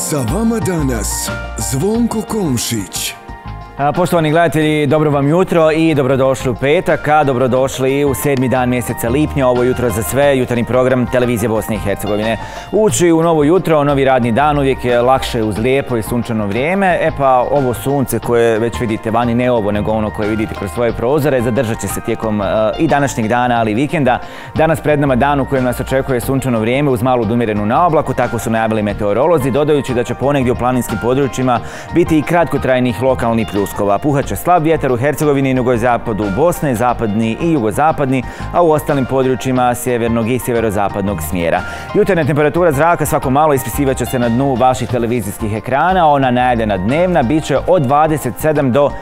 Sa vama danas Zvonko Komšić. Poštovani gledatelji, dobro vam jutro i dobrodošli u petak, a dobrodošli u 7. dan mjeseca lipnja. Ovo jutro za sve, jutarnji program Televizije Bosne i Hercegovine. Ući u novo jutro, novi radni dan, uvijek je lakše uz lijepo i sunčano vrijeme. Pa ovo sunce koje već vidite vani, ne ovo nego ono koje vidite kroz svoje prozore, zadržat će se tijekom i današnjeg dana, ali i vikenda. Danas pred nama dan u kojem nas očekuje sunčano vrijeme uz malu odumjerenu naoblaku, tako su najavili meteorolozi, dodajući da će ponegdje u planinskim područjima biti i kratkotrajnih lokalnih pljuskova. Puhat će slab vjetar u Hercegovini i jugozapadu Bosne, zapadni i jugozapadni, a u ostalim područjima sjevernog i sjeverozapadnog smjera. Jutarnja temperatura zraka svako malo ispisivat će se na dnu vaših televizijskih ekrana. Ona najavljena dnevna bit će od 27 do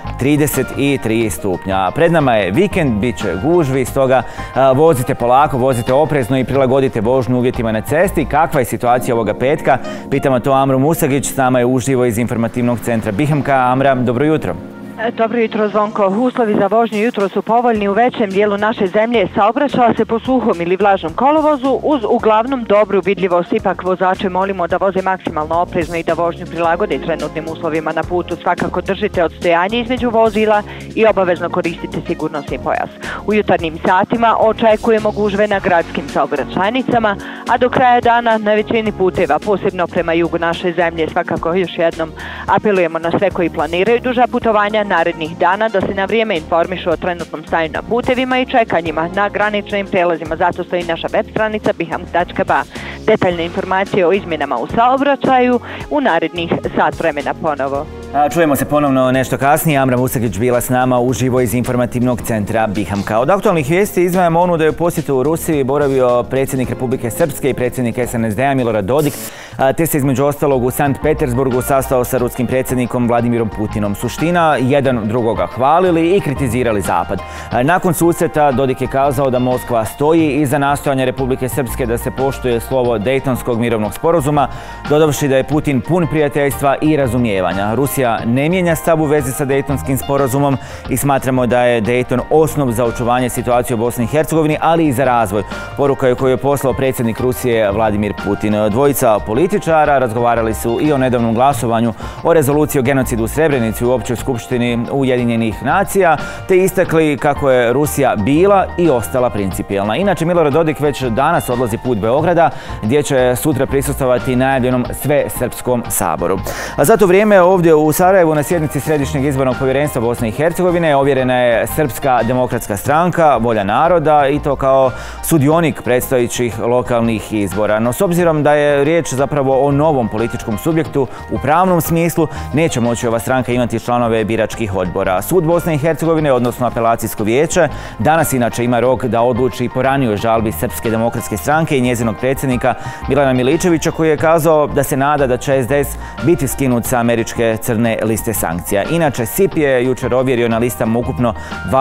33 stupnja. Pred nama je vikend, bit će gužvi, stoga vozite polako, vozite oprezno i prilagodite vožnju uvjetima na cesti. Kakva je situacija ovoga petka? Pitamo to Amru Musagić, s nama je uživo iz informativnog centra Bihamka. Amra, dobro jutro. Dobro jutro, Zvonko. Uslovi za vožnju jutro su povoljni u većem dijelu naše zemlje. Saobraćava se po suhom ili vlažnom kolovozu uz uglavnom dobru vidljivost. Ipak vozače molimo da voze maksimalno oprezno i da vožnju prilagode trenutnim uslovima na putu. Svakako držite odstojanje između vozila i obavezno koristite sigurnosni pojas. U jutarnjim satima očekujemo gužve na gradskim saobraćajnicama, a do kraja dana na većini puteva, posebno prema jugu naše zemlje. Svakako još jednom apelujemo na sve koji planiraju duža putovanja narednih dana da se na vrijeme informišu o trenutnom stanju na putevima i čekanjima na graničnim prijelazima. Zato stoji naša web stranica bihamk.ba. Detaljne informacije o izmjenama u saobraćaju u narednih sat vremena ponovo. Čujemo se ponovno nešto kasnije. Amra Musagić bila s nama uživo iz informativnog centra Bihamka. Od aktualnih vijesti izdvajamo onu da je u posjetu u Rusiji boravio predsjednik Republike Srpske i predsjednik SNSD-a Milorad Dodik, te se između ostalog u Sankt Petersburgu sastao sa ruskim predsjednikom Vladimirom Putinom. Suština, jedan drugoga hvalili i kritizirali Zapad. Nakon susreta Dodik je kazao da Moskva stoji iza nastojanja Republike Srpske da se poštuje slovo Dejtonskog mirovnog sporazuma, dodavši da je Putin pun prijateljstva i razumijevanja. Rusija ne mijenja stav u vezi sa Dejtonskim sporazumom i smatramo da je Dejton osnov za očuvanje situacije u Bosni i Hercegovini, ali i za razvoj. Poruka je koju je poslao predsjednik Rusije Vladimir Putin. Dvojica političara razgovarali su i o nedavnom glasovanju o rezoluciji o genocidu u Srebrenici u Općoj skupštini Ujedinjenih nacija, te istakli kako je Rusija bila i ostala principijelna. Inače, Milorad Dodik već danas odlazi put Beograda, gdje će sutra prisustvovati najavljenom Svesrpskom saboru. A za to vrijeme ovdje u Sarajevu na sjednici Središnjeg izbornog povjerenstva Bosne i Hercegovine ovjerena je Srpska demokratska stranka, Volja naroda, i to kao sudionik predstojećih lokalnih izbora. No, s obzirom da je riječ zapravo o novom političkom subjektu u pravnom smislu, neće moći ova stranka imati članove biračkih odbora. Sud Bosne i Hercegovine, odnosno apelacijsko vijeće, danas inače ima rok da odluči po ranijoj žalbi Srpske demokratske stranke i njezinog predsjednika Milana Miličevića, koji je kazao da se nada da će SDS biti skinut sa američke crne liste sankcija. Inače, SIP je jučer ovjerio na listama ukupno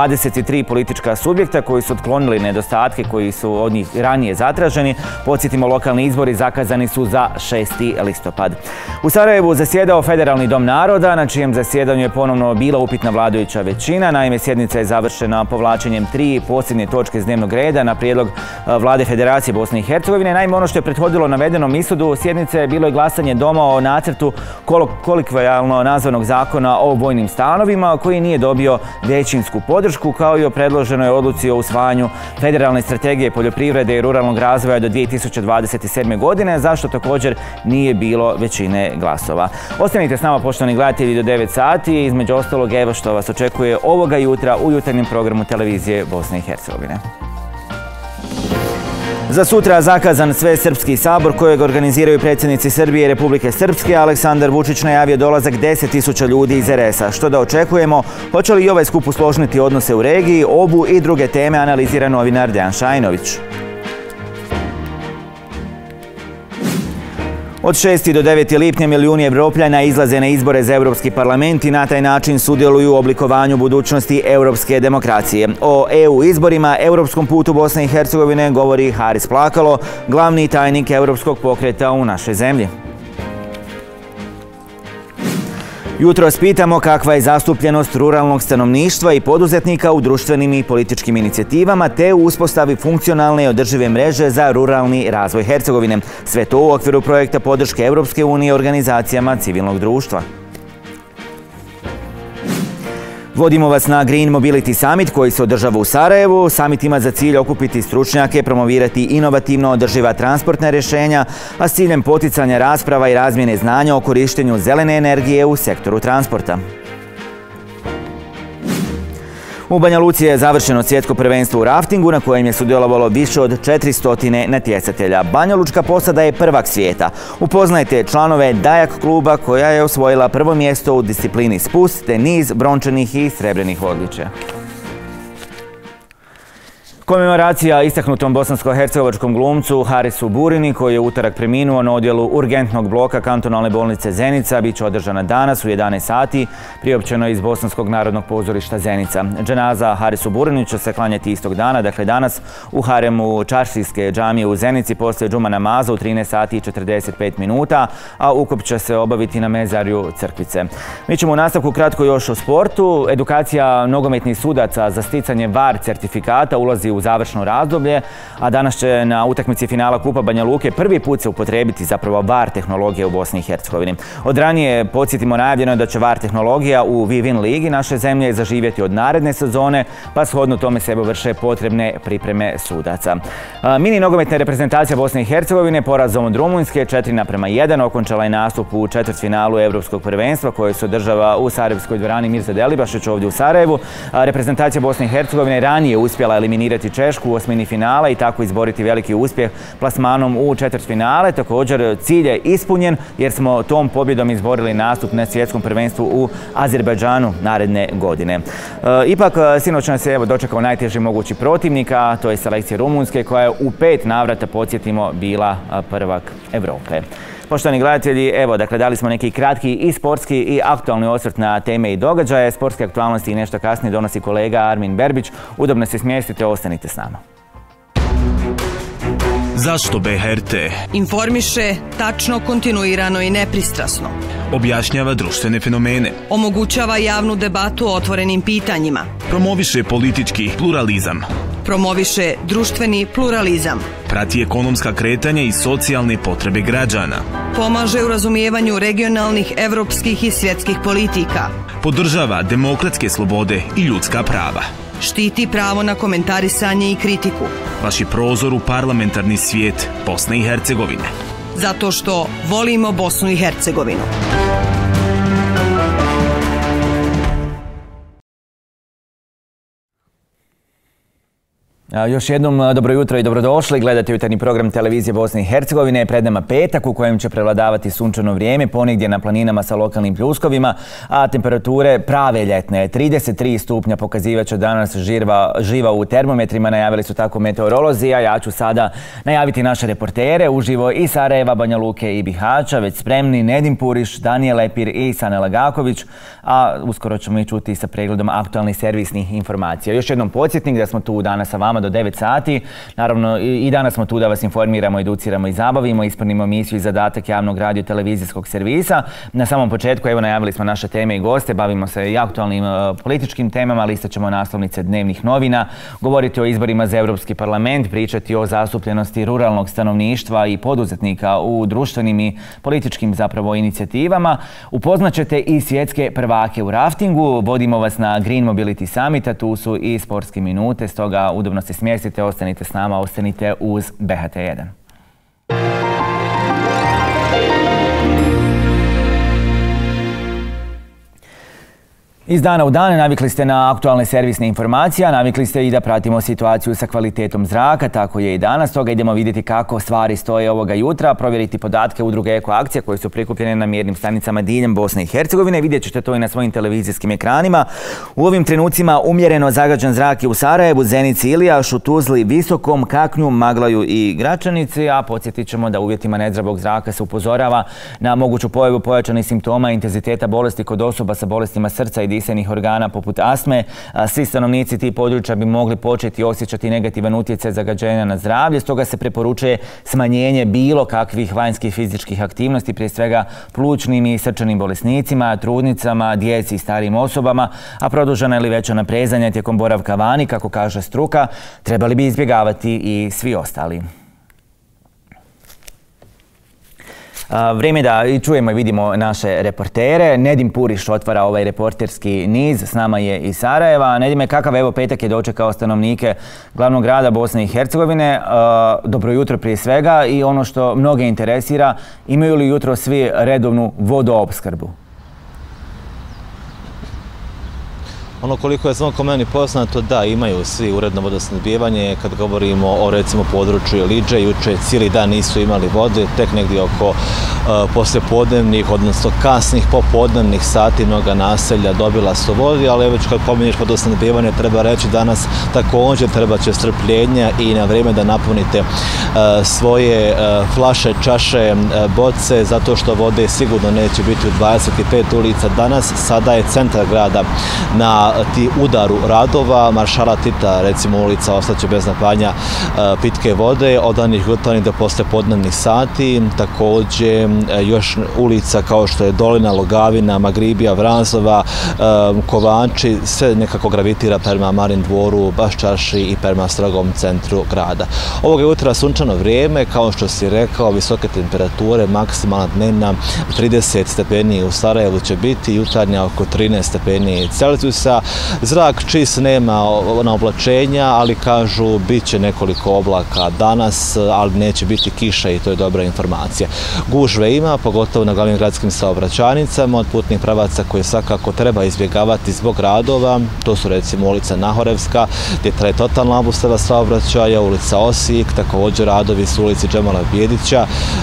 23 politička subjekta koji su otklonili nedostatke koji su od njih ranije zatraženi. Podsjetimo, lokalni izbori zakazani su za 6. listopad. U Sarajevu zasjedao Federalni dom naroda, na čijem zasjedanju je ponovno bila upitna vladajuća većina. Naime, sjednica je završena povlačenjem 3 posljednje točke s dnevnog reda na prijedlog Vlade Federacije Bosne i Hercegovine. Naime, ono što je prethodilo navedenom ishodu sjednice je bilo i glasanje doma o nacrtu kolikvijalno nazvanog zakona o vojnim stanovima, koji nije dobio većinsku podršku, kao i o predloženoj odluci o usvajanju Federalne strategije poljoprivrede i ruralnog razvoja do 2027. godine, zašto također nije bilo većine glasova. Ostanite s nama, poštovani gledatelji, do 9 sati. Između ostalog, evo što vas očekuje ovoga jutra u jutarnjem programu Televizije Bosne i Hercegovine. Za sutra zakazan Svesrpski sabor kojeg organiziraju predsjednici Srbije i Republike Srpske. Aleksandar Vučić najavio dolazak 10.000 ljudi iz RS-a. Što da očekujemo? Hoće li i ovaj skup usložniti odnose u regiji? Ovu i druge teme analizira novinar Dejan Šajnović. Od 6. do 9. lipnja milijuni Evropljana izlaze na izbore za Europski parlament i na taj način sudjeluju u oblikovanju budućnosti europske demokracije. O EU izborima, europskom putu Bosne i Hercegovine govori Haris Plakalo, glavni tajnik Europskog pokreta u našoj zemlji. Jutros pitamo kakva je zastupljenost ruralnog stanovništva i poduzetnika u društvenim i političkim inicijativama te u uspostavi funkcionalne i održive mreže za ruralni razvoj Hercegovine. Sve to u okviru projekta podrške Europske unije organizacijama civilnog društva. Vodimo vas na Green Mobility Summit koji se održava u Sarajevu. Summit ima za cilj okupiti stručnjake, promovirati inovativno održiva transportna rješenja, a s ciljem poticanja rasprava i razmjene znanja o korištenju zelene energije u sektoru transporta. U Banja Luci je završeno svjetsko prvenstvo u raftingu na kojem je sudjelovalo više od 400 natjecatelja. Banjalučka posada je prvak svijeta. Upoznajte članove Dajak kluba koja je osvojila prvo mjesto u disciplini spust te niz brončanih i srebrnih odličja. Komemoracija istaknutom bosansko-hercegovačkom glumcu Harisu Burini, koji je utorak preminuo na odjelu urgentnog bloka kantonalne bolnice Zenica, bit će održana danas u 11 sati, priopćeno iz Bosanskog narodnog pozorišta Zenica. Dženaza Harisu Burini će se klanjati istog dana, dakle danas u haremu Čaršijske džamije u Zenici poslije džuma namaza u 13 sati i 45 minuta, a ukop će se obaviti na mezarju Crkvice. Mi ćemo u nastavku kratko još o sportu. Edukacija nogometnih sudaca za sticanje VAR certifikata ulazi u završno razdoblje, a danas će na utakmici finala Kupa Banja Luke prvi put se upotrijebiti zapravo VAR tehnologija u Bosni i Hercegovini. Od ranije, podsjetimo, najavljeno je da će VAR tehnologija u Vivin ligi naše zemlje zaživjeti od naredne sezone, pa shodno tome se vrše potrebne pripreme sudaca. Mini nogometna reprezentacija Bosne i Hercegovine porazom od Rumunjske 4:1 okončala je nastup u četvrtfinalu Europskog prvenstva koje se održava u sarajevskoj dvorani Mirza Delibašić ovdje u Sarajevu. Reprezentacija Bosne i Hercegovine ranije uspjela eliminirati Češku u osmini finala i tako izboriti veliki uspjeh plasmanom u četvrtfinale. Također cilj je ispunjen jer smo tom pobjedom izborili nastup na svjetskom prvenstvu u Azerbajdžanu naredne godine. Ipak sinoć nas je dočekao najteži mogući protivnik, a to je selekcija Rumunjske koja je u 5 navrata, podsjetimo, bila prvak Europe. Poštovani gledatelji, evo, dakle, dali smo neki kratki i sportski i aktualni osvrt na teme i događaje. Sportske aktualnosti i nešto kasnije donosi kolega Armin Berbić. Udobno se smjestite, ostanite s nama. Zašto BHRT? Informiše tačno, kontinuirano i nepristrasno. Objašnjava društvene fenomene. Omogućava javnu debatu o otvorenim pitanjima. Promoviše politički pluralizam. Promoviše društveni pluralizam. Prati ekonomska kretanja i socijalne potrebe građana. Pomaže u razumijevanju regionalnih, evropskih i svjetskih politika. Podržava demokratske slobode i ljudska prava. Štiti pravo na komentarisanje i kritiku. Vaš je prozor u parlamentarni svijet Bosne i Hercegovine. Zato što volimo Bosnu i Hercegovinu. Još jednom dobro jutro i dobrodošli. Gledate jutarnji program televizije Bosne i Hercegovine. Pred nama petak u kojem će prevladavati sunčano vrijeme, ponegdje na planinama sa lokalnim pljuskovima, a temperature prave ljetne. 33 stupnja pokazivat će danas živa u termometrima, najavili su tako meteorolozi, a ja ću sada najaviti naše reportere uživo iz Sarajeva, Banja Luke i Bihaća, već spremni Nedim Puriš, Danijel Lepir i Sanela Gaković, a uskoro ćemo i čuti sa pregledom aktualnih servisnih informacija. Još jednom podsjetnik da smo tu danas sa vama do 9 sati. Naravno, i danas smo tu da vas informiramo, educiramo i zabavimo, ispunimo misiju i zadatak javnog radio-televizijskog servisa. Na samom početku, evo, najavili smo naše teme i goste, bavimo se i aktualnim političkim temama, listat ćemo naslovnice dnevnih novina, govoriti o izborima za Europski parlament, pričati o zastupljenosti ruralnog stanovništva i poduzetnika u društvenim i političkim zapravo inicijativama. Upoznaćete i svjetske prvake u raftingu, vodimo vas na Green Mobility Summita, tu su i sportske minute, stoga udobno se smjestite, ostanite s nama, ostanite uz BHT1. Iz dana u dan navikli ste na aktualne servisne informacije, a navikli ste i da pratimo situaciju sa kvalitetom zraka, tako je i danas. Toga idemo vidjeti kako stvari stoje ovoga jutra, provjeriti podatke udruge Eko Akcija koje su prikupljene na mjernim stanicama diljem Bosne i Hercegovine. Vidjet ćete to i na svojim televizijskim ekranima. U ovim trenucima umjereno zagađen zrak je u Sarajevu, Zenici, Ilijašu, Tuzli, Visokom, Kaknju, Maglaju i Gračanici, a podsjetit ćemo da uvjetima nezdravog zraka se upozorava na moguću pojavu pojačanih simptoma i intenziteta bolesti kod osoba sa bolestima srca i disajnih organa poput astme. Svi stanovnici tih područja bi mogli početi osjećati negativan utjecaj zagađenja na zdravlje, stoga se preporučuje smanjenje bilo kakvih vanjskih fizičkih aktivnosti, prije svega plućnim i srčanim bolesnicima, trudnicama, djeci i starijim osobama, a produžena ili veća naprezanja tijekom boravka vani, kako kaže struka, trebali bi izbjegavati i svi ostali. Vrijeme da i čujemo i vidimo naše reportere. Nedim Puriš otvara ovaj reporterski niz, s nama je iz Sarajeva. Nedime, kakav evo petak je dočekao stanovnike glavnog grada Bosne i Hercegovine. Dobro jutro prije svega i ono što mnoge interesira, imaju li jutro svi redovnu vodoopskrbu? Ono koliko je Zvonko meni poznato, da, imaju svi uredno vodosnabdijevanje. Kad govorimo o recimo području Iliđe, juče cijeli dan nisu imali vode, tek negdje oko poslijepodnevnih, odnosno kasnih popodnevnih sati mnoga naselja dobila su vodi, ali već kad pominješ vodosnabdijevanje treba reći danas također treba će strpljenja i na vrijeme da napunite svoje flaše, čaše, boce, zato što vode sigurno neće biti u 25 ulica danas. Sada je centar grada na ti udaru radova. Maršala Tita, recimo ulica, ostaće bez napajanja pitke vode od ranih jutarnjih do poslijepodnevnih sati. Također još ulica kao što je Dolina, Logavina, Magribija, Vranzova, Kovači, sve nekako gravitira prema Marin dvoru, Baščarši i prema strogom centru grada. Ovoga jutra sunčano vrijeme, kao što si rekao, visoke temperature, maksimalna dnevna 30 stepeni u Sarajevu će biti, jutarnja oko 13 stepeni Celzijusa. Zrak čist, nema oblačenja, ali kažu bit će nekoliko oblaka danas, ali neće biti kiša i to je dobra informacija. Gužve ima, pogotovo na glavnim gradskim saobraćajnicama, od putnih pravaca koje svakako treba izbjegavati zbog radova. To su recimo ulica Nahorevska, gdje traje totalna obustava saobraćaja, ulica Osijek, također radovi su ulici Džemala Bijedića.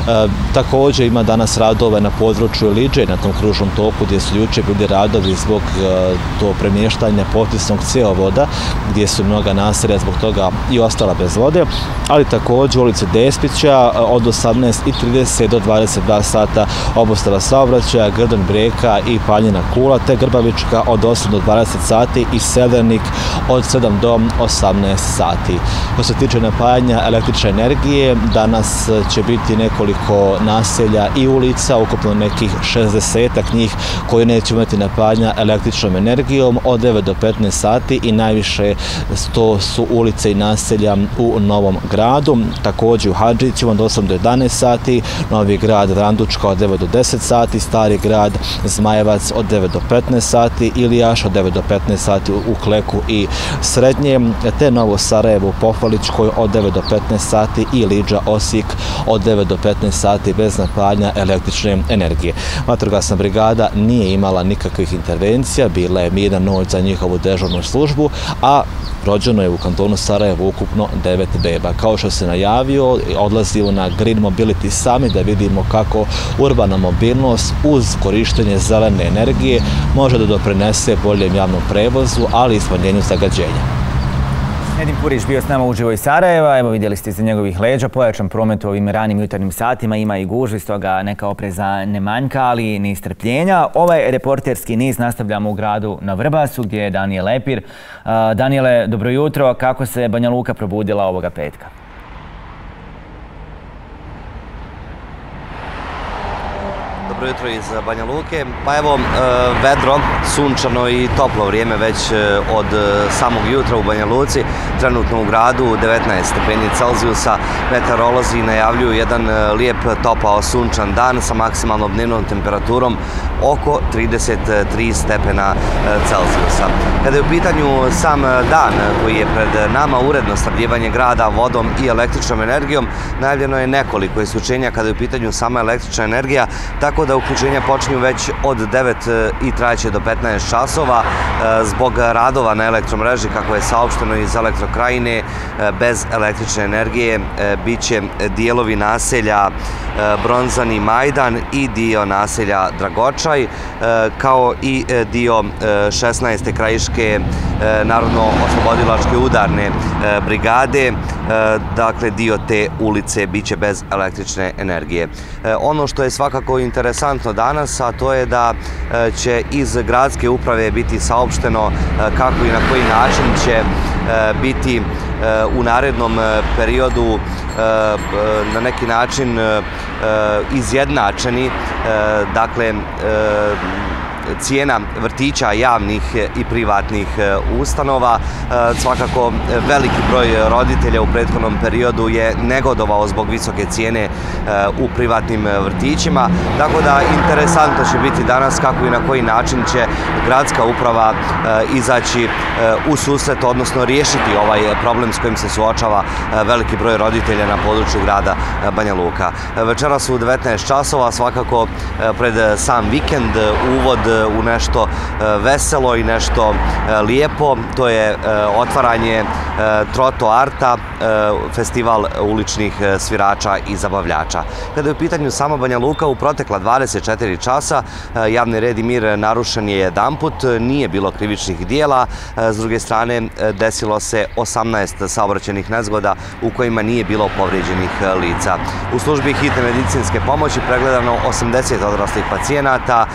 Također ima danas radove na području Iliđe, na tom kružnom toku gdje su juče bili radovi zbog to premještanja potisnog cjevovoda, gdje su mnoga naselja zbog toga i ostala bez vode, ali također u ulici Despića od 18:30 do 22 sata obustava saobraćaja, Grdan Brijeka i Paljina Kula, te Grbavička od 8 do 20 sati i Severnik od 7 do 18 sati. Što se tiče napajanja električne energije, danas će biti nekoliko naselja i ulica, ukupno nekih 60-ak njih koji neće imati napajanja električnom energijom od 9 do 15 sati i najviše to su ulice i naselja u Novom gradu. Također u Hadžićima od 8 do 11 sati, Novi grad Vrandučka od 9 do 10 sati, Stari grad Zmajevac od 9 do 15 sati, Ilijaš od 9 do 15 sati u Kleku i Srednje, te Novo Sarajevo u Pohvaličkoj od 9 do 15 sati i Iliđa Osijek od 9 do 15 sati bez napajanja električne energije. Vatrogasna brigada nije imala nikakvih intervencija, bila je mirna noć za njihovu dežurnu službu, a rođeno je u kantonu Sarajevo ukupno 9 beba. Kao što se najavio, odlazimo na Green Mobility Summit da vidimo kako urbana mobilnost uz korištenje zelene energije može da doprinese boljem javnom prevozu, ali i smanjenju zagađenja. Nedim Puriš bio s nama uživo iz Sarajeva, evo vidjeli ste iza njegovih leđa, pojačan promet u ovim ranim jutarnjim satima, ima i gužvi, stoga neka opreza ne manjka, ali ni strpljenja. Ovaj reporterski niz nastavljamo u gradu na Vrbasu, gdje je Danijel Lepir. Danijele, dobro jutro, kako se Banja Luka probudila ovoga petka? Dobro jutro iz Banja Luke. Pa evo, vedro, sunčano i toplo vrijeme već od samog jutra u Banja Luci. Trenutno u gradu 19 stepeni Celzijusa. Meteorolozi najavljuju jedan lijep, topao, sunčan dan sa maksimalnom dnevnom temperaturom oko 33 stepena Celzijusa. Kada je u pitanju sam dan koji je pred nama, uredno snabdijevanje grada vodom i električnom energijom, najavljeno je nekoliko isključenja kada je u pitanju sama električna energija, tako da uključenja počinju već od 9 i trajeće do 15 časova. Zbog radova na elektromreži, kako je saopšteno iz Elektrokrajine, bez električne energije bit će dijelovi naselja Bronzani Majdan i dio naselja Dragočaj, kao i dio 16. krajiške narodno-oslobodilačke udarne brigade. dakle dio te ulice biće bez električne energije. Ono što je svakako interesantno danas, a to je da će iz gradske uprave biti saopšteno kako i na koji način će biti u narednom periodu na neki način izjednačeni, dakle cijena vrtića javnih i privatnih ustanova. Svakako veliki broj roditelja u prethodnom periodu je negodovao zbog visoke cijene u privatnim vrtićima, tako da interesantno će biti danas kako i na koji način će gradska uprava izaći u susret, odnosno riješiti ovaj problem s kojim se suočava veliki broj roditelja na području grada Banja Luka. Večeras u 19 časova, svakako pred sam vikend, uvod u nešto veselo i nešto lijepo. To je otvaranje Troto Arta, festival uličnih svirača i zabavljača. Kada je u pitanju sama Banja Luka, u protekla 24 časa javni red i mir narušen je jedanput, nije bilo krivičnih dijela, s druge strane desilo se 18 saobraćajnih nezgoda u kojima nije bilo povrijeđenih lica. U službi hitne medicinske pomoći pregledano 80 odraslih pacijenata,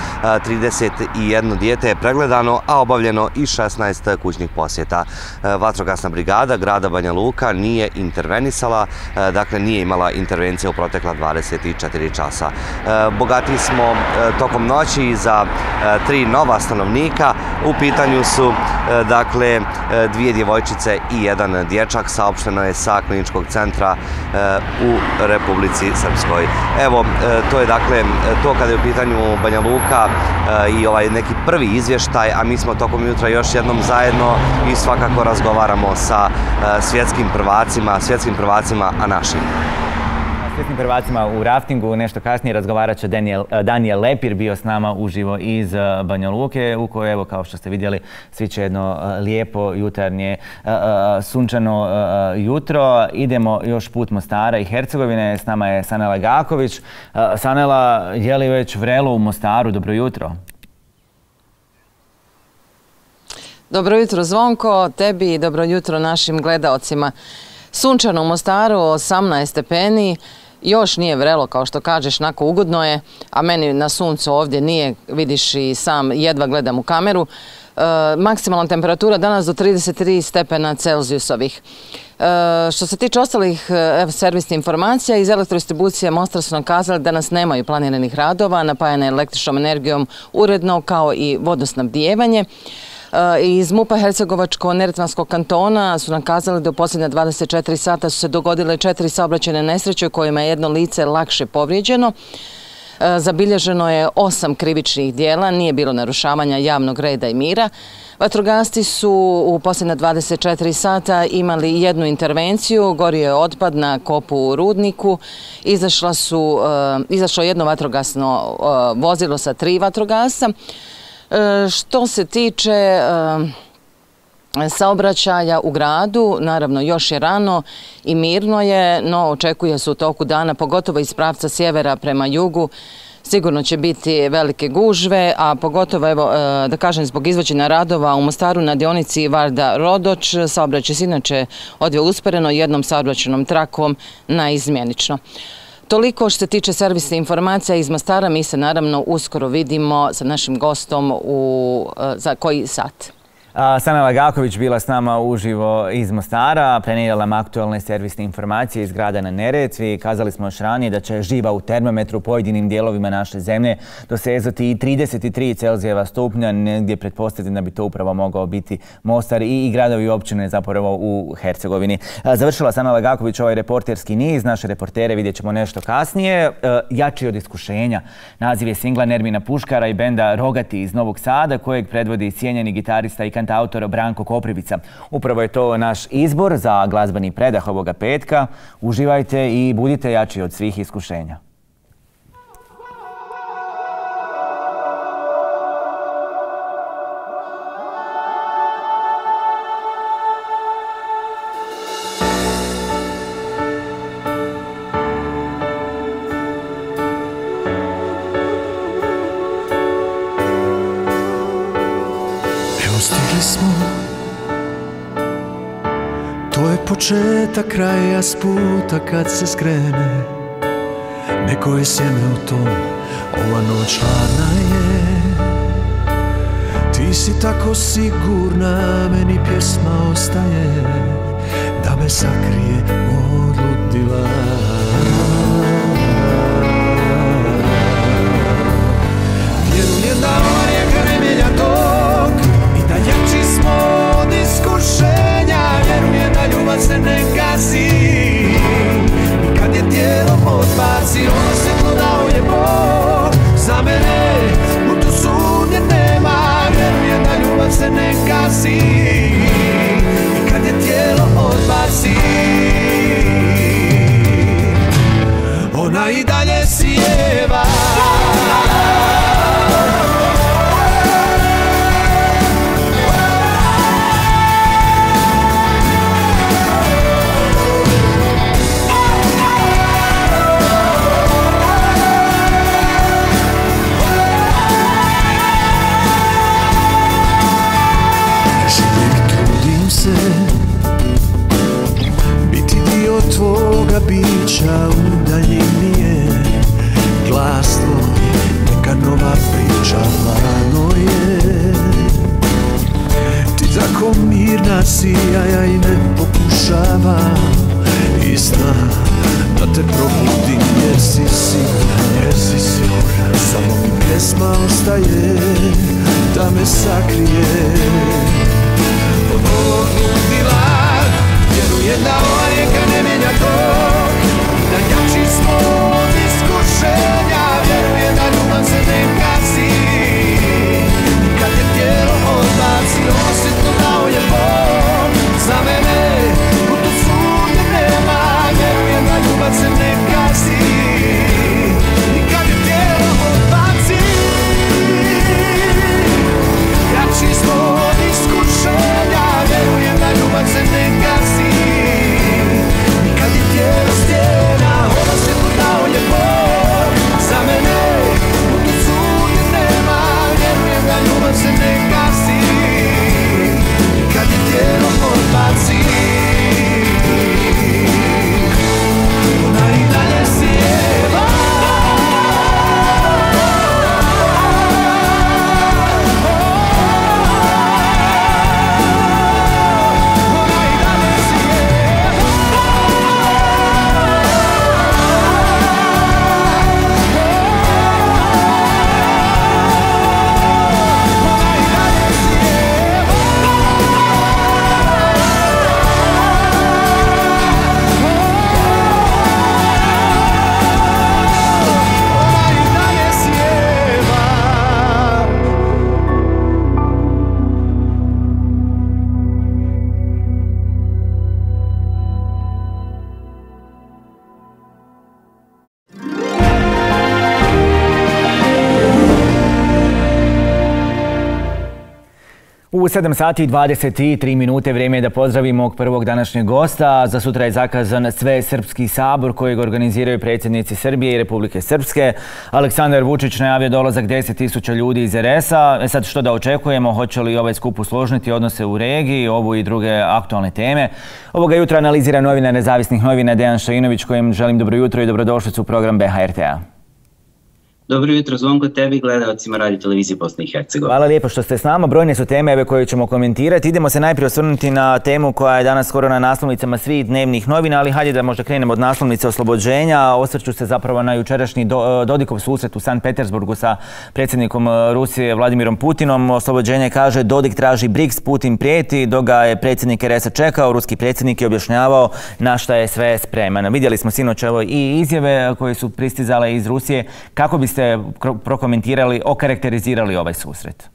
31 dijete je pregledano, a obavljeno i 16 kućnih posjeta. Vatrogasna brigada grada Banja Luka nije intervenisala, dakle nije imala intervencije u protekla 24 časa. Bogatiji smo tokom noći za 3 nova stanovnika. U pitanju su dakle 2 djevojčice i 1 dječak, saopšteno je sa kliničkog centra u Republici Srpskoj. Evo, to je dakle to kada je u pitanju Banja Luka i ovaj neki prvi izvještaj, a mi smo tokom jutra još jednom zajedno i svakako razgovaramo sa svjetskim prvacima, a našim. Svjetskim prvacima u raftingu nešto kasnije razgovarat će Danijel Lepir, bio s nama uživo iz Banja Luke, u kojoj, evo, kao što ste vidjeli, sviće jedno lijepo jutarnje sunčano jutro. Idemo još put Mostara i Hercegovine. S nama je Sanela Gaković. Sanela, je li već vrelo u Mostaru? Dobro jutro. Dobro jutro Zvonko, tebi i dobro jutro našim gledaocima. Sunčano u Mostaru, 18 stepeni, još nije vrelo kao što kažeš, nako ugodno je, a meni na suncu ovdje nije, vidiš i sam, jedva gledam u kameru. Maksimalna temperatura danas do 33 stepena Celzijusovih. Što se tiče ostalih servisnih informacija, iz elektrodistribucije Mostar su nam kazali da danas nemaju planiranih radova, napajane električnom energijom uredno kao i vodosnabdijevanje. Iz MUP-a Hercegovačko-Neretvanskog kantona su nam kazali da u posljednja 24 sata su se dogodile 4 saobraćajne nesreće u kojima je jedno lice lakše povrijeđeno. Zabilježeno je 8 krivičnih dijela, nije bilo narušavanja javnog reda i mira. Vatrogasci su u posljednja 24 sata imali jednu intervenciju, gorio je otpad na kopu u Rudniku, izašlo jedno vatrogasno vozilo sa 3 vatrogasca. Što se tiče saobraćaja u gradu, naravno još je rano i mirno je, no očekuje se u toku dana, pogotovo iz pravca sjevera prema jugu, sigurno će biti velike gužve, a pogotovo, evo, da kažem, zbog izvođenja radova u Mostaru na dionici Varda-Rodoč, saobraćaj se inače odvija usporeno jednom saobraćajnom trakom naizmjenično. Toliko što se tiče servisne informacija iz Mostara, mi se naravno uskoro vidimo sa našim gostom za koji sat. Sanela Gaković bila s nama uživo iz Mostara, prenijela nam aktualne servisne informacije iz grada na Neretvi. Kazali smo još ranije da će živa u termometru u pojedinim dijelovima naše zemlje dosezati i 33 Celzijeva stupnja, negdje pretpostavljam da bi to upravo mogao biti Mostar i gradovi i općine zapravo u Hercegovini. Završila Sanela Gaković ovaj reporterski niz, naše reportere vidjet ćemo nešto kasnije. Jači od iskušenja. Naziv je singla Nermina Puškara i benda Rogati iz Novog Sada, kojeg predvodi cijenjeni gitarista i kantautor Branko Koprivica. Upravo je to naš izbor za glazbeni predah ovoga petka. Uživajte i budite jači od svih iskušenja. početak kraja s puta kad se skrene. Neko je sjeme u tom, ova noć hladna je. Ti si tako sigurna, meni pjesma ostaje da me sakrije od ludila. Vjerujem da ova rijeka ne mijenja tok i da jači smo od iskušenja. Vjerujem da ljubav se ne gasi i kad je tijelo odbaci, ono svjetlo dao je Bog za mene, u tu sumnje nema. Vjerujem da ljubav se ne gasi i kad je tijelo odbaci, ona i dalje sijeva. Biti dio tvoga bića u daljini je glas tvoj, neka nova priča lano je. Ti tako mirna si, a ja i ne pokušavam i znam da te probudim jer si sigurna. Samo mi pjesma ostaje da me sakrije od ovog ludila. Vjerujem da ova rijeka ne mijenja tok, da jači smo od iskušenja. Vjerujem da ljubav se ne gasi i kad je tijelo odbaci, ono svjetlo dao je Bog za mene, u tu sumnje nema. Vjerujem da ljubav se ne gasi i kad je tijelo odbaci, jači smo od iskušenja. Vjerujem da ljubav se ne gasi i kad je tijelo stijena, ono svjetlo dao je Bog za mene, u tu sumnje nema. Vjerujem da ljubav se ne gasi i kad je tijelo odbaci, ona i dalje sjeva. U 7 sati i 23 minute vrijeme je da pozdravimo mog prvog današnjeg gosta. Za sutra je zakazan Svesrpski sabor kojeg organiziraju predsjednici Srbije i Republike Srpske. Aleksandar Vučić najavio dolazak 10.000 ljudi iz RS-a. Sad što da očekujemo, hoće li ovaj skup usložniti odnose u regiji, ovu i druge aktualne teme. Ovoga jutra analizira novinar Nezavisnih novina Dejan Šainović, kojem želim dobro jutro i dobrodošlicu u program BHRT-a. Dobro jutro, Zvonko, tebi i gledalcima Radio televizije Bosne i Hercegovine. Hvala lijepo što ste s nama. Brojne su teme koje ćemo komentirati. Idemo se najprije osvrnuti na temu koja je danas skoro na naslovnicama svih dnevnih novina, ali hajde da možda krenemo od naslovnice oslobođenja. Osvrću se zapravo na jučerašnji Dodikov susret u Sankt Petersburgu sa predsjednikom Rusije Vladimirom Putinom. Oslobođenje kaže Dodik traži BRICS, Putin prijeti, dok ga je predsjednik RS-a čekao. Ruski predsjednik je objašnjavao na šta je sve spreman. Vidjeli smo sinoć i izjave koje su pristizale iz Rusije. Kako biste prokomentirali, okarakterizirali ovaj susret?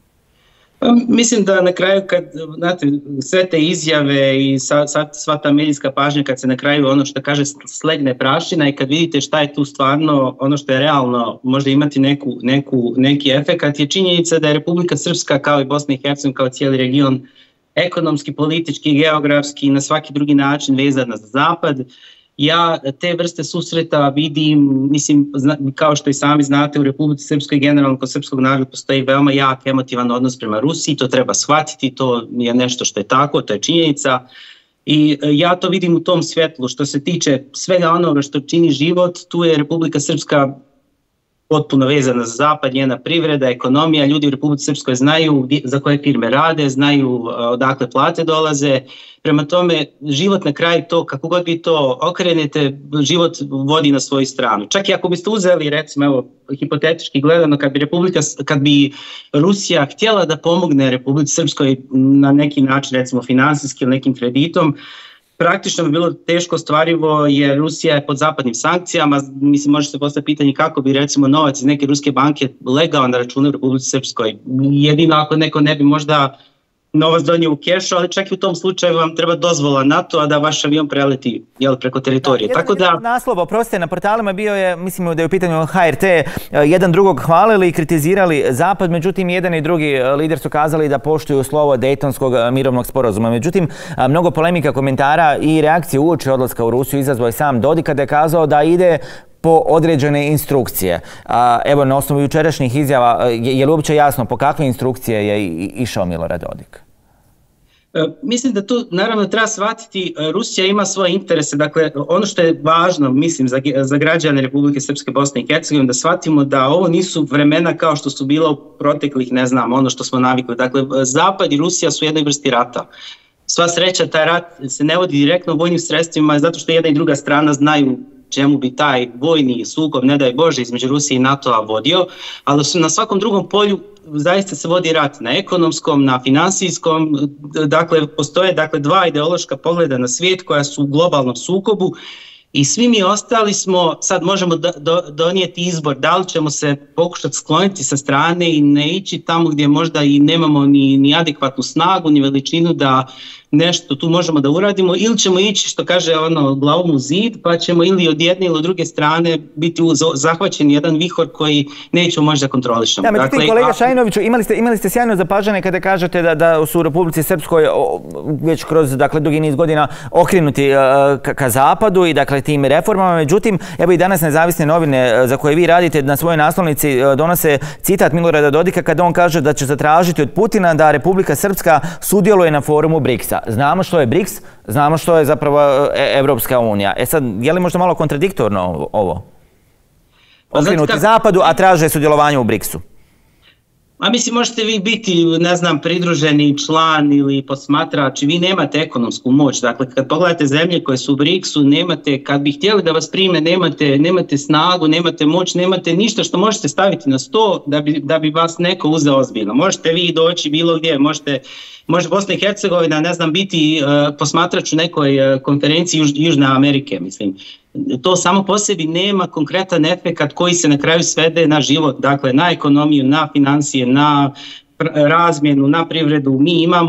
Mislim da na kraju kad, znate, sve te izjave i sva ta medijska pažnja, kad se na kraju ono što kaže slegne prašina i kad vidite šta je tu stvarno, ono što je realno možda imati neki efekat, je činjenica da je Republika Srpska kao i Bosna i Hercegovina kao cijeli region ekonomski, politički, geografski i na svaki drugi način vezana za zapad. Ja te vrste susreta vidim, mislim, kao što i sami znate, u Republici Srpskoj generalno kod srpskog naroda postoji veoma jak emotivan odnos prema Rusiji, to treba shvatiti, to je nešto što je tako, to je činjenica. I ja to vidim u tom svjetlu. Što se tiče svega onoga što čini život, tu je Republika Srpska potpuno vezana za zapad, njena privreda, ekonomija. Ljudi u Republici Srpskoj znaju za koje firme rade, znaju odakle plate dolaze. Prema tome, život na kraju to, kako god vi to okrenete, život vodi na svoju stranu. Čak i ako biste uzeli, recimo, evo, hipotetički gledano, kad bi Rusija htjela da pomogne Republici Srpskoj na neki način, recimo finansijski ili nekim kreditom, praktično bi bilo teško ostvarivo jer Rusija je pod zapadnim sankcijama. Mislim, može se postaviti pitanje kako bi recimo novac iz neke ruske banke legao na račune u Republici Srpskoj. Jedino ako neko ne bi možda novac donio u kešu, ali čak i u tom slučaju vam treba dozvola NATO-a da vaš avion preleti preko teritorije. Jedan naslov, oprostite, na portalima bio je, mislim da je u pitanju HRT, jedan drugog hvalili i kritizirali Zapad, međutim jedan i drugi lider su kazali da poštuju slovo Dejtonskog mirovnog sporazuma. Međutim, mnogo polemika, komentara i reakcije uoči odlaska u Rusiju izazvao je sam Dodik kada je kazao da ide po određene instrukcije. Evo, na osnovu jučerašnjih izjava, je li uopće jasno po kakve instrukcije je išao Milorad Dodik? Mislim da tu naravno treba shvatiti, Rusija ima svoje interese, dakle ono što je važno, mislim, za građane Republike Srpske, Bosne i Hercegovine, da shvatimo da ovo nisu vremena kao što su bila u proteklih, ne znam, ono što smo navikli. Dakle, Zapad i Rusija su u jednoj vrsti rata. Sva sreća, taj rat se ne vodi direktno vojnim sredstvima zato što jedna i druga strana znaju čemu bi taj vojni sukob, ne daj Bože, između Rusije i NATO-a vodio, ali na svakom drugom polju zaista se vodi rat, na ekonomskom, na finansijskom, dakle postoje dva ideološka pogleda na svijet koja su u globalnom sukobu i svi mi ostali smo, sad možemo donijeti izbor da li ćemo se pokušati skloniti sa strane i ne ići tamo gdje možda i nemamo ni adekvatnu snagu, ni veličinu da nešto tu možemo da uradimo, ili ćemo ići, što kaže glavom u zid, pa ćemo ili od jedne ili od druge strane biti zahvaćeni jedan vihor koji nećemo možda kontrolišemo. Da, međutim, kolega Šajinoviću, imali ste sjajno zapažanje kada kažete da su u Republici Srpskoj već kroz dugi niz godina okrenuti ka zapadu i tim reformama. Međutim, evo i danas nezavisne novine za koje vi radite na svojoj naslovnici donose citat Milorada Dodika kada on kaže da će zatražiti od Putina da Republika Srpska sudjeluje na forumu BRICS-a. Znamo što je BRICS, znamo što je zapravo Evropska unija. Sad, je li možda malo kontradiktorno ovo? Okrenuti zapadu, a traže sudjelovanje u BRICS-u. A mislim, možete vi biti, ne znam, pridruženi član ili posmatrač, vi nemate ekonomsku moć. Dakle, kad pogledate zemlje koje su u BRICS-u, nemate, kad bi htjeli da vas prime, nemate snagu, nemate moć, nemate ništa što možete staviti na sto da bi vas neko uzeo ozbiljno. Možete vi doći bilo gdje, može Bosna i Hercegovina, ne znam, biti posmatrač u nekoj konferenciji Južne Amerike, mislim. To samo po sebi nema konkretan efekat koji se na kraju svede na život, dakle na ekonomiju, na financije, na razmjenu, na privredu.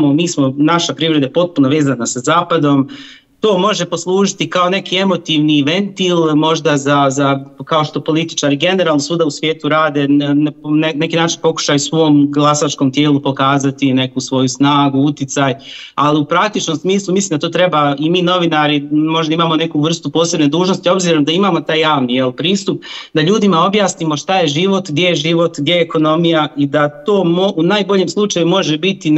Naša privreda je potpuno vezana sa Zapadom. To može poslužiti kao neki emotivni ventil, možda za kao što političari generalno svuda u svijetu rade, neki način pokušaju svom glasačkom tijelu pokazati neku svoju snagu, uticaj, ali u praktičnom smislu mislim da to treba i mi novinari možda imamo neku vrstu posebne dužnosti, obzirom da imamo taj javni pristup, da ljudima objasnimo šta je život, gdje je ekonomija i da to u najboljem slučaju može biti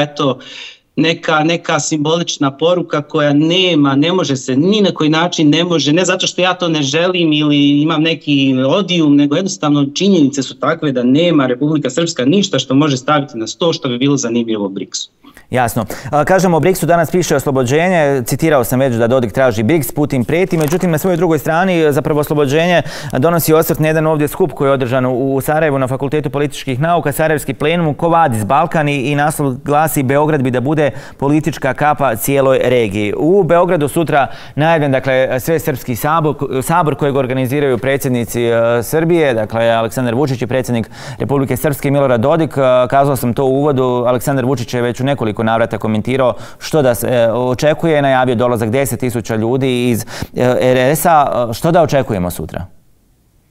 neka simbolična poruka koja ne može se, ni na koji način ne može, ne zato što ja to ne želim ili imam neki odijum, nego jednostavno činjenice su takve da nema Republika Srpska ništa što može staviti na sto što bi bilo zanimljivo BRICS-u. Jasno. Kažemo o BRICS-u, danas piše oslobođenje, citirao sam već da Dodik traži BRICS, Putin prijeti, međutim na svojoj drugoj strani zapravo oslobođenje donosi osvrt na jedan ovdje skup koji je održan u Sarajevu na Fakultetu političkih nauka, Sarajevski plenum, Ko vadis Balkan i naslov glasi Beograd bi da bude politička kapa cijeloj regiji. U Beogradu sutra najavljen, dakle, Svesrpski sabor kojeg organiziraju predsjednici Srbije, dakle, Aleksandar Vučić i predsjednik Republike Srpske Milorad Dodik. Kazao sam to u uvodu, Aleksandar Vučić je već u nekoliko navrata komentirao što da se očekuje, najavio dolazak 10.000 ljudi iz RS-a. Što da očekujemo sutra?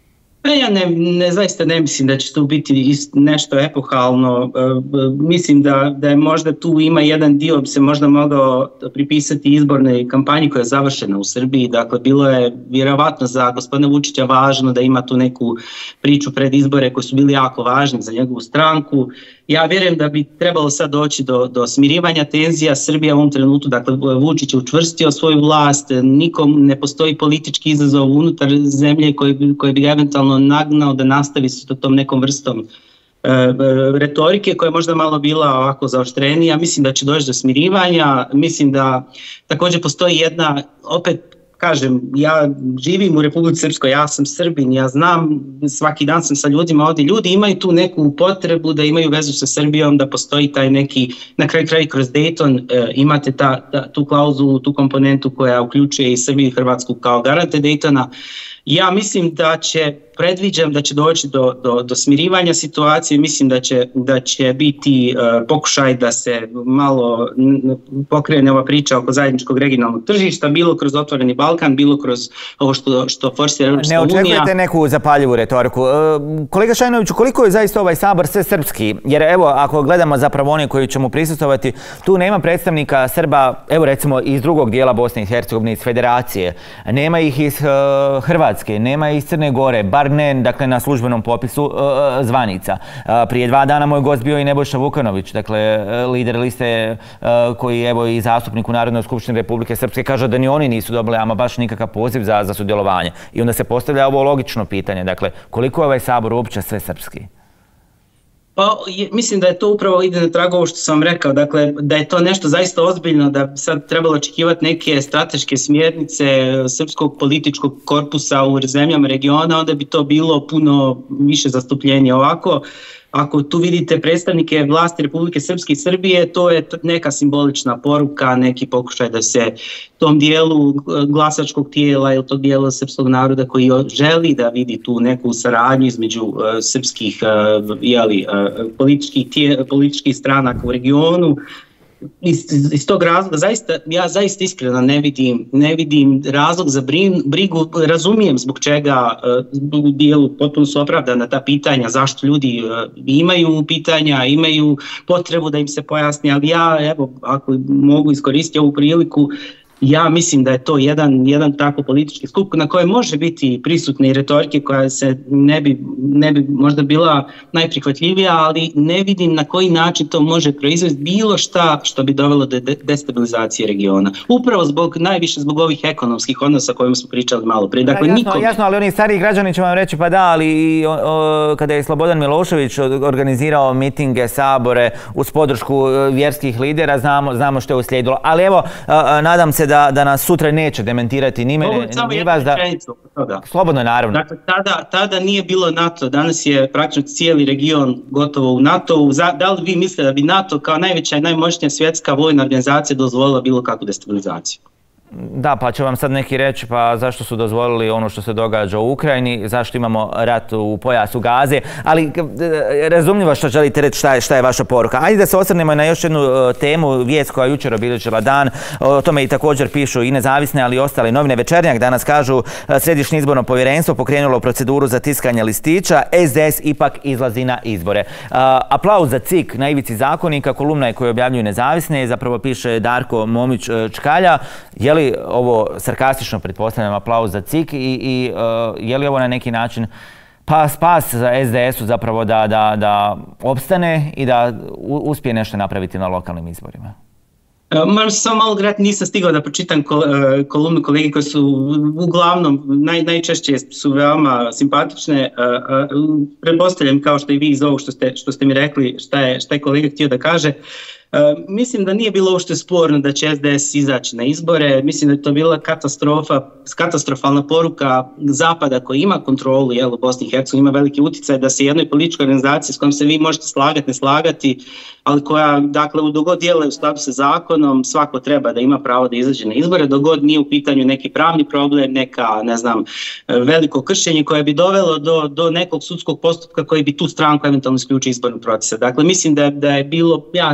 Ja zaista ne mislim da će tu biti nešto epohalno. Mislim da je možda tu ima jedan dio bi se možda mogao pripisati izbornoj kampanji koja je završena u Srbiji. Dakle, bilo je vjerovatno za gospodina Vučića važno da ima tu neku priču pred izbore koji su bili jako važni za njegovu stranku. Ja vjerujem da bi trebalo sad doći do smirivanja tenzija. Srbija u ovom trenutku, dakle, Vučić je učvrstio svoju vlast, nikom ne postoji politički izazov unutar zemlje koji bi ga eventualno nagnao da nastavi s tom nekom vrstom retorike koja je možda malo bila ovako zaoštrenija. Mislim da će doći do smirivanja. Mislim da također postoji jedna, opet kažem, ja živim u Republici Srpskoj, ja sam Srbin, ja znam, svaki dan sam sa ljudima ovdje, ljudi imaju tu neku potrebu da imaju vezu sa Srbijom, da postoji taj neki, na kraju kroz Dayton imate tu klauzulu, tu komponentu koja uključuje i Srbiju i Hrvatsku kao garante Daytona. Ja mislim predviđam da će doći do smirivanja situacije, mislim da će biti pokušaj da se malo pokrene ova priča oko zajedničkog regionalnog tržišta, bilo kroz Otvoreni Balkan, bilo kroz ovo što forsira Europska unija. Ne očekujete neku zapaljivu retoriku. Kolega Šajnoviću, koliko je zaista ovaj sabor sve srpski? Jer evo, ako gledamo zapravo one koji će mu prisustvovati, tu nema predstavnika Srba, evo recimo iz drugog dijela Bosne i Hercegovine, iz Federacije, nema ih iz Hrvatske, nema iz Crne Gore, bar ne, dakle, na službenom popisu zvanica. Prije 2 dana moj gost bio i Nebojša Vukanović, dakle, lider liste koji, evo, i zastupnik u Narodnoj skupštini Republike Srpske, kaže da ni oni nisu dobili ama baš nikakav poziv za sudjelovanje. I onda se postavlja ovo logično pitanje, dakle, koliko je ovaj sabor uopće sve srpski? Pa mislim da je to upravo ide na tragu ovo što sam rekao, dakle da je to nešto zaista ozbiljno, da bi sad trebalo očekivati neke strateške smjernice srpskog političkog korpusa u zemljama regiona, onda bi to bilo puno više zastupljenje. Ovako, ako tu vidite predstavnike vlasti Republike Srpske i Srbije, to je neka simbolična poruka, neki pokušaj da se tom dijelu glasačkog tijela ili tog dijela srpskog naroda koji želi da vidi tu neku saradnju između srpskih političkih stranaka u regionu. Iz tog razloga ja zaista iskreno ne vidim razlog za brigu, razumijem zbog čega u dijelu potpuno su opravdana ta pitanja, zašto ljudi imaju pitanja, imaju potrebu da im se pojasni, ali ja, evo, ako mogu iskoristiti ovu priliku, ja mislim da je to jedan tako politički skup na kojem može biti prisutne i retorike koja se ne bi možda bila najprihvatljivija, ali ne vidim na koji način to može proizvesti bilo šta što bi dovelo do destabilizacije regiona. Upravo najviše zbog ovih ekonomskih odnosa o kojima smo pričali malo prije. Dakle, jasno, ali oni stariji građani će vam reći pa da, ali kada je Slobodan Milošević organizirao mitinge, sabore uz podršku vjerskih lidera, znamo što je uslijedilo. Ali evo, nadam se da nas sutra neće dementirati ni mene, ni vas da... Slobodno, naravno. Dakle, tada nije bilo NATO, danas je praktično cijeli region gotovo u NATO-u. Da li vi mislite da bi NATO kao najveća i najmoćnija svjetska vojna organizacija dozvolila bilo kakvu destabilizaciju? Da, pa će vam sad neki reći pa zašto su dozvolili ono što se događa u Ukrajini, zašto imamo rat u pojasu Gaze, ali razumljivo što želite reći šta je vaša poruka. Ajde da se osvrnemo na još jednu temu, vijest koja jučer obilježila dan, o tome i također pišu i nezavisne, ali i ostale novine. Večernjak danas kažu Središnje izborno povjerenstvo pokrenulo proceduru za tiskanje listića, SDS ipak izlazi na izbore. Aplauz za CIK na ivici zakonika, kolumna je koju objavljuju nezavisne, zapravo piše Darko Momić-Čkalja. Je li ovo sarkastično, pretpostavljam, aplauz za CIK i je li ovo na neki način pa spas za SDS-u zapravo da opstane i da uspije nešto napraviti na lokalnim izborima? Moram se samo malo gledati, nisam stigao da pročitam kolumnu kolegi koje su uglavnom, najčešće su veoma simpatične. Pretpostavljam kao što i vi iz ovog što ste mi rekli šta je kolega htio da kaže. Mislim da nije bilo uopšte sporno da će SDS izaći na izbore. Mislim da je to bila katastrofalna poruka Zapada koji ima kontrolu u Bosni i Hercegovini, ima veliki utjecaj da se jednoj političkoj organizaciji s kojom se vi možete slagati, ne slagati, ali koja, dakle, u dogod djeluje u skladu sa zakonom, svako treba da ima pravo da izađe na izbore, dogod nije u pitanju neki pravni problem, neka, ne znam, veliko kršenje koje bi dovelo do nekog sudskog postupka koji bi tu stranku eventualno isključio izbornog procesa. Dakle, mislim da je bilo, ja nisam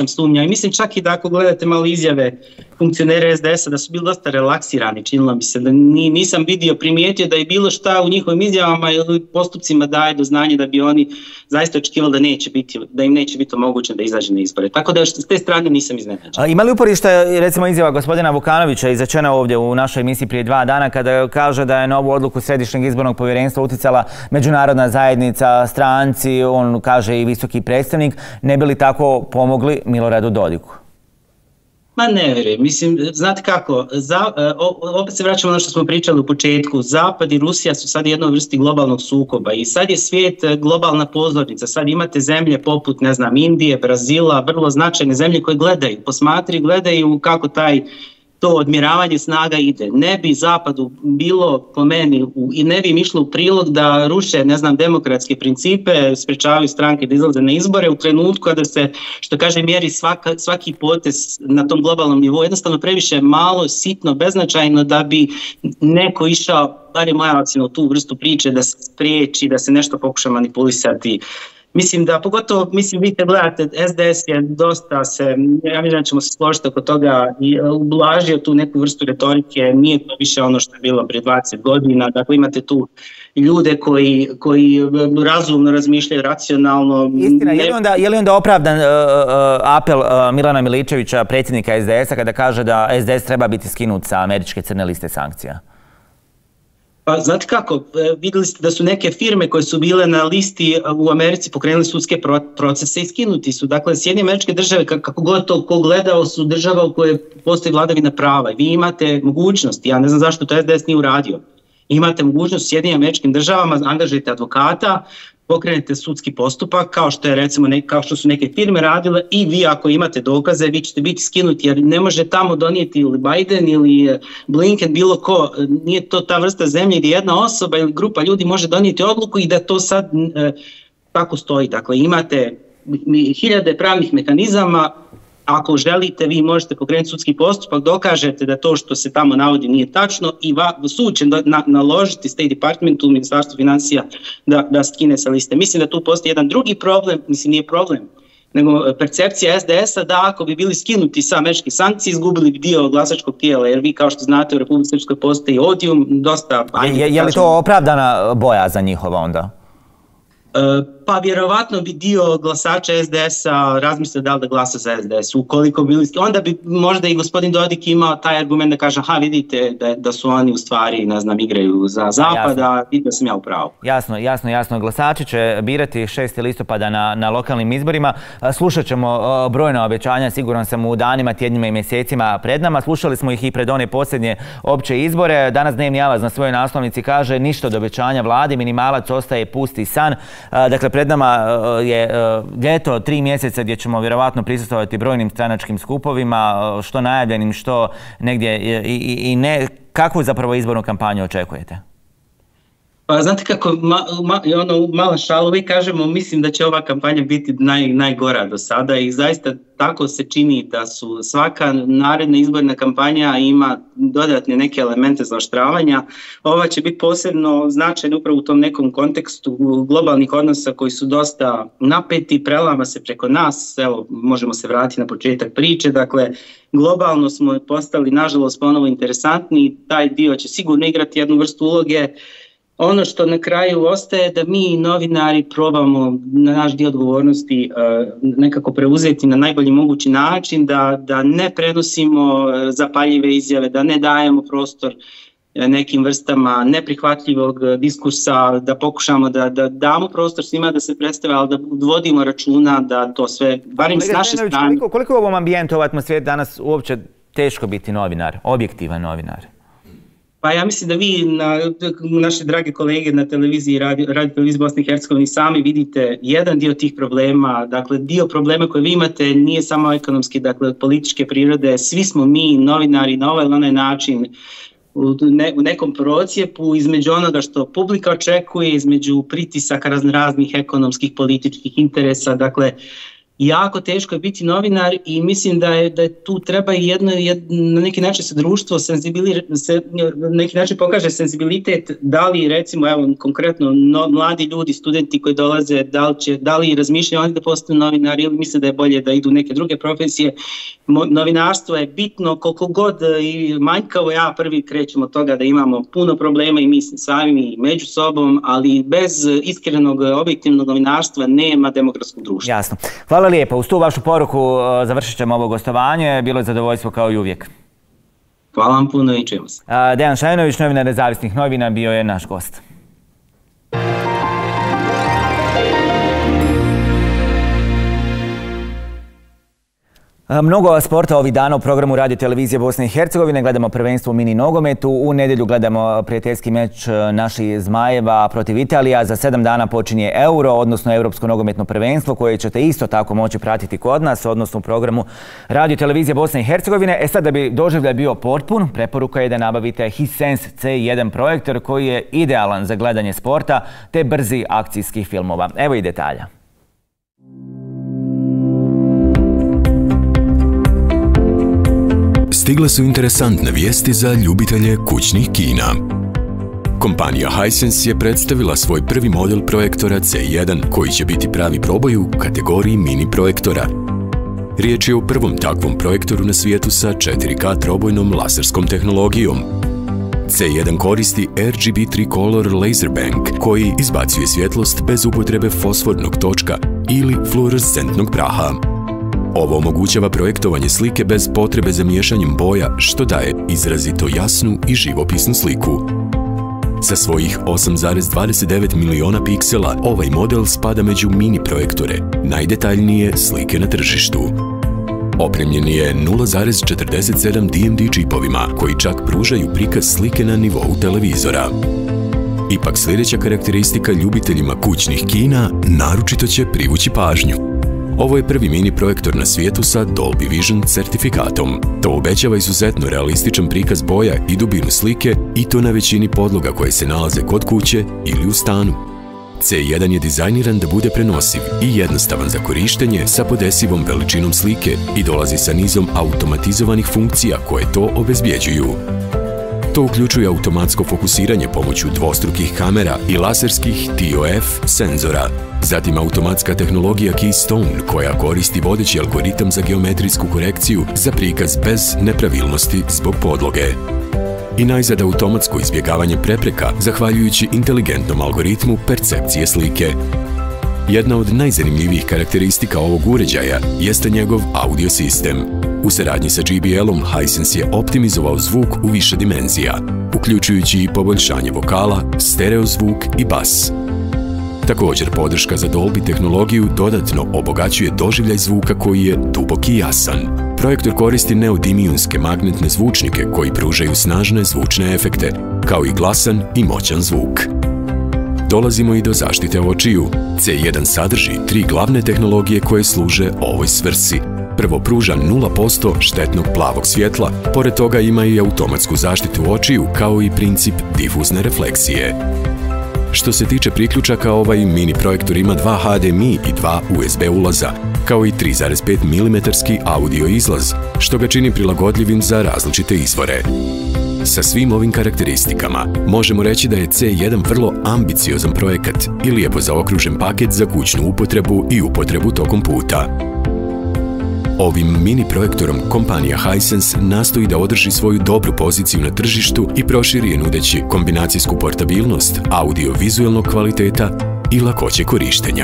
sumnja. I mislim čak i da ako gledate malo izjave funkcionera SDS-a da su bili dosta relaksirani, činilo mi se da nisam primijetio da je bilo šta u njihovim izjavama ili postupcima daje do znanja da bi oni zaista očekivali da im neće biti omogućeno da izađe na izbore. Tako da s te strane nisam iznenađen. Ima li uporište, recimo, izjava gospodina Vukanovića izrečena ovdje u našoj emisiji prije 2 dana kada kaže da je na ovu odluku Središnjeg izbornog povjerenstva utjecala međunarodna zajednica, stranci, on kaže i visoki predstavnik, ne bi li tako pomogli Miloradu Dodiku? Ma ne vjerujem. Mislim, znate kako, opet se vraćamo na ono što smo pričali u početku. Zapad i Rusija su sad jednoj vrsti globalnog sukoba i sad je svijet globalna pozornica. Sad imate zemlje poput, ne znam, Indije, Brazila, vrlo značajne zemlje koje gledaju kako to odmjeravanje snaga ide. Ne bi Zapadu bilo, po meni, i ne bi im išlo u prilog da ruše, ne znam, demokratske principe, sprečavaju stranke da izlaze na izbore u trenutku kada se, što kaže, mjeri svaki potez na tom globalnom nivou. Jednostavno previše malo, sitno, beznačajno da bi neko išao, bar je moja ocjena, u tu vrstu priče da se spriječi, da se nešto pokuša manipulisati. Mislim da, pogotovo, vi kad gledate, SDS je dosta ja mislim da ćemo se složiti oko toga, i ublažio tu neku vrstu retorike, nije to više ono što je bilo prije 20 godina, dakle imate tu ljude koji razumno razmišljaju, racionalno. Istina, je li onda opravdan apel Milana Miličevića, predsjednika SDS-a, kada kaže da SDS treba biti skinut sa američke crne liste sankcija? Pa znate kako, vidjeli ste da su neke firme koje su bile na listi u Americi pokrenuli sudske procese i skinuti su. Dakle, Sjedinjene Američke Države, kako god to ko gledao, su država u kojoj postoji vladavina prava. Vi imate mogućnost, ja ne znam zašto to SDS nije uradio, imate mogućnost u Sjedinjenim Američkim Državama, angažujete advokata, pokrenete sudski postupak, kao što su neke firme radile, i vi ako imate dokaze, vi ćete biti skinuti, jer ne može tamo donijeti ili Biden ili Blinken, bilo ko. Nije to ta vrsta zemlje gdje jedna osoba ili grupa ljudi može donijeti odluku i da to sad tako stoji. Dakle, imate hiljade pravnih mehanizama. Ako želite, vi možete pokrenuti sudski postupak, dokažete da to što se tamo navodi nije tačno i sud će naložiti State Departmentu, Ministarstvu financija da skine sa liste. Mislim da tu postoji jedan drugi problem, nije problem, nego percepcija SDS-a da ako bi bili skinuti sa američkih sankcija, izgubili bi dio glasačkog tijela, jer vi, kao što znate, u Republici Srpskoj postoji odijum, dosta... Je li to opravdana boja za njihova onda? Pa vjerovatno bi dio glasača SDS-a razmislio da li da glasa za SDS. Ukoliko bili, onda bi možda i gospodin Dodik imao taj argument da kaže, aha, vidite da su oni u stvari, ne znam, igraju za Zapad, a vidite da sam ja u pravu. Jasno. Glasači će birati 6. listopada na lokalnim izborima. Slušat ćemo brojna obećanja, siguran sam, u danima, tjednima i mjesecima pred nama. Slušali smo ih i pred one posljednje opće izbore. Danas Dnevni Avaz na svojoj naslovnici kaže ništa od obećanja vlade, minimalac ostaje pusti san. Dakle, pred nama je ljeto, 3 mjeseca gdje ćemo vjerovatno prisustvovati brojnim stranačkim skupovima, što najavljenim, što negdje i ne. Kakvu zapravo izbornu kampanju očekujete? Pa znate kako, mala šala, uvijek kažemo, mislim da će ova kampanja biti najgora do sada i zaista tako se čini da su svaka naredna izborna kampanja ima dodatne neke elemente zaoštravanja. Ova će biti posebno značajna upravo u tom nekom kontekstu globalnih odnosa koji su dosta napeti, prelama se preko nas, evo možemo se vratiti na početak priče, dakle globalno smo postali nažalost ponovo interesantni i taj dio će sigurno igrati jednu vrstu uloge. Ono što na kraju ostaje je da mi novinari probamo na naš dio odgovornosti nekako preuzeti na najbolji mogući način, da ne prenosimo zapaljive izjave, da ne dajemo prostor nekim vrstama neprihvatljivog diskursa, da pokušamo da damo prostor svima da se predstave, ali da vodimo računa da to sve, barem s naše strane... Koliko u ovom ambijentu, ovoj atmosferi danas uopće teško biti novinar, objektivan novinar? Pa ja mislim da vi, naše drage kolege na televiziji, radio televiziji Bosne i Hercegovine, sami vidite jedan dio tih problema. Dakle, dio problema koje vi imate nije samo ekonomski, dakle, političke prirode. Svi smo mi, novinari, na ovaj ili onaj način u nekom procijepu između onoga što publika očekuje, između pritisaka raznih ekonomskih, političkih interesa. Dakle, jako teško je biti novinar i mislim da tu treba na neki način se društvo na neki način pokaže senzibilitet, da li recimo evo konkretno mladi ljudi, studenti koji dolaze, da li razmišljaju oni da postanu novinari ili misle da je bolje da idu u neke druge profesije. Novinarstvo je bitno, koliko god i manjkavo, ja prvi krećem od toga da imamo puno problema i mi sami i među sobom, ali bez iskrenog objektivnog novinarstva nema demokratskog društva. Jasno. Hvala lijepo. Uz tu vašu poruku završit ćemo ovo gostovanje. Bilo je zadovoljstvo kao i uvijek. Hvala vam puno i čujemo se. Dejan Šajnović, novinar Nezavisnih novina, bio je naš gost. Mnogo sporta ovih dana u programu Radio Televizije Bosne i Hercegovine. Gledamo prvenstvo u mini nogometu. U nedjelju gledamo prijateljski meč naših Zmajeva protiv Italija. Za 7 dana počinje Euro, odnosno Europsko nogometno prvenstvo, koje ćete isto tako moći pratiti kod nas, odnosno u programu Radio Televizije Bosne i Hercegovine. Sad da bi doživljaj bio potpun, preporuka je da nabavite Hisense C1 projektor koji je idealan za gledanje sporta te brzi akcijskih filmova. Evo i detalja. Stigle su interesantne vijesti za ljubitelje kućnih kina. Kompanija Hisense je predstavila svoj prvi model projektora C1 koji će biti pravi proboj u kategoriji mini projektora. Riječ je o prvom takvom projektoru na svijetu sa 4K trobojnom laserskom tehnologijom. C1 koristi RGB Tricolor Laser Bank koji izbacuje svjetlost bez upotrebe fosfornog točka ili fluorescentnog praha. Ovo omogućava projektovanje slike bez potrebe za miješanjem boja, što daje izrazito jasnu i živopisnu sliku. Sa svojih 8,29 miliona piksela, ovaj model spada među mini projektore, najdetaljnije slike na tržištu. Opremljen je 0,47 DMD čipovima, koji čak pružaju prikaz slike na nivou televizora. Ipak sljedeća karakteristika ljubiteljima kućnih kina naročito će privući pažnju. Ovo je prvi mini projektor na svijetu sa Dolby Vision certifikatom. To obećava izuzetno realističan prikaz boja i dubinu slike, i to na većini podloga koje se nalaze kod kuće ili u stanu. C1 je dizajniran da bude prenosiv i jednostavan za korištenje sa podesivom veličinom slike i dolazi sa nizom automatizovanih funkcija koje to obezbjeđuju. To uključuje automatsko fokusiranje pomoću dvostrukih kamera i laserskih TOF senzora. Zatim automatska tehnologija Keystone koja koristi vodeći algoritam za geometrijsku korekciju za prikaz bez nepravilnosti zbog podloge. I najzad automatsko izbjegavanje prepreka zahvaljujući inteligentnom algoritmu percepcije slike. Jedna od najzanimljivijih karakteristika ovog uređaja jeste njegov audio sistem. U saradnji sa JBL-om Hisense je optimizovao zvuk u više dimenzija, uključujući i poboljšanje vokala, stereo zvuk i bas. Također, podrška za Dolby tehnologiju dodatno obogaćuje doživljaj zvuka koji je dubok i jasan. Projektor koristi neodimijunske magnetne zvučnike koji pružaju snažne zvučne efekte, kao i glasan i moćan zvuk. Dolazimo i do zaštite očiju. C1 sadrži 3 glavne tehnologije koje služe ovoj svrsi. Prvo, pruža 0% štetnog plavog svjetla, pored toga ima i automatsku zaštitu očiju kao i princip difuzne refleksije. Što se tiče priključaka, ovaj mini projektor ima 2 HDMI i 2 USB ulaza, kao i 3,5 mm audio izlaz, što ga čini prilagodljivim za različite izvore. Sa svim ovim karakteristikama možemo reći da je C1 vrlo ambiciozan projekat i lijepo zaokružen paket za kućnu upotrebu i upotrebu tokom puta. Ovim mini projektorom kompanija Hisense nastoji da održi svoju dobru poziciju na tržištu i proširi je nudeći kombinacijsku portabilnost, audio-vizualnog kvaliteta i lakoće korištenja.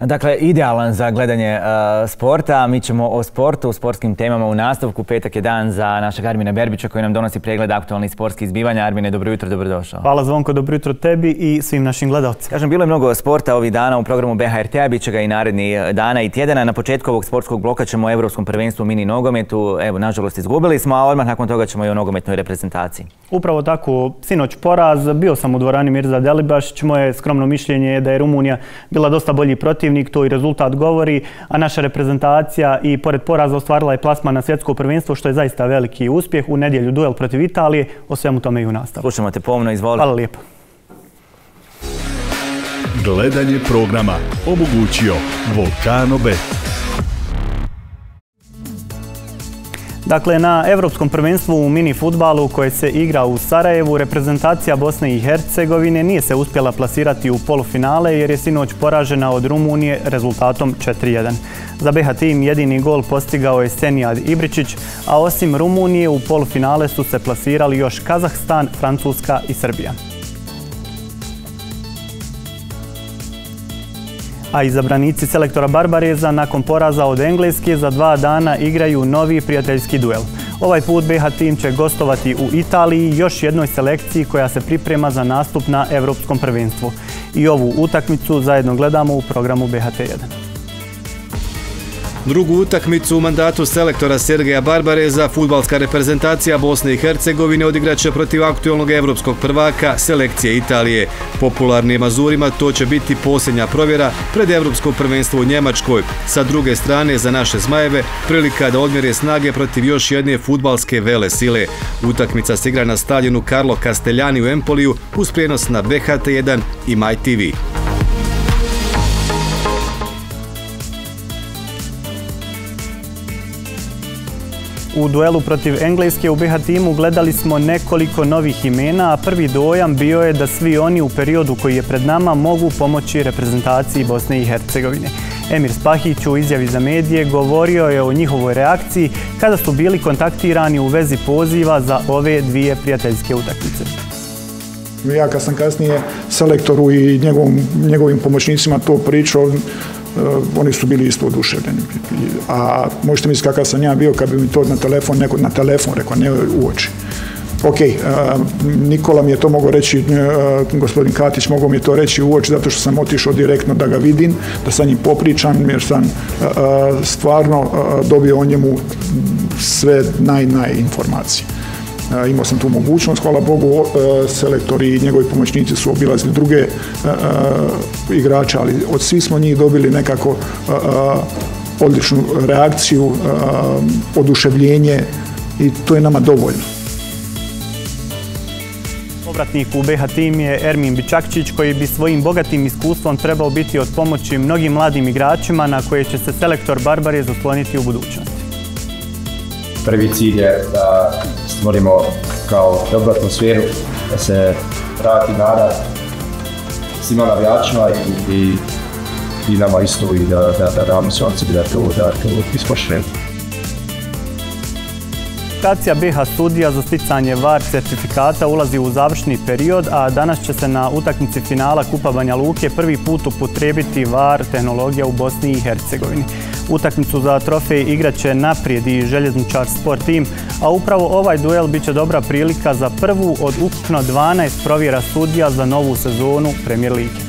Dakle, idealan za gledanje sporta. Mi ćemo o sportu, o sportskim temama u nastavku. Petak je dan za našeg Armina Berbića koji nam donosi pregled aktualnih sportskih zbivanja. Armine, dobro jutro, dobrodošao. Hvala Zvonko, dobro jutro tebi i svim našim gledalcima. Kažem, bilo je mnogo sporta ovih dana u programu BHRT-a, bit će ga i narednih dana i tjedana. Na početku ovog sportskog bloka ćemo o Evropskom prvenstvu u mini nogometu. Evo, nažalost, izgubili smo, a odmah nakon toga ćemo i o nogometnoj reprezentaciji. Upravo tako, sinoć poraz. Bio sam u dvorani Mirza Delibašić. Moje skromno mišljenje je da je Rumunija bila dosta bolji protivnik, to i rezultat govori, a naša reprezentacija i pored poraza ostvarila je plasman na svjetsko prvenstvo, što je zaista veliki uspjeh. U nedjelju duel protiv Italije, o svemu tome i u nastavu. Slušamo te pomno, izvoli. Hvala lijepo. Gledanje programa omogućio Volcano Bet. Dakle, na Evropskom prvenstvu u mini fudbalu koje se igra u Sarajevu, reprezentacija Bosne i Hercegovine nije se uspjela plasirati u polufinale jer je sinoć poražena od Rumunije rezultatom 4:1. Za BH tim jedini gol postigao je Senijad Ibričić, a osim Rumunije u polufinale su se plasirali još Kazahstan, Francuska i Srbija. A izabranici selektora Barbareza nakon poraza od Engleske za 2 dana igraju novi prijateljski duel. Ovaj put BH tim će gostovati u Italiji, još jednoj selekciji koja se priprema za nastup na Evropskom prvenstvu. I ovu utakmicu zajedno gledamo u programu BHT1. Drugu utakmicu u mandatu selektora Sergeja Barbareza fudbalska reprezentacija Bosne i Hercegovine odigraće protiv aktualnog evropskog prvaka selekcije Italije. Popularnim Azurima to će biti posljednja provjera pred evropsko prvenstvo u Njemačkoj. Sa druge strane, za naše Zmajeve prilika da odmjere snage protiv još jedne fudbalske vele sile. Utakmica se igra na stadionu Carlo Castellani u Empoliju uz prijenos na BHT1 i MyTV. U duelu protiv Engleske u BH timu gledali smo nekoliko novih imena, a prvi dojam bio je da svi oni u periodu koji je pred nama mogu pomoći reprezentaciji Bosne i Hercegovine. Emir Spahić u izjavi za medije govorio je o njihovoj reakciji kada su bili kontaktirani u vezi poziva za ove dvije prijateljske utakmice. Ja kad sam kasnije selektoru i njegovim pomoćnicima to pričao, oni su bili isto oduševljeni. A možete misliti kakav sam ja bio kad bi mi to na telefon rekao, ne u oči. Ok, Nikola mi je to mogao reći, gospodin Katić mogao mi je to reći u oči zato što sam otišao direktno da ga vidim, da sa njim popričam jer sam stvarno dobio o njemu sve naj informacije. Imao sam tu mogućnost, hvala Bogu, selektori i njegovi pomoćnici su obilazili druge igrače, ali od svih smo njih dobili nekako odličnu reakciju, oduševljenje i to je nama dovoljno. Povratnik u BH tim je Ermin Bičakčić koji bi svojim bogatim iskustvom trebao biti od pomoći mnogim mladim igračima na koje će se selektor Barbarez osloniti u budućnosti. Prvi cilj je da stvorimo kao dobru atmosferu, da se vrati nada svima navijačima i nama isto i da damo sve od sebi da to ispoštujemo. Kvalifikacija BH studija za sticanje VAR certifikata ulazi u završni period, a danas će se na utakmici finala Kupa Banja Luke prvi put upotrijebiti VAR tehnologija u Bosni i Hercegovini. Utakmicu za trofej igraće Naprijed i Željezničar Sport tim, a upravo ovaj duel biće dobra prilika za prvu od ukupno 12 provjera sudija za novu sezonu Premier lige.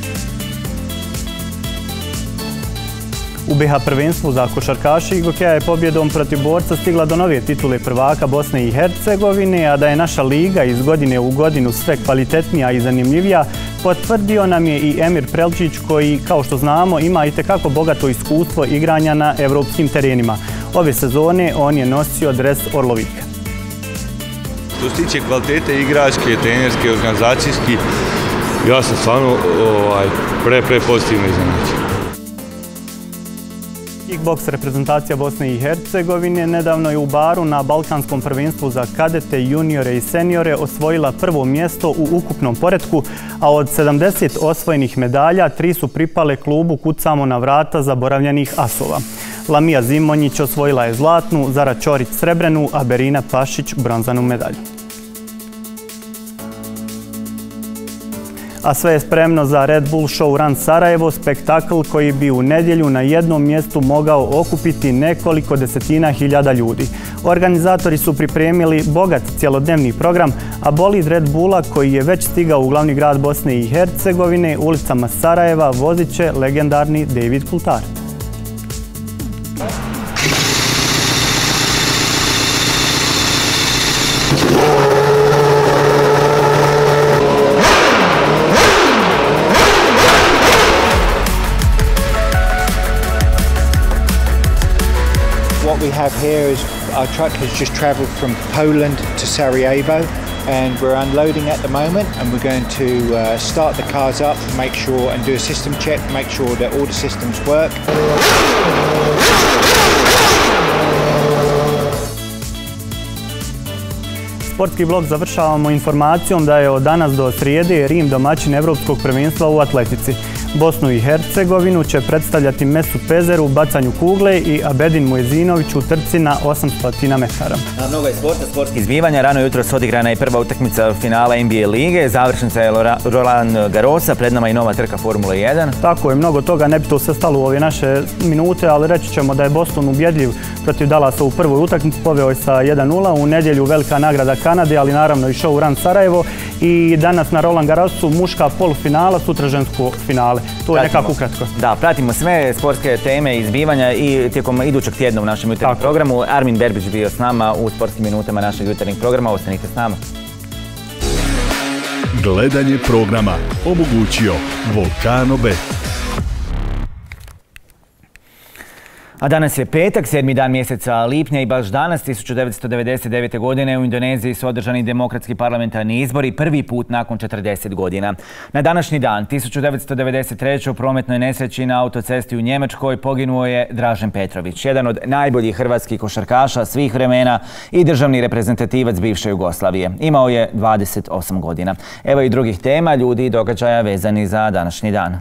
U BH prvenstvu za košarkaše Gokeja je pobjedom protiv Borca stigla do nove titule prvaka Bosne i Hercegovine, a da je naša liga iz godine u godinu sve kvalitetnija i zanimljivija, potvrdio nam je i Emir Prelčić koji, kao što znamo, ima itekako bogato iskustvo igranja na evropskim terenima. Ove sezone on je nosio dres Orlovika. Što se tiče kvalitete igračke, trenerske, organizacijski, ja sam stvarno pre pozitivno iznenađen. Kickboks reprezentacija Bosne i Hercegovine nedavno je u Baru na Balkanskom prvenstvu za kadete, juniore i seniore osvojila prvo mjesto u ukupnom poretku, a od 70 osvojenih medalja 3 su pripale klubu Kucamo na vrata zaboravljenih asova. Lamija Zimonjić osvojila je zlatnu, Zara Ćorić srebrenu, a Berina Pašić bronzanu medalju. a sve je spremno za Red Bull Show Run Sarajevo, spektakl koji bi u nedjelju na jednom mjestu mogao okupiti nekoliko desetina hiljada ljudi. Organizatori su pripremili bogat cjelodnevni program, a bolid Red Bulla koji je već stigao u glavni grad Bosne i Hercegovine ulicama Sarajeva vozit će legendarni David Coulthard. What we have here is our truck has just travelled from Poland to Sarajevo, and we're unloading at the moment, and we're going to start the cars up, make sure and do a system check, make sure that all the systems work. Sportski blok završavamo informacijom da je od danas do srijede Rim domaćin Evropskog prvenstva u atletici. Bosnu i Hercegovinu će predstavljati Mesu Pezer u bacanju kugle i Abedin Muezinović u trci na 800 metara. Na mnogo je sportskih zbivanja. Rano jutro se odigrana je prva utakmica finala NBA lige. Završnica je Roland Garrosa, pred nama i nova trka Formula 1. Tako je, mnogo toga, ne bi to sve stalo u ove naše minute, ali reći ćemo da je Boston ubjedljiv protiv Dallasa u prvoj utakmici, poveo je sa 1-0. U nedjelju velika nagrada Kanade, ali naravno i show Run Sarajevo. I danas na Roland Garrosu muška polufinala, sutra žensko finale. To je nekako ukratko. Da, pratimo sve sportske teme i zbivanja i tijekom idućeg tjedna u našem jutarnjem programu. Armin Berbić bio s nama u sportskim minutama našeg jutarnjeg programa. Ostanite s nama. Gledanje programa omogućio Volcano Bet. A danas je petak, 7. dan mjeseca lipnja i baš danas, 1999. godine u Indoneziji su održani demokratski parlamentarni izbori prvi put nakon 40 godina. Na današnji dan, 1993. u prometnoj nesreći na autocesti u Njemačkoj poginuo je Dražen Petrović, jedan od najboljih hrvatskih košarkaša svih vremena i državni reprezentativac bivše Jugoslavije. Imao je 28 godina. Evo i drugih tema, ljudi i događaja vezani za današnji dan.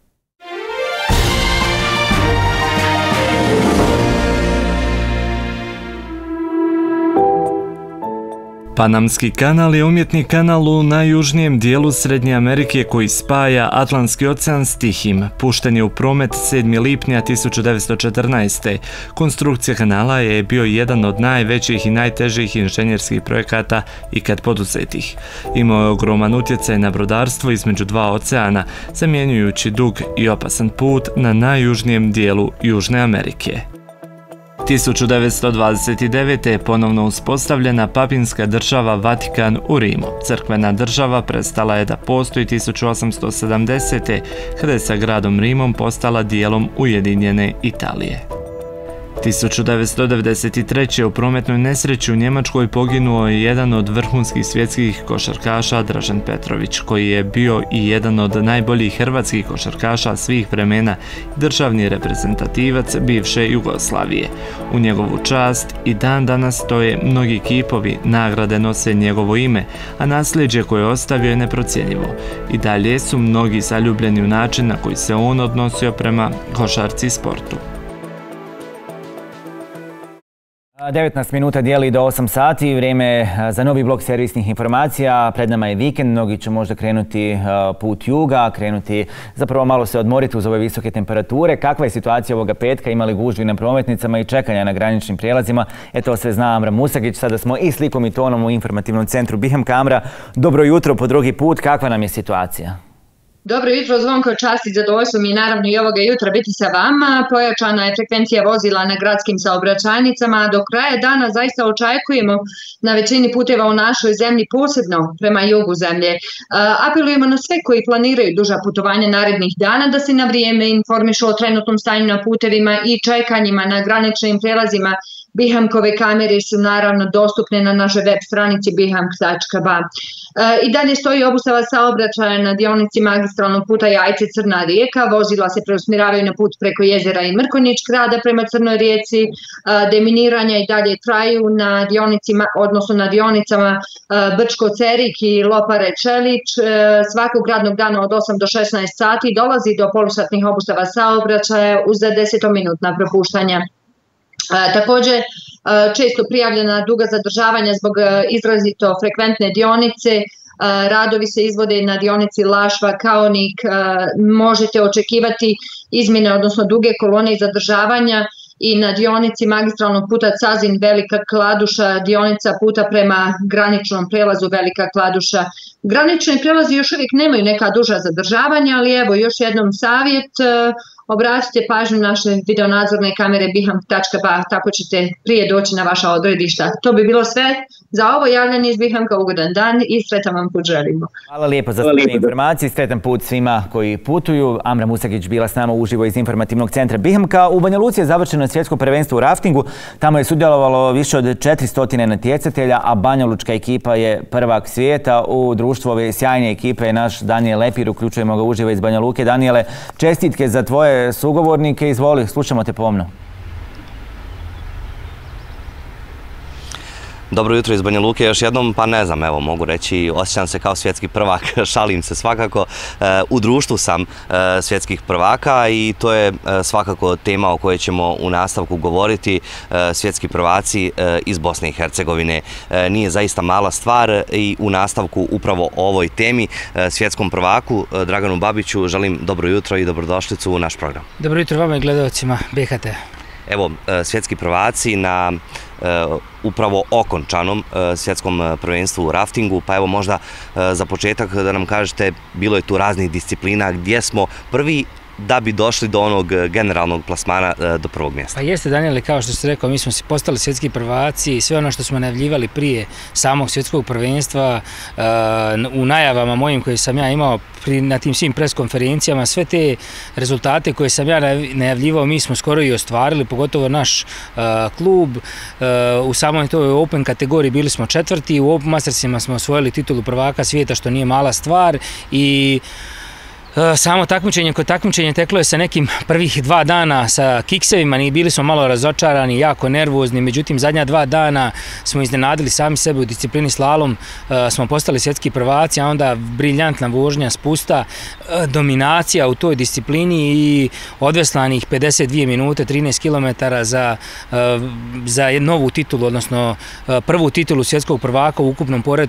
Panamski kanal je umjetni kanal u najjužnijem dijelu Srednje Amerike koji spaja Atlantski ocean s Tihim. Pušten je u promet 7. lipnja 1914. Konstrukcija kanala je bio jedan od najvećih i najtežih inženjerskih projekata ikad poduzetih. Imao je ogroman utjecaj na brodarstvo između dva oceana, zamjenjujući dug i opasan put na najjužnijem dijelu Južne Amerike. 1929. je ponovno uspostavljena papinska država Vatikan u Rimu. Crkvena država prestala je da postoji 1870. kada je sa gradom Rimom postala dijelom Ujedinjene Italije. 1993. u prometnoj nesreći u Njemačkoj poginuo je jedan od vrhunskih svjetskih košarkaša Dražen Petrović, koji je bio i jedan od najboljih hrvatskih košarkaša svih vremena, državni reprezentativac bivše Jugoslavije. U njegovu čast i dan danas stoje mnogi kipovi, nagrade nose njegovo ime, a nasljeđe koje je ostavio je neprocjenjivo. I dalje su mnogi zaljubljeni u način na koji se on odnosio prema košarci i sportu. 19 minuta dijeli do 8 sati, vrijeme za novi blok servisnih informacija. Pred nama je vikend, mnogi će možda krenuti put juga, krenuti zapravo malo se odmoriti uz ove visoke temperature. Kakva je situacija ovoga petka, imali gužvi na prometnicama i čekanja na graničnim prijelazima? Eto sve zna Amra Musagić, sada smo i slikom i tonom u informativnom centru Biham. Amra, dobro jutro po drugi put, kakva nam je situacija? Dobro jutro, Zvonko, čast i zadovoljstvo mi je naravno i ovoga jutra biti sa vama. Pojačana je frekvencija vozila na gradskim saobraćajnicama. Do kraja dana zaista očekujemo na većini puteva u našoj zemlji, posebno prema jugu zemlje. Apelujemo na sve koji planiraju duža putovanja narednih dana da se na vrijeme informišu o trenutnom stanju na putevima i čekanjima na graničnim prijelazima. Bihamkove kamere su naravno dostupne na našoj web stranici bihamk.ba. I dalje stoji obustava saobraćaja na dionici magistralnog puta Jajce-Crna Rijeka. Vozila se preusmjeravaju na put preko jezera i Mrkonjić grada prema Crnoj Rijeci. Deminiranja i dalje traju na dionicima, odnosno na dionicama Brčko-Cerik i Lopare-Čelić. Svakog radnog dana od 8 do 16 sati dolazi do polusatnih obustava saobraćaja uz 10-minutna propuštanja. Također, često prijavljena duga zadržavanja zbog izrazito frekventne dionice radovi se izvode na dionici Lašva-Kaonik, možete očekivati izmjene, odnosno duge kolone i zadržavanja i na dionici magistralnog puta Cazin-Velika Kladuša, dionica puta prema graničnom prelazu Velika Kladuša. Granični prelazi još uvijek nemaju neka duža zadržavanja, ali evo još jednom savjet, obratite pažnju naše videonadzorne kamere biham.ba, tako ćete prije doći na vaša odredišta. To bi bilo sve za ovo javljanje iz Bihamka. Ugodan dan i sretan vam put želimo. Hvala lijepo za sve informacije, sretan put svima koji putuju. Amra Musakić bila s nama uživo iz informativnog centra Bihamka. U Banja Luci je završeno svjetsko prvenstvo u raftingu. Tamo je sudjelovalo više od 400 natjecatelja, a banjalučka ekipa je prvak svijeta. U društvu ove sjajne ekipe je naš Danijel Lepir, uključujemo ga uživo iz Banja Luke. Danijele, čestitke za tvoje sugovornike, izvoli, slušamo te pomno. Dobro jutro iz Banja Luke još jednom, pa ne znam, evo mogu reći, osjećam se kao svjetski prvak, šalim se svakako. U društvu sam svjetskih prvaka i to je svakako tema o kojoj ćemo u nastavku govoriti. Svjetski prvaci iz Bosne i Hercegovine nije zaista mala stvar i u nastavku upravo o ovoj temi svjetskom prvaku Draganu Babiću želim dobro jutro i dobrodošlicu u naš program. Dobro jutro vama i gledalcima BHT. Evo, svjetski prvaci na upravo okončanom svjetskom prvenstvu u raftingu, pa evo možda za početak da nam kažete, bilo je tu raznih disciplina, gdje smo prvi da bi došli do onog generalnog plasmana do prvog mjesta. Pa jeste, Danijeli, kao što ste rekao, mi smo postali svjetski prvaci i sve ono što smo najavljivali prije samog svjetskog prvenstva, u najavama mojim koje sam ja imao na tim svim preskonferencijama, sve te rezultate koje sam ja najavljivao mi smo skoro i ostvarili, pogotovo naš klub. U samoj toj Open kategoriji bili smo četvrti, u Open Mastersima smo osvojili titulu prvaka svijeta, što nije mala stvar, i samo takmičenje kod takmičenja teklo je sa nekim prvih 2 dana sa kiksevima, bili smo malo razočarani, jako nervozni, međutim zadnja 2 dana smo iznenadili sami sebe u disciplini slalom, smo postali svjetski prvaci, a onda briljantna vožnja spusta, dominacija u toj disciplini i odveslanih 52 minute, 13 km za novu titulu, odnosno prvu titulu svjetskog prvaka u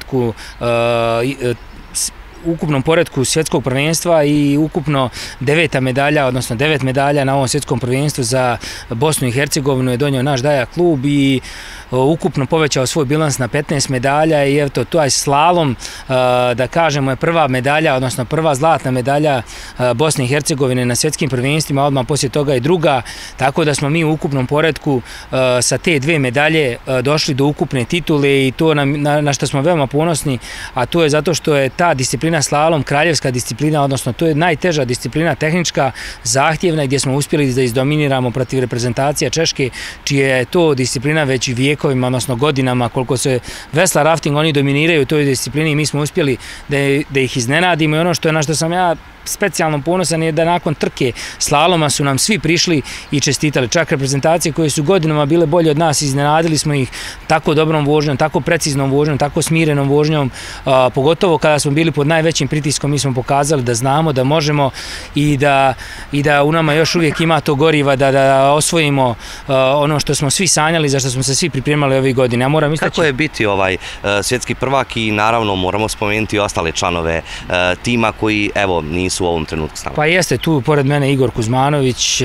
ukupnom poretku svjetskog prvenstva i ukupno 9. medalja, odnosno 9 medalja na ovom svjetskom prvenstvu za Bosnu i Hercegovinu je donio naš Daja klub i ukupno povećao svoj bilans na 15 medalja i eto, taj slalom, da kažemo, je prva medalja, odnosno prva zlatna medalja Bosne i Hercegovine na svjetskim prvenstvima, odmah poslije toga i druga, tako da smo mi u ukupnom poretku sa te 2 medalje došli do ukupne titule i to na što smo veoma ponosni, a to je zato što je ta disciplina slalom kraljevska disciplina, odnosno to je najteža disciplina, tehnička, zahtjevna, gdje smo uspjeli da izdominiramo protiv reprezentacija Češke, čija je to disciplina već i vijekovima, odnosno godinama, koliko se vesla rafting, oni dominiraju u toj disciplini i mi smo uspjeli da ih iznenadimo i ono što je na što sam ja specijalno ponosan je da nakon trke slaloma su nam svi prišli i čestitali. Čak reprezentacije koje su godinama bile bolje od nas, iznenadili smo ih tako dobrom vožnjom, tako preciznom vožnjom, tako smirenom vožnjom, pogotovo kada smo bili pod najvećim pritiskom, mi smo pokazali da znamo, da možemo i da u nama još uvijek ima to goriva da osvojimo ono što smo svi sanjali, za što smo se svi pripremali ovih godina. Kako je biti svjetski prvak i naravno moramo spomenuti ostale članove tima koji evo nisu u ovom trenutku s nama? Pa jeste tu pored mene Igor Kuzmanović,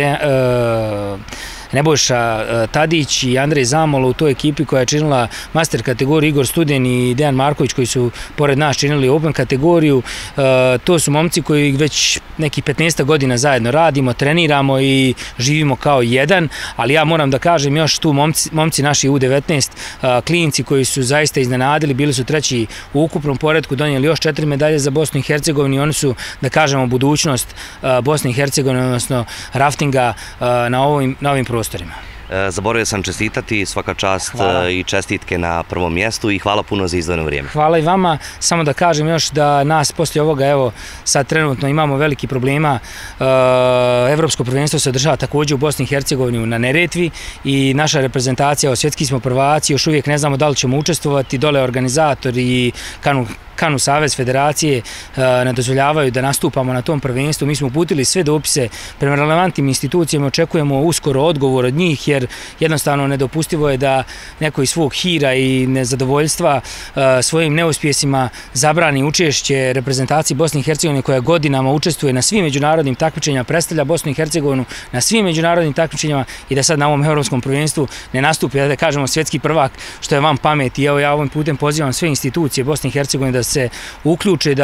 Nebojša Tadić i Andrej Zamolo u toj ekipi koja je činila master kategoriju, Igor Studen i Dejan Marković koji su pored nas činili Open kategoriju. To su momci koji već nekih 15 godina zajedno radimo, treniramo i živimo kao jedan, ali ja moram da kažem još tu momci naši U19 klinci koji su zaista iznenadili, bili su treći u ukupnom poretku, donijeli još 4 medalje za Bosnu i Hercegovinu i oni su, da kažemo, budućnost Bosne i Hercegovine, odnosno raftinga na ovim prostorima. Zaboravio sam čestitati, svaka čast i čestitke na prvom mjestu i hvala puno za izdvojeno vrijeme. Hvala i vama, samo da kažem još da nas poslije ovoga, evo sad trenutno imamo veliki problema, Evropsko prvenstvo se održava također u Bosni i Hercegovini na Neretvi i naša reprezentacija, svjetski smo prvaci, još uvijek ne znamo da li ćemo učestvovati, dole organizatori i Kanu Savez Federacije ne dozvoljavaju da nastupamo na tom prvenstvu. Mi smo uputili sve dopise prema relevantnim institucijama, očekujemo uskoro odgovor od njih, jer jednostavno nedopustivo je da neko iz svog hira i nezadovoljstva svojim neuspjesima zabrani učešće reprezentaciji Bosne i Hercegovine koja godinama učestvuje na svim međunarodnim takmičenjima, predstavlja Bosnu i Hercegovinu na svim međunarodnim takmičenjima i da sad na ovom evropskom prvenstvu ne nastupi, da kažemo, svjetski prvak, što je van pameti. Evo, ja ovim putem pozivam sve institucije Bosne i Hercegovine da se uključe,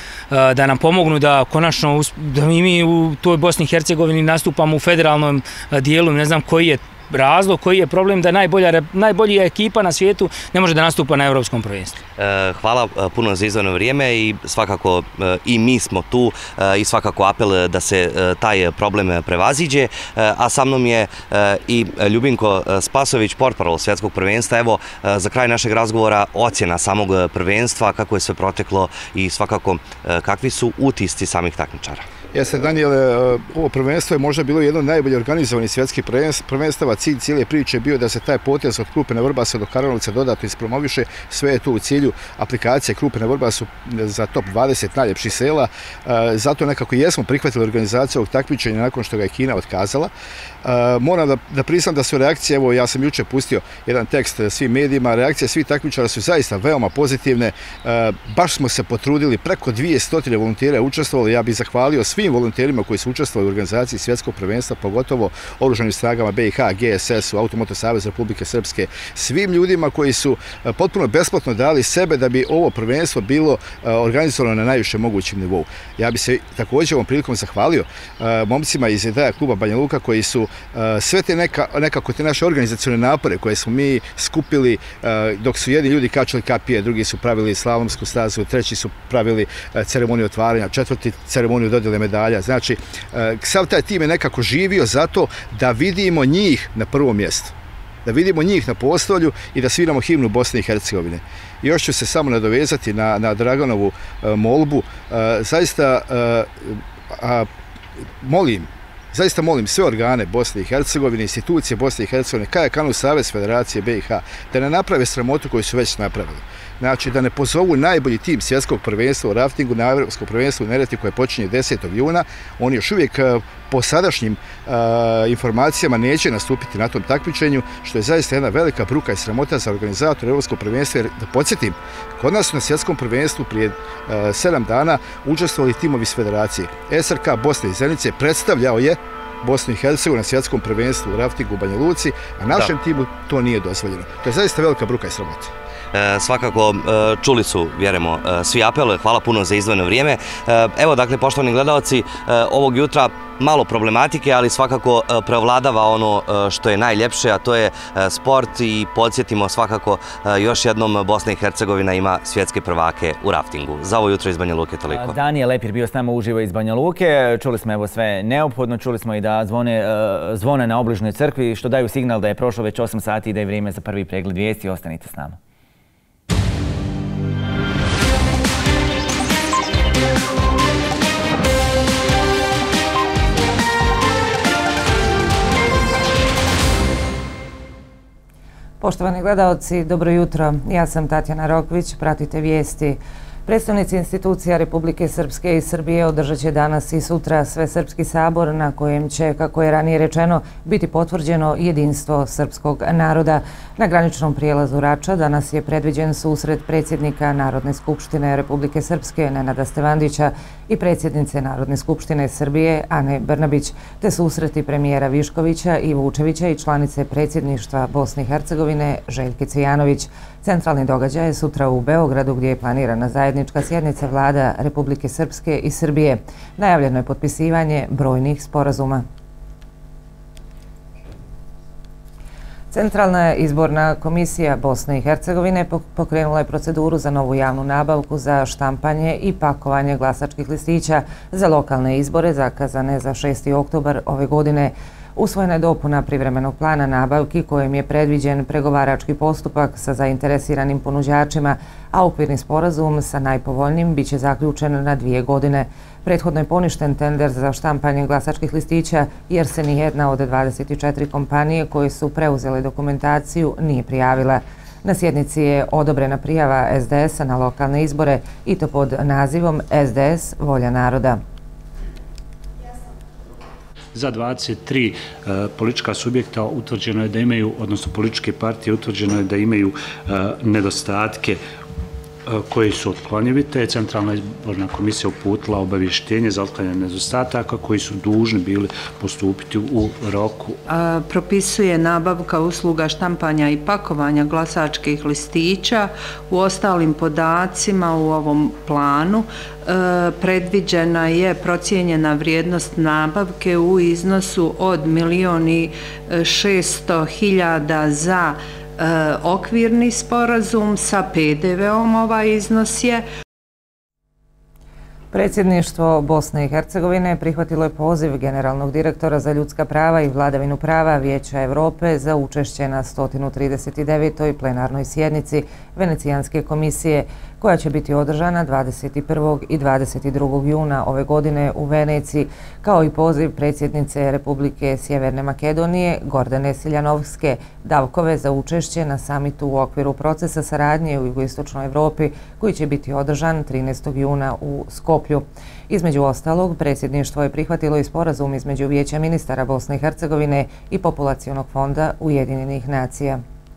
da nam pomognu da konačno da mi u toj Bosni i Hercegovini nastupamo u federalnom dijelu. Ne znam koji je razlog, koji je problem da najbolja ekipa na svijetu ne može da nastupa na evropskom prvenstvu. Hvala puno za izdvojeno vrijeme i svakako i mi smo tu i svakako apel da se taj problem prevaziđe, a sa mnom je i Ljubinko Spasović, portparol svjetskog prvenstva. Evo, za kraj našeg razgovora ocjena samog prvenstva, kako je sve proteklo i svakako kakvi su utisci samih takmičara. Jeste, Daniele, ovo prvenstvo je možda bilo jedno od najbolje organizovanih svjetskih prvenstava. Cilj cijele priče je bio da se taj potez od Krupine Vrbasa do Karlonovca dodatno ispromoviše. Sve je to u cilju aplikacije Krupine Vrbasu za top 20 najljepših sela. Zato nekako jesmo prihvatili organizaciju ovog takmičenja nakon što ga je Kina otkazala. Moram da priznam da su reakcije, evo ja sam jučer pustio jedan tekst svim medijima, reakcije svih takmičara su zaista veoma pozitivne. Baš smo se potrudili, preko 200 volontera je učestvovalo. Ja bih zahvalio svim volonterima koji su učestvovali u organizaciji svjetskog prvenstva, pogotovo Oružanim snagama BiH, GSS-u, Automoto Savez Republike Srpske, svim ljudima koji su potpuno besplatno dali sebe da bi ovo prvenstvo bilo organizovano na najviše mogućem nivou. Ja bih se također ovom prilikom zahvalio momcima iz ideja kluba Banja Luka koji su sve te nekako te naše organizacione napore koje smo mi skupili dok su jedni ljudi kačali kapije, drugi su pravili slalomsku stazu, treći su pravili ceremoniju otvaranja, četvrti ceremoniju dodjele medalja. Znači, sav taj tim je nekako živio zato da vidimo njih na prvom mjestu. Da vidimo njih na postolju i da sviramo himnu Bosne i Hercegovine. Još ću se samo nadovezati na Draganovu molbu. Zaista molim sve organe Bosne i Hercegovine, institucije Bosne i Hercegovine, Kanu Savez Federacije BiH, da ne naprave sramotu koju su već napravili. Znači, da ne pozovu najbolji tim svjetskog prvenstva u raftingu na evropskom prvenstvu u Neretvi koje počinje 10. juna. Oni još uvijek po sadašnjim informacijama neće nastupiti na tom takmičenju, što je zaista jedna velika bruka i sramota za organizator evropskog prvenstva. Jer, da podsjetim, kod nas na svjetskom prvenstvu prije 7 dana učestvovali timovi s federacije. SRK Bosne i Zenice predstavljao je Bosnu i Hercegovinu na svjetskom prvenstvu u raftingu u Banja Luci, a našem timu to nije dozvoljeno. To je zaista velika bruka i sramota. Svakako čuli su, vjerujemo, svi apel. Hvala puno za izdvojeno vrijeme. Evo, dakle, poštovani gledalci, ovog jutra malo problematike, ali svakako preovladava ono što je najljepše, a to je sport i podsjetimo svakako još jednom Bosna i Hercegovina ima svjetske prvake u raftingu. Za ovo jutro iz Banja Luke toliko. Danijel Lepir bio s nama uživo iz Banja Luke. Čuli smo evo sve neophodno, čuli smo i da zvone na obližnjoj crkvi, što daju signal da je prošlo već 8 sati i da je vrijeme za prvi pregled vijesti. Ostanite s nama. Poštovani gledaoci, dobro jutro. Ja sam Tatjana Rokvić, pratite vijesti. Predstavnici institucija Republike Srpske i Srbije održat će danas i sutra Svesrpski sabor na kojem će, kako je ranije rečeno, biti potvrđeno jedinstvo srpskog naroda. Na graničnom prijelazu Rača danas je predviđen susret predsjednika Narodne skupštine Republike Srpske Nenada Stevandića i predsjednice Narodne skupštine Srbije Ane Brnabić, te susreti premijera Viškovića i Vučevića i članice predsjedništva Bosne i Hercegovine Željke Cvijanović. Centralni događaj je sutra u Beogradu gdje je planirana zajednička sjednica vlada Republike Srpske i Srbije. Najavljeno je potpisivanje brojnih sporazuma. Centralna izborna komisija Bosne i Hercegovine pokrenula je proceduru za novu javnu nabavku za štampanje i pakovanje glasačkih listića za lokalne izbore zakazane za 6. oktobar ove godine. Usvojena je dopuna privremenog plana nabavki kojim je predviđen pregovarački postupak sa zainteresiranim ponuđačima, a okvirni sporazum sa najpovoljnijim biće zaključen na 2 godine. Prethodno je poništen tender za štampanje glasačkih listića jer se nijedna od 24 kompanije koje su preuzele dokumentaciju nije prijavila. Na sjednici je odobrena prijava SDS-a na lokalne izbore i to pod nazivom SDS Volja naroda. Za 23 politička subjekta utvrđeno je da imaju, odnosno političke partije utvrđeno je da imaju nedostatke koji su otklonjivi, te je Centralna izborna komisija uputila obavještenje za otklanjanje nedostataka koji su dužni bili postupiti u roku. Propisuje nabavka usluga štampanja i pakovanja glasačkih listića. U ostalim podacima u ovom planu predviđena je procijenjena vrijednost nabavke u iznosu od 1.600.000 za okvirni sporazum, sa PDV-om ovaj iznos je. Predsjedništvo Bosne i Hercegovine prihvatilo je poziv generalnog direktora za ljudska prava i vladavinu prava Vijeća Evrope za učešće na 139. plenarnoj sjednici Venecijanske komisije, koja će biti održana 21. i 22. juna ove godine u Veneciji, kao i poziv predsjednice Republike Sjeverne Makedonije Gordane Siljanovske Davkove za učešće na samitu u okviru procesa saradnje u jugoistočnoj Evropi, koji će biti održan 13. juna u Skoplju. Između ostalog, predsjedništvo je prihvatilo i sporazum između Vijeća ministara Bosne i Hercegovine i Populacionog fonda Ujedinjenih nacija.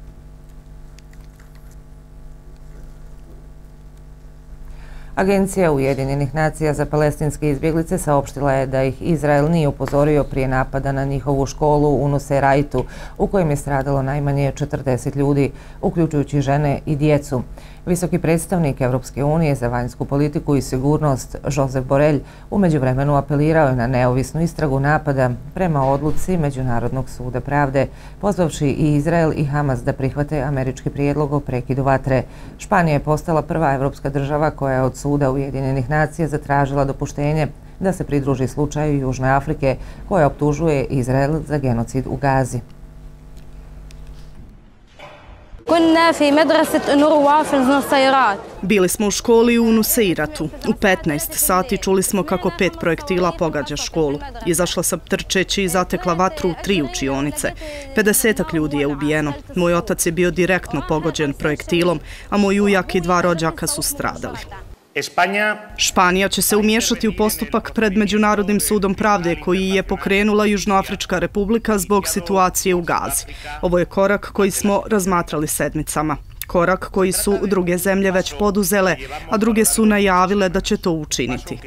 Agencija Ujedinjenih nacija za palestinske izbjeglice saopštila je da ih Izrael nije upozorio prije napada na njihovu školu u Nuseraitu, u kojem je stradalo najmanje 40 ljudi, uključujući žene i djecu. Visoki predstavnik Evropske unije za vanjsku politiku i sigurnost Josep Borrell u međuvremenu apelirao je na neovisnu istragu napada prema odluci Međunarodnog suda pravde, pozvavši i Izrael i Hamas da prihvate američki prijedlog o prekidu vatre. Španija je postala prva evropska država koja je od suda Ujedinjenih nacija zatražila dopuštenje da se pridruži slučaju Južne Afrike, koja optužuje Izrael za genocid u Gazi. Bili smo u školi u Nuseiratu. U 15 sati čuli smo kako 5 projektila pogađa školu. Izašla sam trčeći i zatekla vatru u 3 učionice. 50 ljudi je ubijeno. Moj otac je bio direktno pogođen projektilom, a moj ujak i 2 rođaka su stradali. Španija će se umiješati u postupak pred Međunarodnim sudom pravde koji je pokrenula Južnoafrička republika zbog situacije u Gazi. Ovo je korak koji smo razmatrali sedmicama. Korak koji su druge zemlje već poduzele, a druge su najavile da će to učiniti.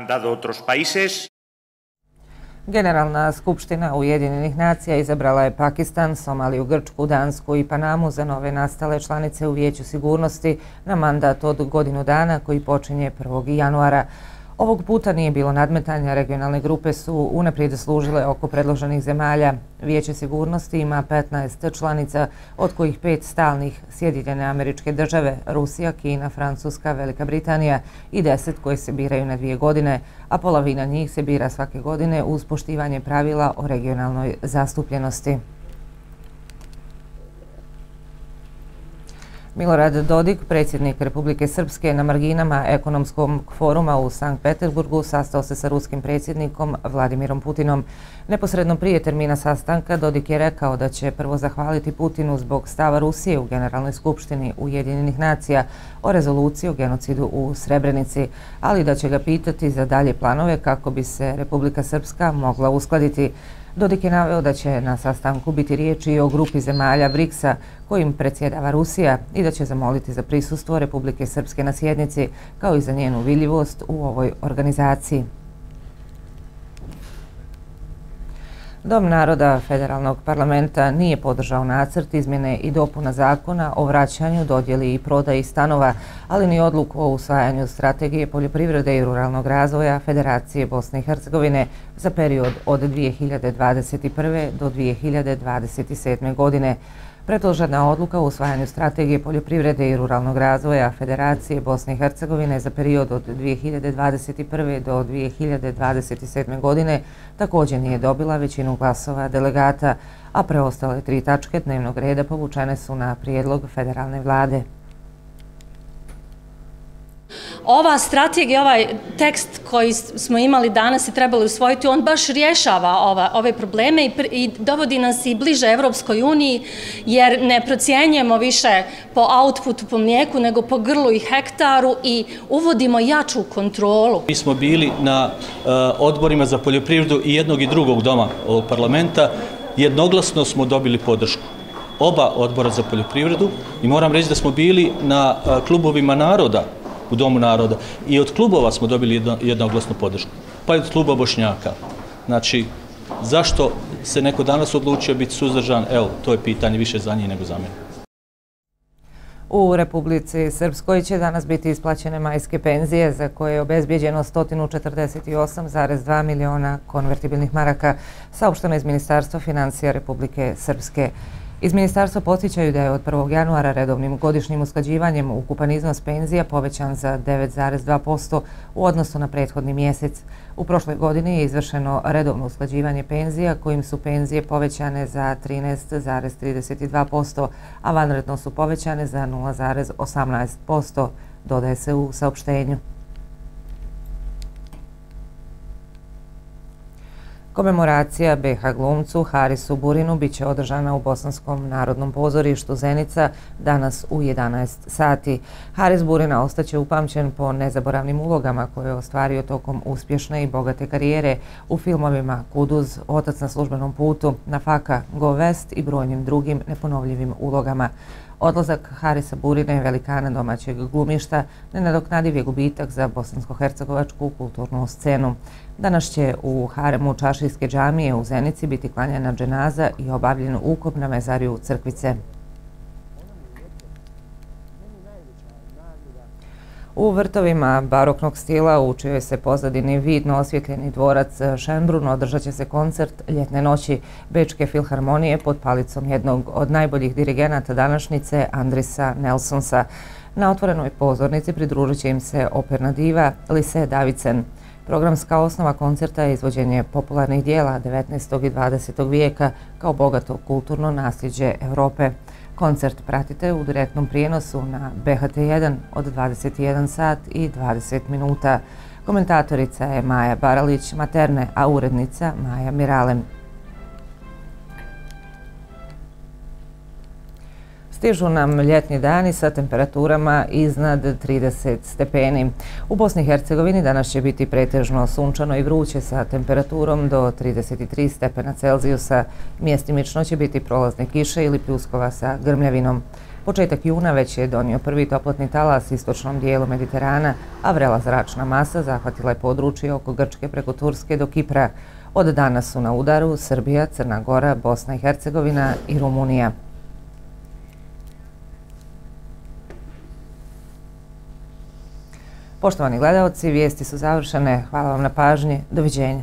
Generalna skupština Ujedinjenih nacija izabrala je Pakistan, Somaliju, Grčku, Dansku i Panamu za nove nastale članice u Vijeću sigurnosti na mandat od godinu dana koji počinje 1. januara. Ovog puta nije bilo nadmetanja, regionalne grupe su unaprijed služile oko predloženih zemalja. Vijeće sigurnosti ima 15 članica, od kojih 5 stalnih: Sjedinjene Američke Države, Rusija, Kina, Francuska, Velika Britanija i 10 koje se biraju na 2 godine, a polovina njih se bira svake godine uz poštivanje pravila o regionalnoj zastupljenosti. Milorad Dodik, predsjednik Republike Srpske, na marginama ekonomskog foruma u Sankt Petersburgu sastao se sa ruskim predsjednikom Vladimirom Putinom. Neposredno prije termina sastanka Dodik je rekao da će prvo zahvaliti Putinu zbog stava Rusije u Generalnoj skupštini Ujedinjenih nacija o rezoluciji o genocidu u Srebrenici, ali da će ga pitati za dalje planove kako bi se Republika Srpska mogla uskladiti. Dodik je naveo da će na sastanku biti riječi i o grupi zemalja BRICS-a kojim predsjedava Rusija i da će zamoliti za prisustvo Republike Srpske na sjednici, kao i za njenu vidljivost u ovoj organizaciji. Dom naroda Federalnog parlamenta nije podržao nacrt izmjene i dopuna zakona o vraćanju, dodjeli i prodaji stanova, ali ni odluku o usvajanju strategije poljoprivrede i ruralnog razvoja Federacije Bosne i Hercegovine za period od 2021. do 2027. godine. Predložena odluka o usvajanju strategije poljoprivrede i ruralnog razvoja Federacije Bosne i Hercegovine za period od 2021. do 2027. godine također nije dobila većinu glasova delegata, a preostale 3 tačke dnevnog reda povučene su na prijedlog federalne vlade. ova strategija, ovaj tekst koji smo imali danas i trebali usvojiti, on baš rješava ove probleme i dovodi nas i bliže Evropskoj uniji, jer ne procjenjujemo više po outputu, po mlijeku, nego po grlu i hektaru i uvodimo jaču kontrolu. Mi smo bili na odborima za poljoprivredu i jednog i drugog doma ovog parlamenta. Jednoglasno smo dobili podršku oba odbora za poljoprivredu i moram reći da smo bili na klubovima naroda, u Domu naroda, i od klubova smo dobili jednoglasnu podršku, pa i od kluba Bošnjaka. Znači, zašto se neko danas odlučio biti suzdržan, evo, to je pitanje više za njih nego za mene. U Republici Srpskoj će danas biti isplaćene majske penzije za koje je obezbijeđeno 148,2 miliona konvertibilnih maraka, saopšteno iz Ministarstva financija Republike Srpske. Iz ministarstva podsjećaju da je od 1. januara redovnim godišnjim usklađivanjem ukupan iznos penzija povećan za 9,2% u odnosu na prethodni mjesec. U prošloj godini je izvršeno redovno usklađivanje penzija kojim su penzije povećane za 13,32%, a vanredno su povećane za 0,18%, dodaje se u saopštenju. Komemoracija BiH glumcu Harisu Burinu biće održana u Bosanskom narodnom pozorištu Zenica danas u 11 sati. Haris Burina ostaće upamćen po nezaboravnim ulogama koje je ostvario tokom uspješne i bogate karijere u filmovima Kuduz, Otac na službenom putu, Nafaka, Go West i brojnim drugim neponovljivim ulogama. Odlazak Harisa Burine, velikana domaćeg glumišta, nenadoknadiv je gubitak za bosansko-hercegovačku kulturnu scenu. Danas će u haremu Čašijske džamije u Zenici biti klanjana dženaza i obavljen ukop na mezariju Crkvice. U vrtovima baroknog stila u čijoj se pozadini vidno osvjetljeni dvorac Šembrun održat će se koncert Ljetne noći Bečke filharmonije pod palicom jednog od najboljih dirigenata današnjice, Andrisa Nelsonsa. Na otvorenoj pozornici pridružit će im se operna diva Lise Davidsen. Programska osnova koncerta je izvođenje popularnih dijela 19. i 20. vijeka kao bogato kulturno nasljeđe Europe. Koncert pratite u direktnom prijenosu na BHT1 od 21 sat i 20 minuta. Komentatorica je Maja Baralić Materne, a urednica Maja Miralem. Stižu nam ljetni dani sa temperaturama iznad 30 stepeni. U Bosni i Hercegovini danas će biti pretežno sunčano i vruće sa temperaturom do 33 stepena Celzijusa. Mjestimično će biti prolazne kiše ili pljuskova sa grmljavinom. Početak juna već je donio prvi toplotni talas istočnom dijelu Mediterana, a vrela zračna masa zahvatila je područje oko Grčke preko Turske do Kipra. Od danas su na udaru Srbija, Crna Gora, Bosna i Hercegovina i Rumunija. Poštovani gledaoci, vijesti su završene. Hvala vam na pažnji. Doviđenja.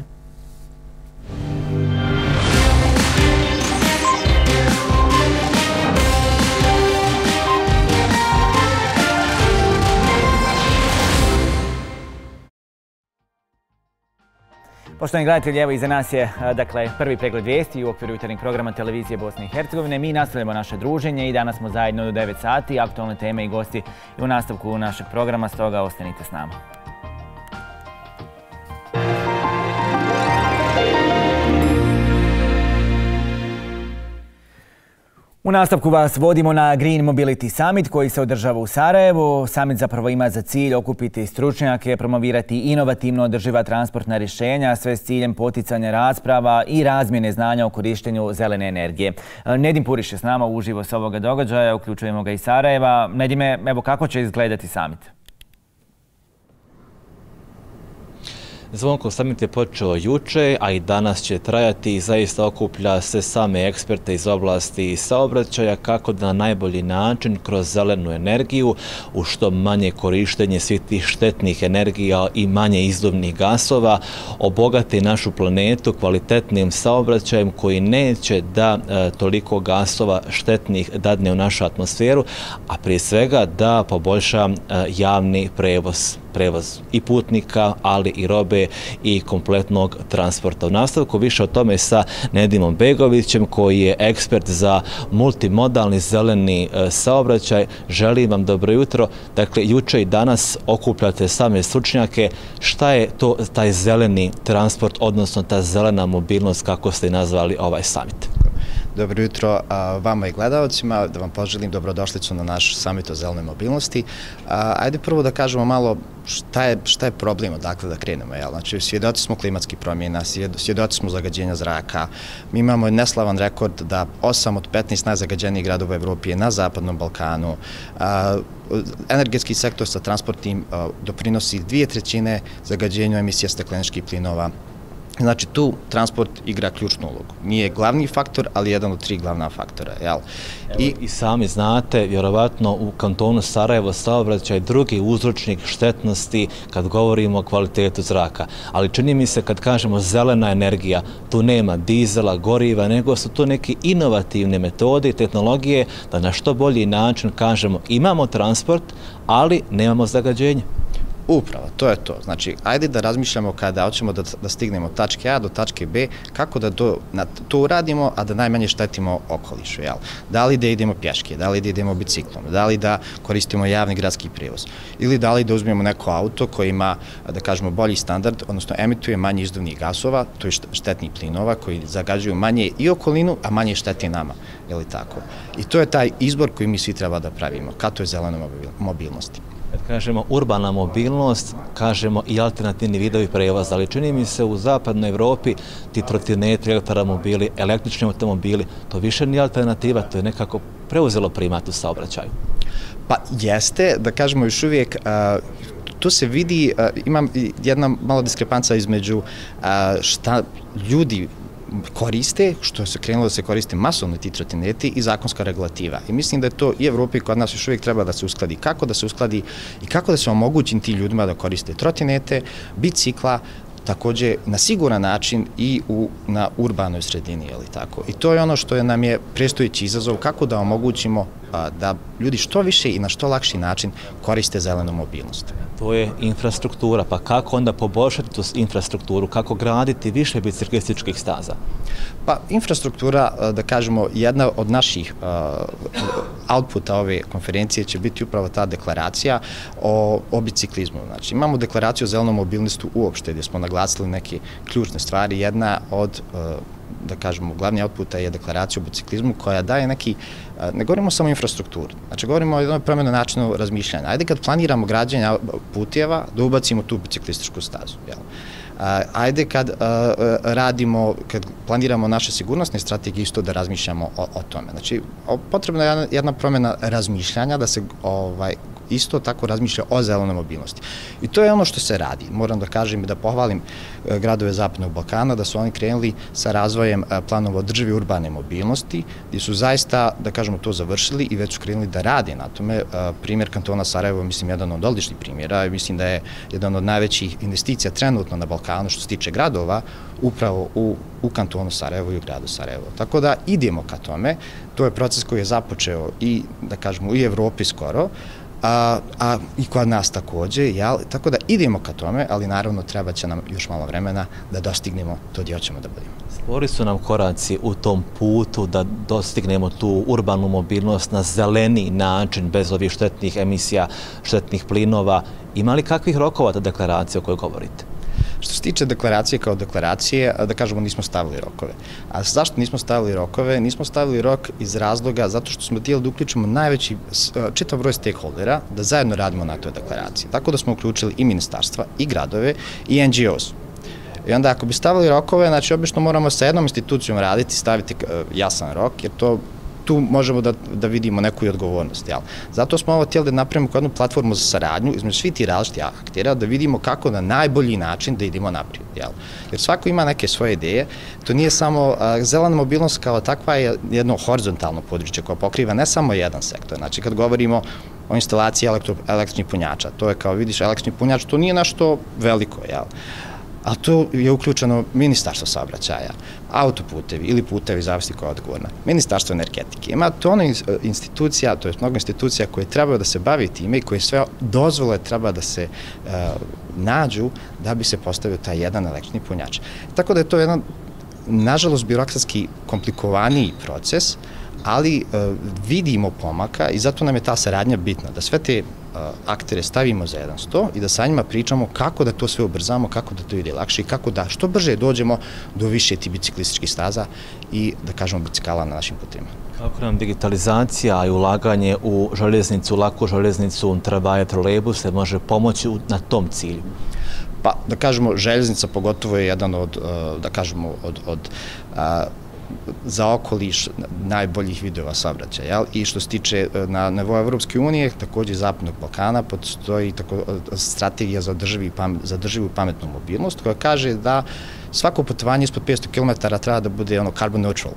Poštovani gledatelji, evo iza nas je prvi pregled vijesti u okviru jutarnjeg programa Televizije Bosne i Hercegovine. Mi nastavljamo naše druženje i danas smo zajedno do 9 sati. Aktualne teme i gosti i u nastavku našeg programa, stoga ostanite s nama. U nastavku vas vodimo na Green Mobility Summit koji se održava u Sarajevu. Summit zapravo ima za cilj okupiti stručnjake, promovirati inovativno održiva transportna rješenja, sve s ciljem poticanja rasprava i razmjene znanja o korištenju zelene energije. Nedim Puriš je s nama uživo s ovoga događaja, uključujemo ga iz Sarajeva. Nedime, evo kako će izgledati summit? Zvonko, summit je počeo juče, a i danas će trajati i zaista okuplja se same eksperte iz oblasti saobraćaja kako da na najbolji način kroz zelenu energiju u što manje korištenje svih tih štetnih energija i manje izduvnih gasova obogati našu planetu kvalitetnim saobraćajem koji neće da toliko gasova štetnih dadne u našu atmosferu, a prije svega da poboljša javni prevoz. prevoz i putnika, ali i robe i kompletnog transporta. U nastavku više o tome sa Nedimom Begovićem, koji je ekspert za multimodalni zeleni saobraćaj. Želim vam dobro jutro. Dakle, juče i danas okupljate same stručnjake. Šta je to taj zeleni transport, odnosno ta zelena mobilnost, kako ste nazvali ovaj summit? Dobro jutro vama i gledalcima, da vam poželim dobrodošlicu na naš summit o zelenoj mobilnosti. Ajde prvo da kažemo malo šta je problem, odakle da krenemo. Znači, svjedoci smo klimatskih promjena, svjedoci smo zagađenja zraka. Mi imamo neslavan rekord da 8 od 15 najzagađenijih gradova u Evropi je na Zapadnom Balkanu. Energetski sektor sa transportnim doprinosi 2/3 zagađenju emisija stakleničkih plinova. Znači, tu transport igra ključnu ulogu. Nije glavni faktor, ali jedan od 3 glavna faktora. I sami znate, vjerovatno u kantonu Sarajevo saobraćaj drugi uzročnik štetnosti kad govorimo o kvalitetu zraka. Ali čini mi se kad kažemo zelena energija, tu nema dizela, goriva, nego su to neke inovativne metode i tehnologije da na što bolji način kažemo imamo transport, ali nemamo zagađenje. Upravo, to je to. Znači, ajde da razmišljamo kada hoćemo da stignemo od tačke A do tačke B, kako da to uradimo, a da najmanje štetimo okolišu. Da li da idemo pješke, da li da idemo biciklom, da li da koristimo javni gradski prijevoz, ili da li da uzmemo neko auto koji ima, da kažemo, bolji standard, odnosno emituje manje izduvnih gasova, to je štetnih plinova koji zagađuju manje i okolinu, a manje šteti nama. I to je taj izbor koji mi svi treba da pravimo, ka toj zelenoj mobilnosti. Kad kažemo urbana mobilnost, kažemo i alternativni vidovi prevoza, ali čini mi se u zapadnoj Evropi ti trotineti, elektromobili, električni automobili, to više nije alternativa, to je nekako preuzelo primat u saobraćaju. Pa jeste, da kažemo još uvijek, tu se vidi, imam jedna mala diskrepanca između šta ljudi koriste, što se krenulo da se koriste masovno ti trotineti i zakonska regulativa. I mislim da je to i Evropi kod nas još uvijek treba da se uskladi. Kako da se uskladi i kako da se omogući ti ljudima da koriste trotinete, bicikla, također na siguran način i na urbanoj sredini. I to je ono što nam je predstojeći izazov, kako da omogućimo da ljudi što više i na što lakši način koriste zelenu mobilnost. To je infrastruktura, pa kako onda poboljšati tu infrastrukturu, kako graditi više biciklističkih staza? Pa infrastruktura, da kažemo, jedna od naših outputa ove konferencije će biti upravo ta deklaracija o biciklizmu. Znači, imamo deklaraciju o zelenom mobilnosti uopšte, gdje smo naglasili neke ključne stvari. Jedna od, da kažemo, glavni outputa je deklaracija o biciklizmu koja daje neki, ne govorimo samo o infrastrukturi, znači govorimo o jednoj promjenu načinu razmišljanja. Ajde kad planiramo građenje putjeva, da ubacimo tu biciklističku stazu. Ajde kad planiramo naše sigurnosne strategije, isto da razmišljamo o tome. Znači, potrebna je jedna promjena razmišljanja, da se isto tako razmišlja o zelenoj mobilnosti. I to je ono što se radi. Moram da kažem i da pohvalim gradove Zapadnog Balkana, da su oni krenuli sa razvojem planova održive urbane mobilnosti, gdje su zaista, da kažemo, to završili i već su krenuli da rade na tome. Primjer kantona Sarajevo, mislim, jedan od odličnih primjera i mislim da je jedan od najvećih investicija trenutno na Balkanu što se tiče gradova, upravo u kantonu Sarajevo i u gradu Sarajevo. Tako da idemo ka tome. To je proces koji je započeo i, da kažemo, i Evropi skoro, a i kod nas također, tako da idemo ka tome, ali naravno treba će nam još malo vremena da dostignemo to gdje hoćemo da budemo. Spori su nam koraci u tom putu da dostignemo tu urbanu mobilnost na zeleni način, bez ovih štetnih emisija, štetnih plinova. Ima li kakvih rokova ta deklaracija o kojoj govorite? Što se tiče deklaracije kao deklaracije, da kažemo, nismo stavili rokove. A zašto nismo stavili rokove? Nismo stavili rok iz razloga zato što smo htjeli da uključimo najveći čitav broj stakeholdera da zajedno radimo na toj deklaraciji. Tako da smo uključili i ministarstva, i gradove, i NGOs. I onda ako bi stavili rokove, znači obično moramo sa jednom institucijom raditi, staviti jasan rok, jer tu možemo da vidimo neku i odgovornost. Zato smo ovo htjeli da napravimo jednu platformu za saradnju između svih ti različitih aktera, da vidimo kako na najbolji način da idemo naprijed. Jer svako ima neke svoje ideje. To nije samo, zelena mobilnost kao takva je jedno horizontalno područje koje pokriva ne samo jedan sektor. Znači kad govorimo o instalaciji električnih punjača, to je kao vidiš električni punjač, to nije nešto veliko, a to je uključeno Ministarstvo saobraćaja, autoputevi ili putevi, zavisno koja je odgovorna, Ministarstvo energetike. Ima to ono institucija, to je mnogo institucija koje treba da se bavi time i koje sve dozvole treba da se nađu da bi se postavio taj jedan električni punjač. Tako da je to jedan, nažalost, birokratski komplikovaniji proces, ali vidimo pomaka i zato nam je ta saradnja bitna, da sve te aktere stavimo za jedan sto i da sa njima pričamo kako da to sve ubrzamo, kako da to ide lakše i kako da što brže dođemo do više tih biciklističkih staza i, da kažemo, bicikala na našim putima. Kako nam digitalizacija i ulaganje u željeznicu, laku željeznicu, tramvaje, trolejbuse može pomoći na tom cilju? Pa, da kažemo, željeznica pogotovo je jedan od, da kažemo, od za okoliš najboljih vidova saobraćaja. I što se tiče na nivou Evropske unije, također i Zapadnog Balkana, postoji strategija za održivu pametnu mobilnost koja kaže da svako putovanje ispod 500 km treba da bude carbon neutral.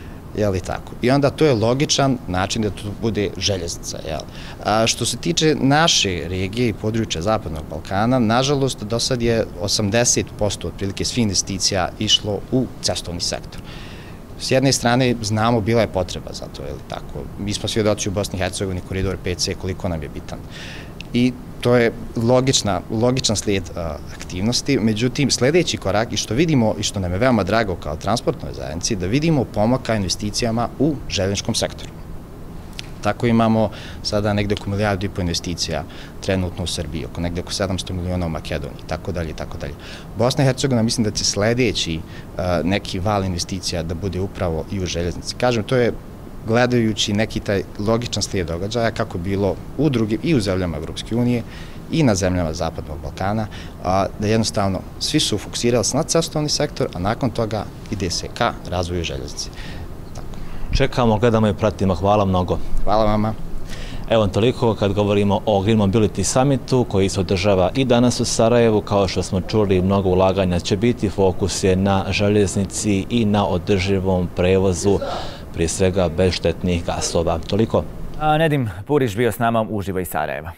I onda to je logičan način da to bude željeznica. Što se tiče naše regije i područja Zapadnog Balkana, nažalost, do sad je 80% otprilike svih investicija išlo u cestovni sektor. S jedne strane, znamo, bila je potreba za to, mi smo svjedoci u Bosni i Hercegovini koridor 5C koliko nam je bitan. I to je logičan slijed aktivnosti, međutim, sljedeći korak i što vidimo i što nam je veoma drago kao transportnoj zajednici, da vidimo pomaka investicijama u željezničkom sektoru. Tako imamo sada negde oko 1,5 milijardu investicija trenutno u Srbiji, negde oko 700 miliona u Makedoniji, tako dalje, tako dalje. Bosna i Hercegovina mislim da će sljedeći neki val investicija da bude upravo i u željeznici. Kažem, to je gledajući neki taj logičan slijed događaja kako je bilo u drugim i u zemljama Evropske unije i na zemljama Zapadnog Balkana, da jednostavno svi su fokusirali se na cestovni sektor, a nakon toga ide se ka razvoju željeznice. Čekamo, gledamo i pratimo. Hvala mnogo. Hvala vama. Evo toliko kad govorimo o Green Mobility Summitu koji se održava i danas u Sarajevu. Kao što smo čuli, mnogo ulaganja će biti, fokus je na željeznici i na održivom prevozu, prije svega bez štetnih gasova. Toliko. Nedim Puriš bio s nama uživo iz Sarajeva.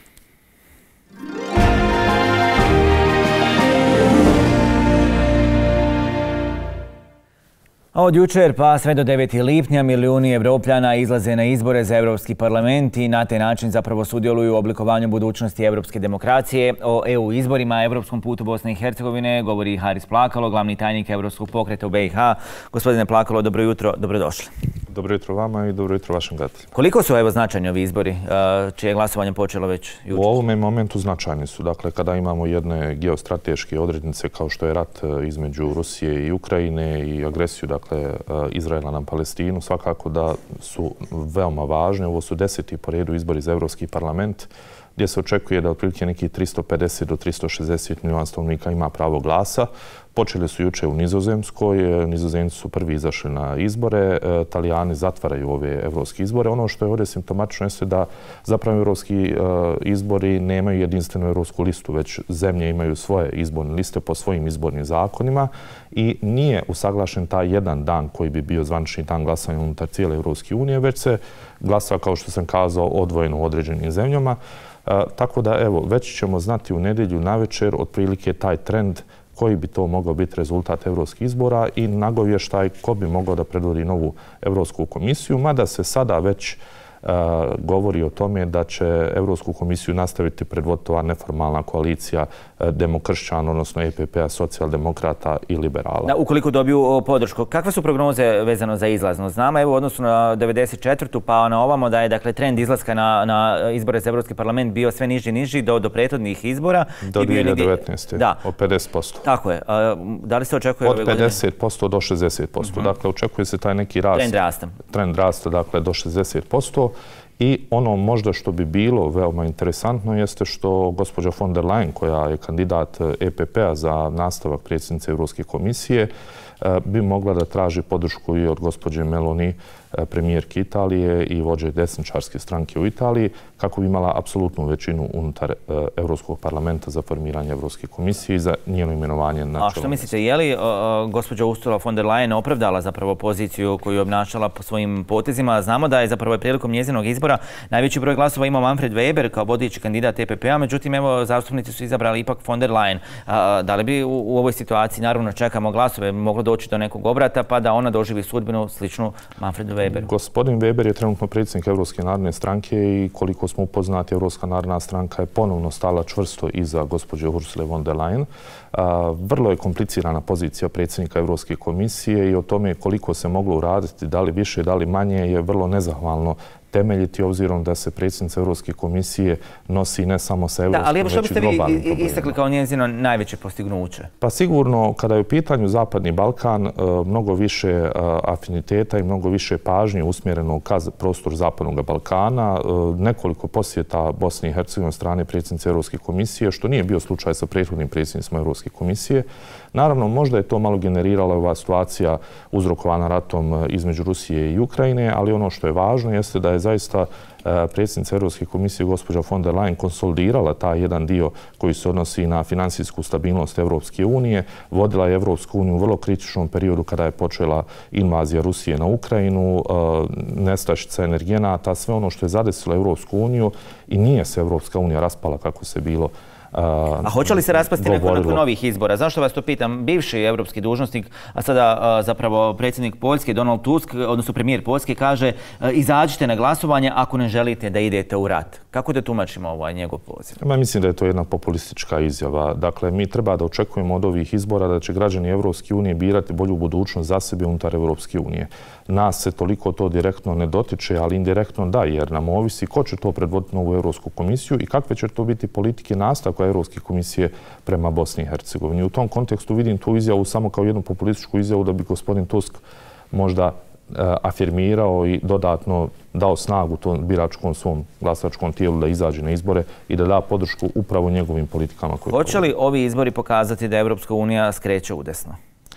Od jučer pa sve do 9. lipnja milijuni Evropljana izlaze na izbore za Evropski parlament i na taj način zapravo sudjeluju u oblikovanju budućnosti evropske demokracije. O EU izborima, evropskom putu Bosne i Hercegovine govori Haris Plakalo, glavni tajnik Evropskog pokreta u BiH. Gospodine Plakalo, dobro jutro, dobrodošli. Dobro jutro vama i dobro jutro vašim gledateljima. Koliko su značajni ovi izbori, čije je glasovanje počelo već jučer? U ovome momentu značajni su. Dakle, kada imamo jedne geostrateške odrednice kao što je rat između Rusije i Ukrajine i agresiju, dakle, Izraela na Palestinu, svakako da su veoma važne. Ovo su 10. po redu izbori za Evropski parlament, gdje se očekuje da otprilike nekih 350 do 360 milijuna stanovnika ima pravo glasa. Počeli su juče u Nizozemskoj, Nizozemci su prvi izašli na izbore, Italijani zatvaraju ove evropske izbore. Ono što je ovdje simptomatično jeste da zapravo evropski izbori nemaju jedinstvenu evropsku listu, već zemlje imaju svoje izborne liste po svojim izbornim zakonima i nije usaglašen taj jedan dan koji bi bio zvanični dan glasanja unutar cijele Evropske unije, već se glasa, kao što sam kazao, odvojeno u određenim zemljama. Tako da, evo, već ćemo znati u nedjelju navečer otprilike taj trend koji bi to mogao biti rezultat evropskih izbora i nagovještaj ko bi mogao da predvodi novu Evropsku komisiju, mada se sada već govori o tome da će Evropsku komisiju nastaviti predvoditi ova neformalna koalicija demokršćana, odnosno EPP-a, socijaldemokrata i liberala. Ukoliko dobiju podršku, kakve su prognoze vezano za izlaznost? Znamo, evo, u odnosu na 94. pa na ovamo da je, dakle, trend izlaska na izbore za Evropski parlament bio sve niži i niži do prethodnih izbora. Do 2019. O 50%. Tako je. Da li se očekuje ove godine? Od 50% do 60%. Dakle, očekuje se taj neki rast. Trend rasta. Trend rasta, dakle, do 60%. I ono možda što bi bilo veoma interesantno jeste što gospođa von der Leyen, koja je kandidat EPP-a za nastavak predsjednice Evropske komisije, bi mogla da traži podršku i od gospođe Meloni premijerke Italije i vođe desničarske stranke u Italiji, kako bi imala apsolutnu većinu unutar Europskog parlamenta za formiranje Europske komisije i za njeno imenovanje na čelo. A što mislite, je li gospođa Ursula von der Leyen opravdala zapravo poziciju koju je obnašala po svojim potezima? Znamo da je zapravo prilikom njezinog izbora najveći broj glasova imao Manfred Weber kao vodeći kandidat EPP-a, međutim evo zastupnici su izabrali ipak von der Leyen. Da li bi u ovoj situaciji, naravno čekamo glasove, moglo doći do nekog obrata pa da ona doživi sudbinu sličnu Manfredu Weberu? Gospodin Weber je trenutno predsjednik Europske narodne stranke i koliko smo upoznati, Europska narodna stranka je ponovno stala čvrsto iza gospođe Ursule von der Leyen. Vrlo je komplicirana pozicija predsjednika Europske komisije i o tome koliko se moglo uraditi, da li više, da li manje, je vrlo nezahvalno temeljiti, obzirom da se predsjednica Europske komisije nosi ne samo sa evropskim, već i globalnim problemima. Ali što biste vi istakli kao njezino najveće postignuće? Pa sigurno, kada je u pitanju Zapadni Balkan, mnogo više afiniteta i mnogo više pažnje usmjereno ka prostoru Zapadnog Balkana, nekoliko posjeta Bosne i Hercegovine od strane predsjednice Europske komisije, što nije bio slučaj sa prethodnim predsjednicima Europske komisije. Naravno, možda je to malo generirala ova situacija uzrokovana ratom između Rusije i Ukrajine, ali ono što je važno jeste da je zaista predsjednica Europske komisije gospođa von der Leyen konsolidirala taj jedan dio koji se odnosi na financijsku stabilnost Europske unije, vodila je Europsku uniju u vrlo kritičnom periodu kada je počela invazija Rusije na Ukrajinu, nestašica energenata, sve ono što je zadesilo Europsku uniju i nije se Europska unija raspala kako se bilo A hoće li se raspasti nakon novih izbora? Zašto vas to pitam? Bivši evropski dužnosnik, a sada zapravo predsjednik Poljske, Donald Tusk, odnosno premijer Poljske, kaže izađite na glasovanje ako ne želite da idete u rat. Kako da tumačimo ovaj njegov poziv? Mislim da je to jedna populistička izjava. Dakle, mi treba da očekujemo od ovih izbora da će građani Evropske unije birati bolju budućnost za sebe unutar Evropske unije. Nas se toliko to direktno ne dotiče, ali indirektno da, jer nam ovisi ko će to predvoditi novu Evropsku komisiju i kakve će to biti politike nastavka Evropske komisije prema Bosni i Hercegovini. U tom kontekstu vidim tu izjavu samo kao jednu populističku izjavu da bi gospodin Tusk možda afirmirao i dodatno dao snagu tom biračkom svom glasačkom tijelu da izađe na izbore i da da podršku upravo njegovim politikama. Hoće li ovi izbori pokazati da Evropska unija skreće udesno?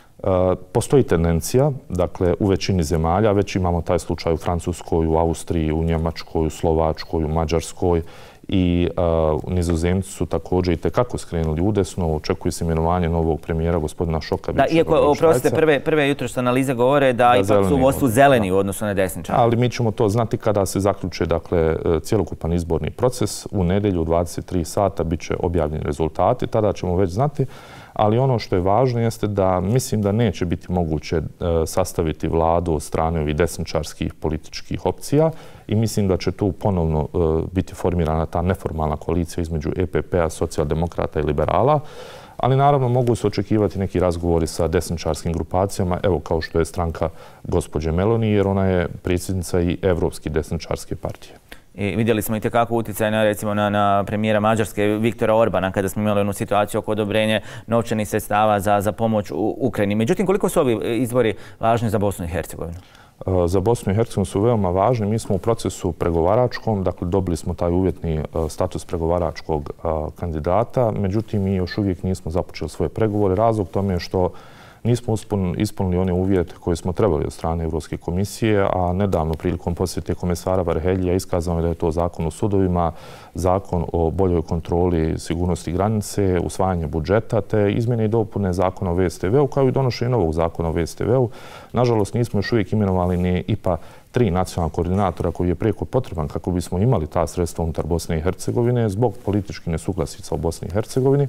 Postoji tendencija, dakle, u većini zemalja, već imamo taj slučaj u Francuskoj, u Austriji, u Njemačkoj, u Slovačkoj, u Mađarskoj i Nizozemci su također i tekako skrenuli udesno. Očekuje se imenovanje novog premijera, gospodina Šokabića. Da, iako, oprostite, prve jutrošće analize govore da ipak su u vodstvu zeleni u odnosu na desničare. Ali mi ćemo to znati kada se zaključe, dakle, cjelokupan izborni proces. U nedjelju u 23 sata bit će objavljeni rezultati, tada ćemo već znati. Ali ono što je važno jeste da mislim da neće biti moguće sastaviti vladu od strane ovih desničarskih političkih opcija i mislim da će tu ponovno biti formirana ta neformalna koalicija između EPP-a, socijaldemokrata i liberala. Ali naravno mogu se očekivati neki razgovori sa desničarskim grupacijama, evo kao što je stranka gospođe Meloni, jer ona je predsjednica i Evropske desničarske partije. I vidjeli smo i tekako utjecaj na premijera Mađarske Viktora Orbana kada smo imali onu situaciju oko odobrenja novčanih sredstava za pomoć u Ukrajini. Međutim, koliko su ovi izbori važni za Bosnu i Hercegovinu? Za Bosnu i Hercegovinu su veoma važni. Mi smo u procesu pregovaračkom, dakle dobili smo taj uvjetni status pregovaračkog kandidata, međutim mi još uvijek nismo započeli svoje pregovore. Razlog tome je što nismo ispunili one uvjete koje smo trebali od strane Evropske komisije, a nedavno prilikom posjete komesara Varheljija iskazano je da je to zakon o sudovima, zakon o boljoj kontroli sigurnosti granice, usvajanje budžeta, te izmjene i dopune zakona o VSTV-u, kao i donošenje novog zakona o VSTV-u. Nažalost, nismo još uvijek imenovali ni IPA 3 nacionalna koordinatora koji je prijeko potreban kako bismo imali ta sredstva unutar Bosne i Hercegovine zbog političkih nesuglasica u Bosni i Hercegovini.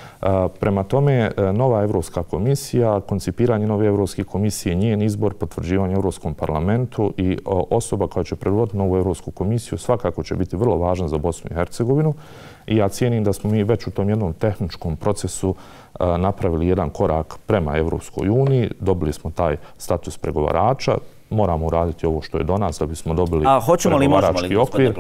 Prema tome, nova Evropska komisija, koncipiranje nove Evropske komisije, njen izbor, potvrđivanje u Evropskom parlamentu i osoba koja će predvoditi novu Evropsku komisiju svakako će biti vrlo važna za Bosnu i Hercegovinu. I ja cijenim da smo mi već u tom jednom tehničkom procesu napravili jedan korak prema Evropskoj uniji. Dobili smo taj status pregovarača. Moramo uraditi ovo što je do nas da bismo dobili pregovarački okvir.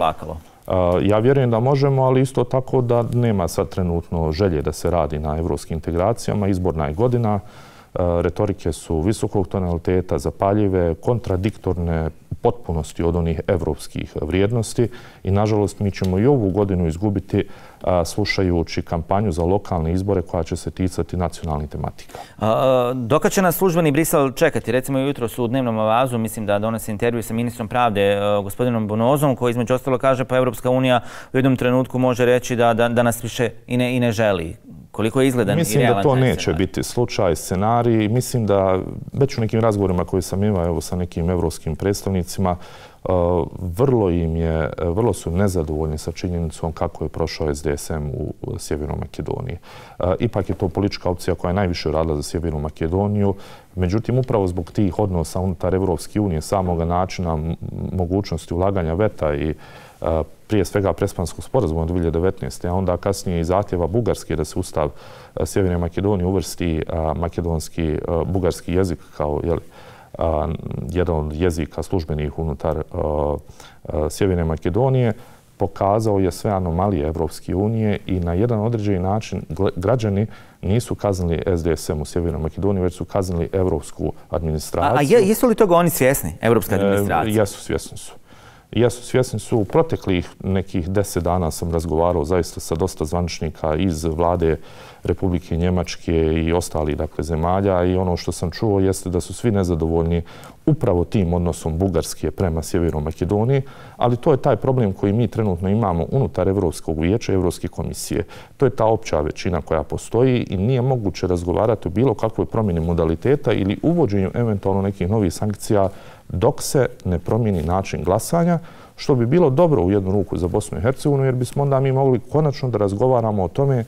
Ja vjerujem da možemo, ali isto tako da nema sad trenutno želje da se radi na evropskim integracijama. Izborna je godina. retorike su visokog tonaliteta, zapaljive, kontradiktorne potpunosti od onih evropskih vrijednosti i nažalost mi ćemo i ovu godinu izgubiti slušajući kampanju za lokalne izbore koja će se ticati nacionalnih tematika. Dokad će nas službeni Brisel čekati? Recimo jutro su u dnevnom avazu, mislim da donese intervju sa ministrom pravde, gospodinom Bonozom, koji između ostalo kaže pa Evropska unija u jednom trenutku može reći da nas više i ne želi. Koliko je izgledan i realan? Mislim da to neće biti slučaj, scenarij. Mislim da već u nekim razgovorima koje sam imao sa nekim evropskim predstavnicima, vrlo su nezadovoljni sa činjenicom kako je prošao SDSM u Sjevernoj Makedoniji. Ipak je to politička opcija koja je najviše radila za Sjevernu Makedoniju. Međutim, upravo zbog tih odnosa unutar Evropske unije, samoga načina mogućnosti ulaganja veta i prije svega Prespanskog sporazuma od 2019. a onda kasnije i zahtjeva Bugarske da se ustav Sjeverne Makedonije uvrsti makedonski, bugarski jezik kao jedan od jezika službenih unutar Sjeverne Makedonije, pokazao je sve anomalije Evropske unije i na jedan određeni način građani nisu kaznili SDSM u Sjevernoj Makedoniji, već su kaznili evropsku administraciju. A jesu li toga oni svjesni, evropska administracija? Jesu, svjesni su. Svjesni su. U proteklih nekih 10 dana sam razgovarao zaista sa dosta zvaničnika iz vlade Republike Njemačke i ostalih zemalja i ono što sam čuo jeste da su svi nezadovoljni upravo tim odnosom Bugarske prema Sjevernoj Makedoniji, ali to je taj problem koji mi trenutno imamo unutar Evropskog vijeća i Evropske komisije. To je ta opća većina koja postoji i nije moguće razgovarati o bilo kakvoj promjeni modaliteta ili uvođenju eventualno nekih novih sankcija dok se ne promijeni način glasanja, što bi bilo dobro u jednu ruku za Bosnu i Hercegovinu, jer bismo onda mi mogli konačno da razgovaramo o tome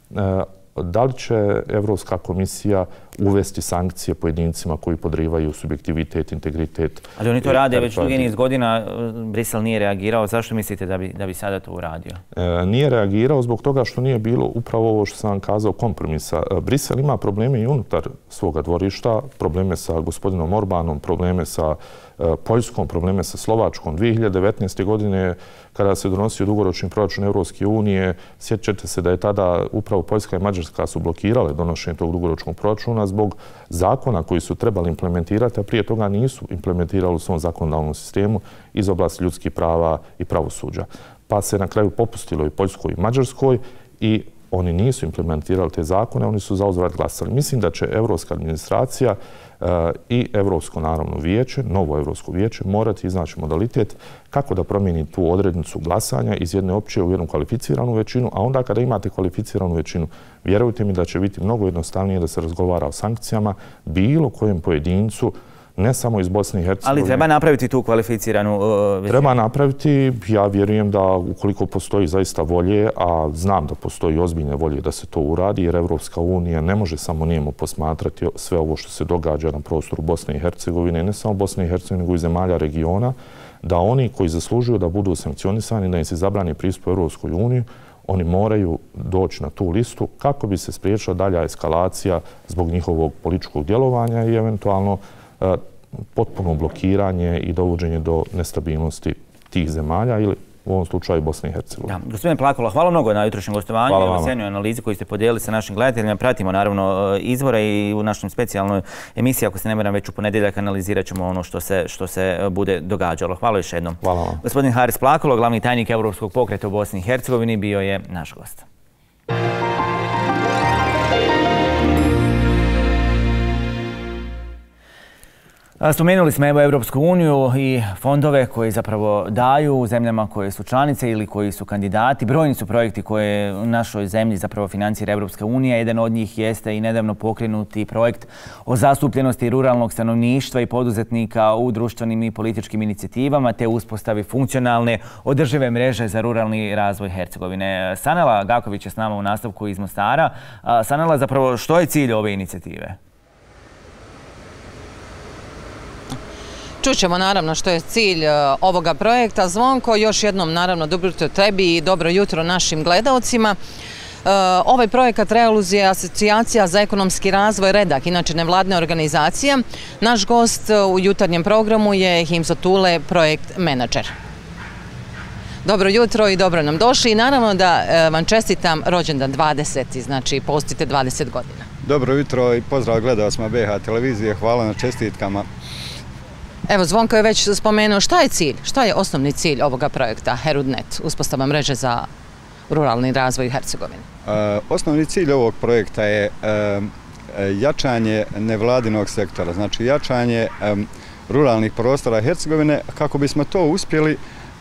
da li će Evropska komisija uvesti sankcije pojedincima koji podrivaju subjektivitet, integritet. Ali oni to rade već dugi niz godina, Brisel nije reagirao. Zašto mislite da bi sada to uradio? Nije reagirao zbog toga što nije bilo upravo ovo što sam vam kazao kompromisa. Brisel ima probleme i unutar svoga dvorišta, probleme sa gospodinom Orbanom, probleme sa Poljskom, probleme sa Slovačkom. 2019. godine kada se donosio dugoročni proračun Evropske unije, sjećate se da je tada upravo Poljska i Mađarska su blokirale donošenje tog dugoročnog proračuna zbog zakona koji su trebali implementirati, a prije toga nisu implementirali u svom zakonodavnom sistemu iz oblasti ljudskih prava i pravosuđa. Pa se na kraju popustilo i Poljskoj i Mađarskoj i oni nisu implementirali te zakone, oni su zauzvrat glasali. Mislim da će evropska administracija i Evropsko naravno vijeće, novo Evropsko vijeće, morati iznaći modalitet kako da promijeni tu odrednicu glasanja iz jedne opće u jednu kvalificiranu većinu, a onda kada imate kvalificiranu većinu, vjerujte mi da će biti mnogo jednostavnije da se razgovara o sankcijama bilo kojem pojedincu, ne samo iz Bosne i Hercegovine. Ali treba napraviti tu kvalificiranu većinu? Treba napraviti. Ja vjerujem da ukoliko postoji zaista volje, a znam da postoji ozbiljne volje da se to uradi, jer Evropska unija ne može samo nijemo posmatrati sve ovo što se događa na prostoru Bosne i Hercegovine, ne samo Bosne i Hercegovine, nego i zemalja regiona, da oni koji zaslužuju da budu sankcionisani, da im se zabrani pristup u Evropskoj uniji, oni moraju doći na tu listu kako bi se spriječila dalja eskalacija zbog njihovog političkog djelovanja i eventualno potpuno blokiranje i dovođenje do nestabilnosti tih zemalja ili u ovom slučaju Bosne i Hercegovine. Gospodine Plakola, hvala mnogo na jutrošnjem gostovanju i na sjajnoj analizi koju ste podijelili sa našim gledateljima. Pratimo naravno izvore i u našoj specijalnoj emisiji, ako se ne varam, već u ponedjeljak analizirat ćemo ono što se bude događalo. Hvala još jednom. Hvala vam. Gospodin Haris Plakolo, glavni tajnik Europskog pokreta u Bosni i Hercegovini, bio je naš gost. Spomenuli smo Evropsku uniju i fondove koji zapravo daju zemljama koje su članice ili koji su kandidati. Brojni su projekti koje u našoj zemlji zapravo financira Evropska unija. Jedan od njih jeste i nedavno pokrenuti projekt o zastupljenosti ruralnog stanovništva i poduzetnika u društvenim i političkim inicijativama te uspostavi funkcionalne održive mreže za ruralni razvoj Hercegovine. Sanela Gaković je s nama u nastavku iz Mostara. Sanela, zapravo što je cilj ove inicijative? Čućemo naravno što je cilj ovoga projekta. Zvonko, još jednom naravno dobro jutro tebi i dobro jutro našim gledalcima. Ovaj projekat realizuje Asocijacija za ekonomski razvoj Redak, inače nevladna organizacija. Naš gost u jutarnjem programu je Himzo Tule, projekt menadžer. Dobro jutro i dobro nam došli i naravno da vam čestitam rođendan 20, znači postite 20 godina. Dobro jutro i pozdrav gledalcima BH televizije, hvala na čestitkama. Evo, Zvonko je već spomenuo, šta je cilj, šta je osnovni cilj ovoga projekta Herudnet, uspostava mreže za ruralni razvoj u Hercegovini? Osnovni cilj ovog projekta je jačanje nevladinog sektora, znači jačanje ruralnih prostora Hercegovine. Kako bismo to uspjeli,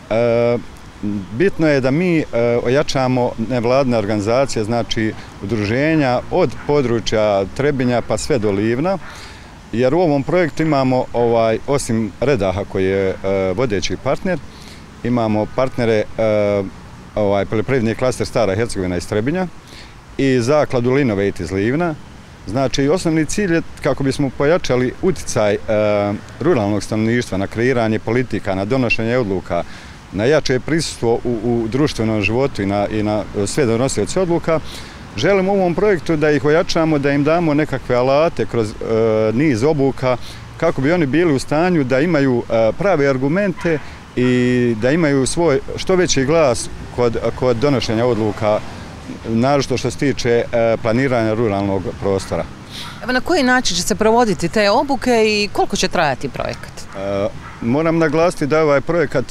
bitno je da mi ojačamo nevladine organizacije, znači udruženja od područja Trebinja pa sve do Livna, jer u ovom projektu imamo, osim Redaha koji je vodeći partner, imamo partnere poljoprivredni klaster Stara Hercegovina iz Trebinja i zakladu Linovejt iz Livna. Znači, osnovni cilj je kako bismo pojačali uticaj ruralnog stanovništva na kreiranje politika, na donošenje odluka, na jače prisustvo u društvenom životu i na sve donosioce odluka. Želimo u ovom projektu da ih ojačamo, da im damo nekakve alate kroz niz obuka kako bi oni bili u stanju da imaju prave argumente i da imaju svoj što veći glas kod donošenja odluka, naročito što se tiče planiranja ruralnog prostora. Evo, na koji način će se provoditi te obuke i koliko će trajati projekat? Moram naglasiti da je ovaj projekat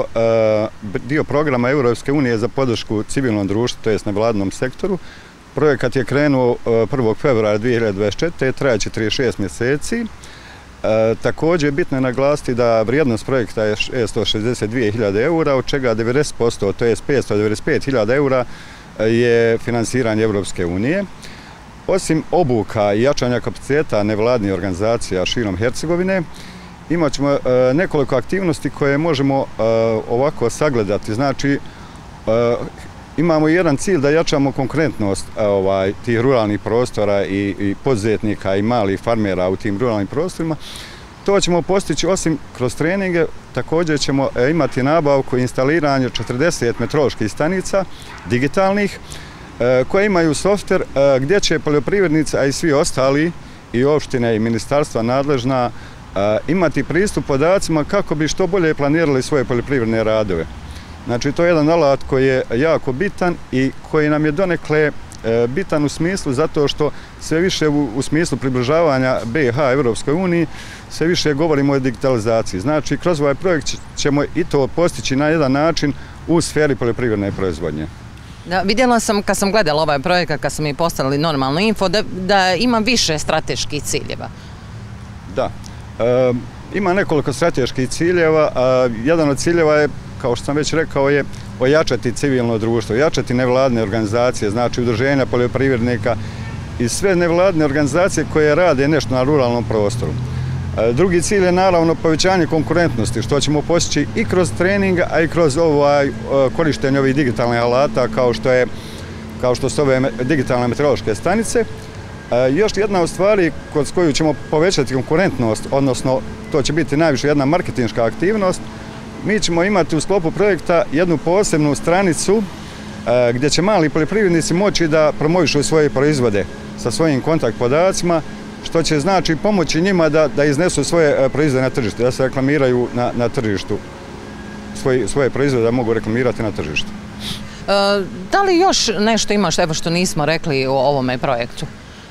dio programa Europske unije za podršku civilnom društvu, to jest nevladinom sektoru. Projekat je krenuo 1. februara 2024. trajaće 36 mjeseci. Također bitno je naglasiti da vrijednost projekta je 662.000 eura, od čega 90%, to je 595.000 eura, je finansiranje Europske unije. Osim obuka i jačanja kapaciteta nevladnih organizacija širom Hercegovine, imat ćemo nekoliko aktivnosti koje možemo ovako sagledati. Znači, imamo jedan cilj da jačamo konkurentnost tih ruralnih prostora i poduzetnika i malih farmera u tim ruralnim prostorima. To ćemo postići osim kroz treninge, također ćemo imati nabavku i instaliranje 40 meteoroloških stanica digitalnih koje imaju softver gdje će poljoprivrednici, a i svi ostali i opštine i ministarstva nadležna imati pristup podacima kako bi što bolje planirali svoje poljoprivredne radove. Znači, to je jedan alat koji je jako bitan i koji nam je donekle bitan u smislu zato što sve više u smislu približavanja BiH Europskoj uniji sve više govorimo o digitalizaciji. Znači, kroz ovaj projekt ćemo i to postići na jedan način u sferi poljoprivredne proizvodnje. Vidjela sam, kad sam gledala ovaj projekat, kad sam i postavili normalnu info, da ima više strateških ciljeva. Da, ima nekoliko strateških ciljeva. Jedan od ciljeva je, kao što sam već rekao, je ojačati civilno društvo, ojačati nevladine organizacije, znači udruženja poljoprivrednika i sve nevladine organizacije koje rade nešto na ruralnom prostoru. Drugi cilj je naravno povećanje konkurentnosti, što ćemo postići i kroz treninga, a i kroz korištenje ovih digitalnih alata kao što su ove digitalne meteorološke stanice. Još jedna od stvari kroz koju ćemo povećati konkurentnost, odnosno to će biti najviše jedna marketinška aktivnost, mi ćemo imati u sklopu projekta jednu posebnu stranicu gdje će mali poljoprivrednici moći da promovišu svoje proizvode sa svojim kontakt podacima, što će znači pomoći njima da iznesu svoje proizvode na tržište, da se reklamiraju na tržištu, svoje proizvode da mogu reklamirati na tržištu. Da li još nešto imaš, evo što nismo rekli o ovome projektu?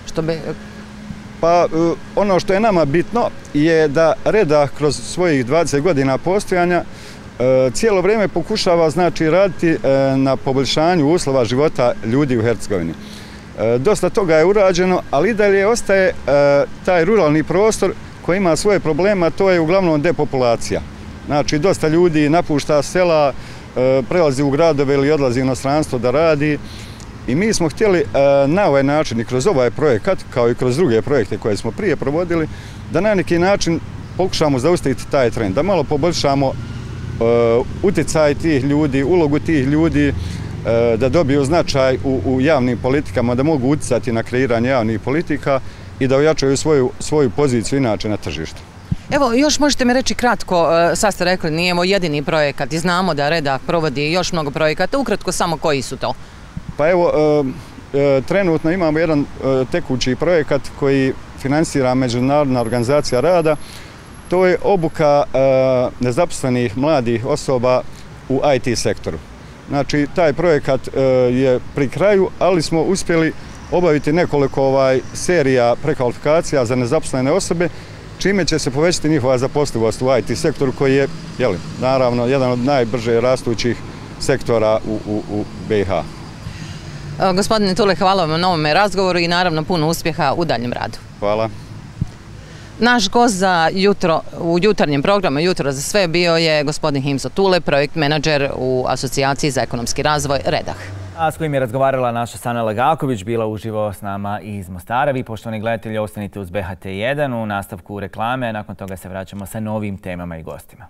Pa ono što je nama bitno je da Redah kroz svojih 20 godina postojanja cijelo vrijeme pokušava znači raditi na poboljšanju uslova života ljudi u Hercegovini. Dosta toga je urađeno, ali i dalje ostaje taj ruralni prostor koji ima svoje probleme, a to je uglavnom depopulacija. Znači, dosta ljudi napušta sela, prelazi u gradove ili odlazi u inostranstvo da radi. I mi smo htjeli na ovaj način i kroz ovaj projekat, kao i kroz druge projekte koje smo prije provodili, da na neki način pokušamo zaustaviti taj trend, da malo poboljšamo utjecaj tih ljudi, ulogu tih ljudi, da dobiju značaj u javnim politikama, da mogu utjecati na kreiranje javnih politika i da ojačaju svoju poziciju inače na tržištu. Evo, još možete mi reći kratko, sad ste rekli, nijemo jedini projekat i znamo da Redah provodi još mnogo projekata, ukratko samo koji su to? Pa evo, trenutno imamo jedan tekući projekat koji finansira Međunarodna organizacija rada. To je obuka nezaposlenih mladih osoba u IT sektoru. Znači, taj projekat je pri kraju, ali smo uspjeli obaviti nekoliko serija prekvalifikacija za nezaposlene osobe, čime će se povećati njihova zaposlivost u IT sektoru koji je, naravno, jedan od najbrže rastućih sektora u BiH. Gospodine Tule, hvala vam na ovome razgovoru i naravno puno uspjeha u daljem radu. Hvala. Naš gost za jutro, u jutarnjem programu Jutro za sve bio je gospodin Himzo Tule, projekt menadžer u Asocijaciji za ekonomski razvoj Redah. A s kojim je razgovarala naša Sana Lagaković, bila uživo s nama iz Mostara. Vi, poštovani gledatelji, ostanite uz BHT1 u nastavku reklame, a nakon toga se vraćamo sa novim temama i gostima.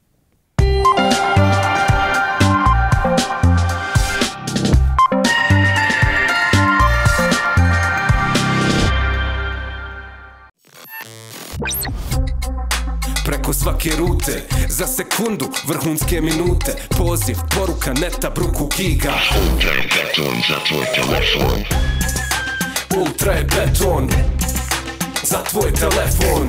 Preko svake rute, za sekundu, vrhunske minute. Poziv, poruka, neta, bruku, giga. Ultra je beton za tvoj telefon. Ultra je beton za tvoj telefon.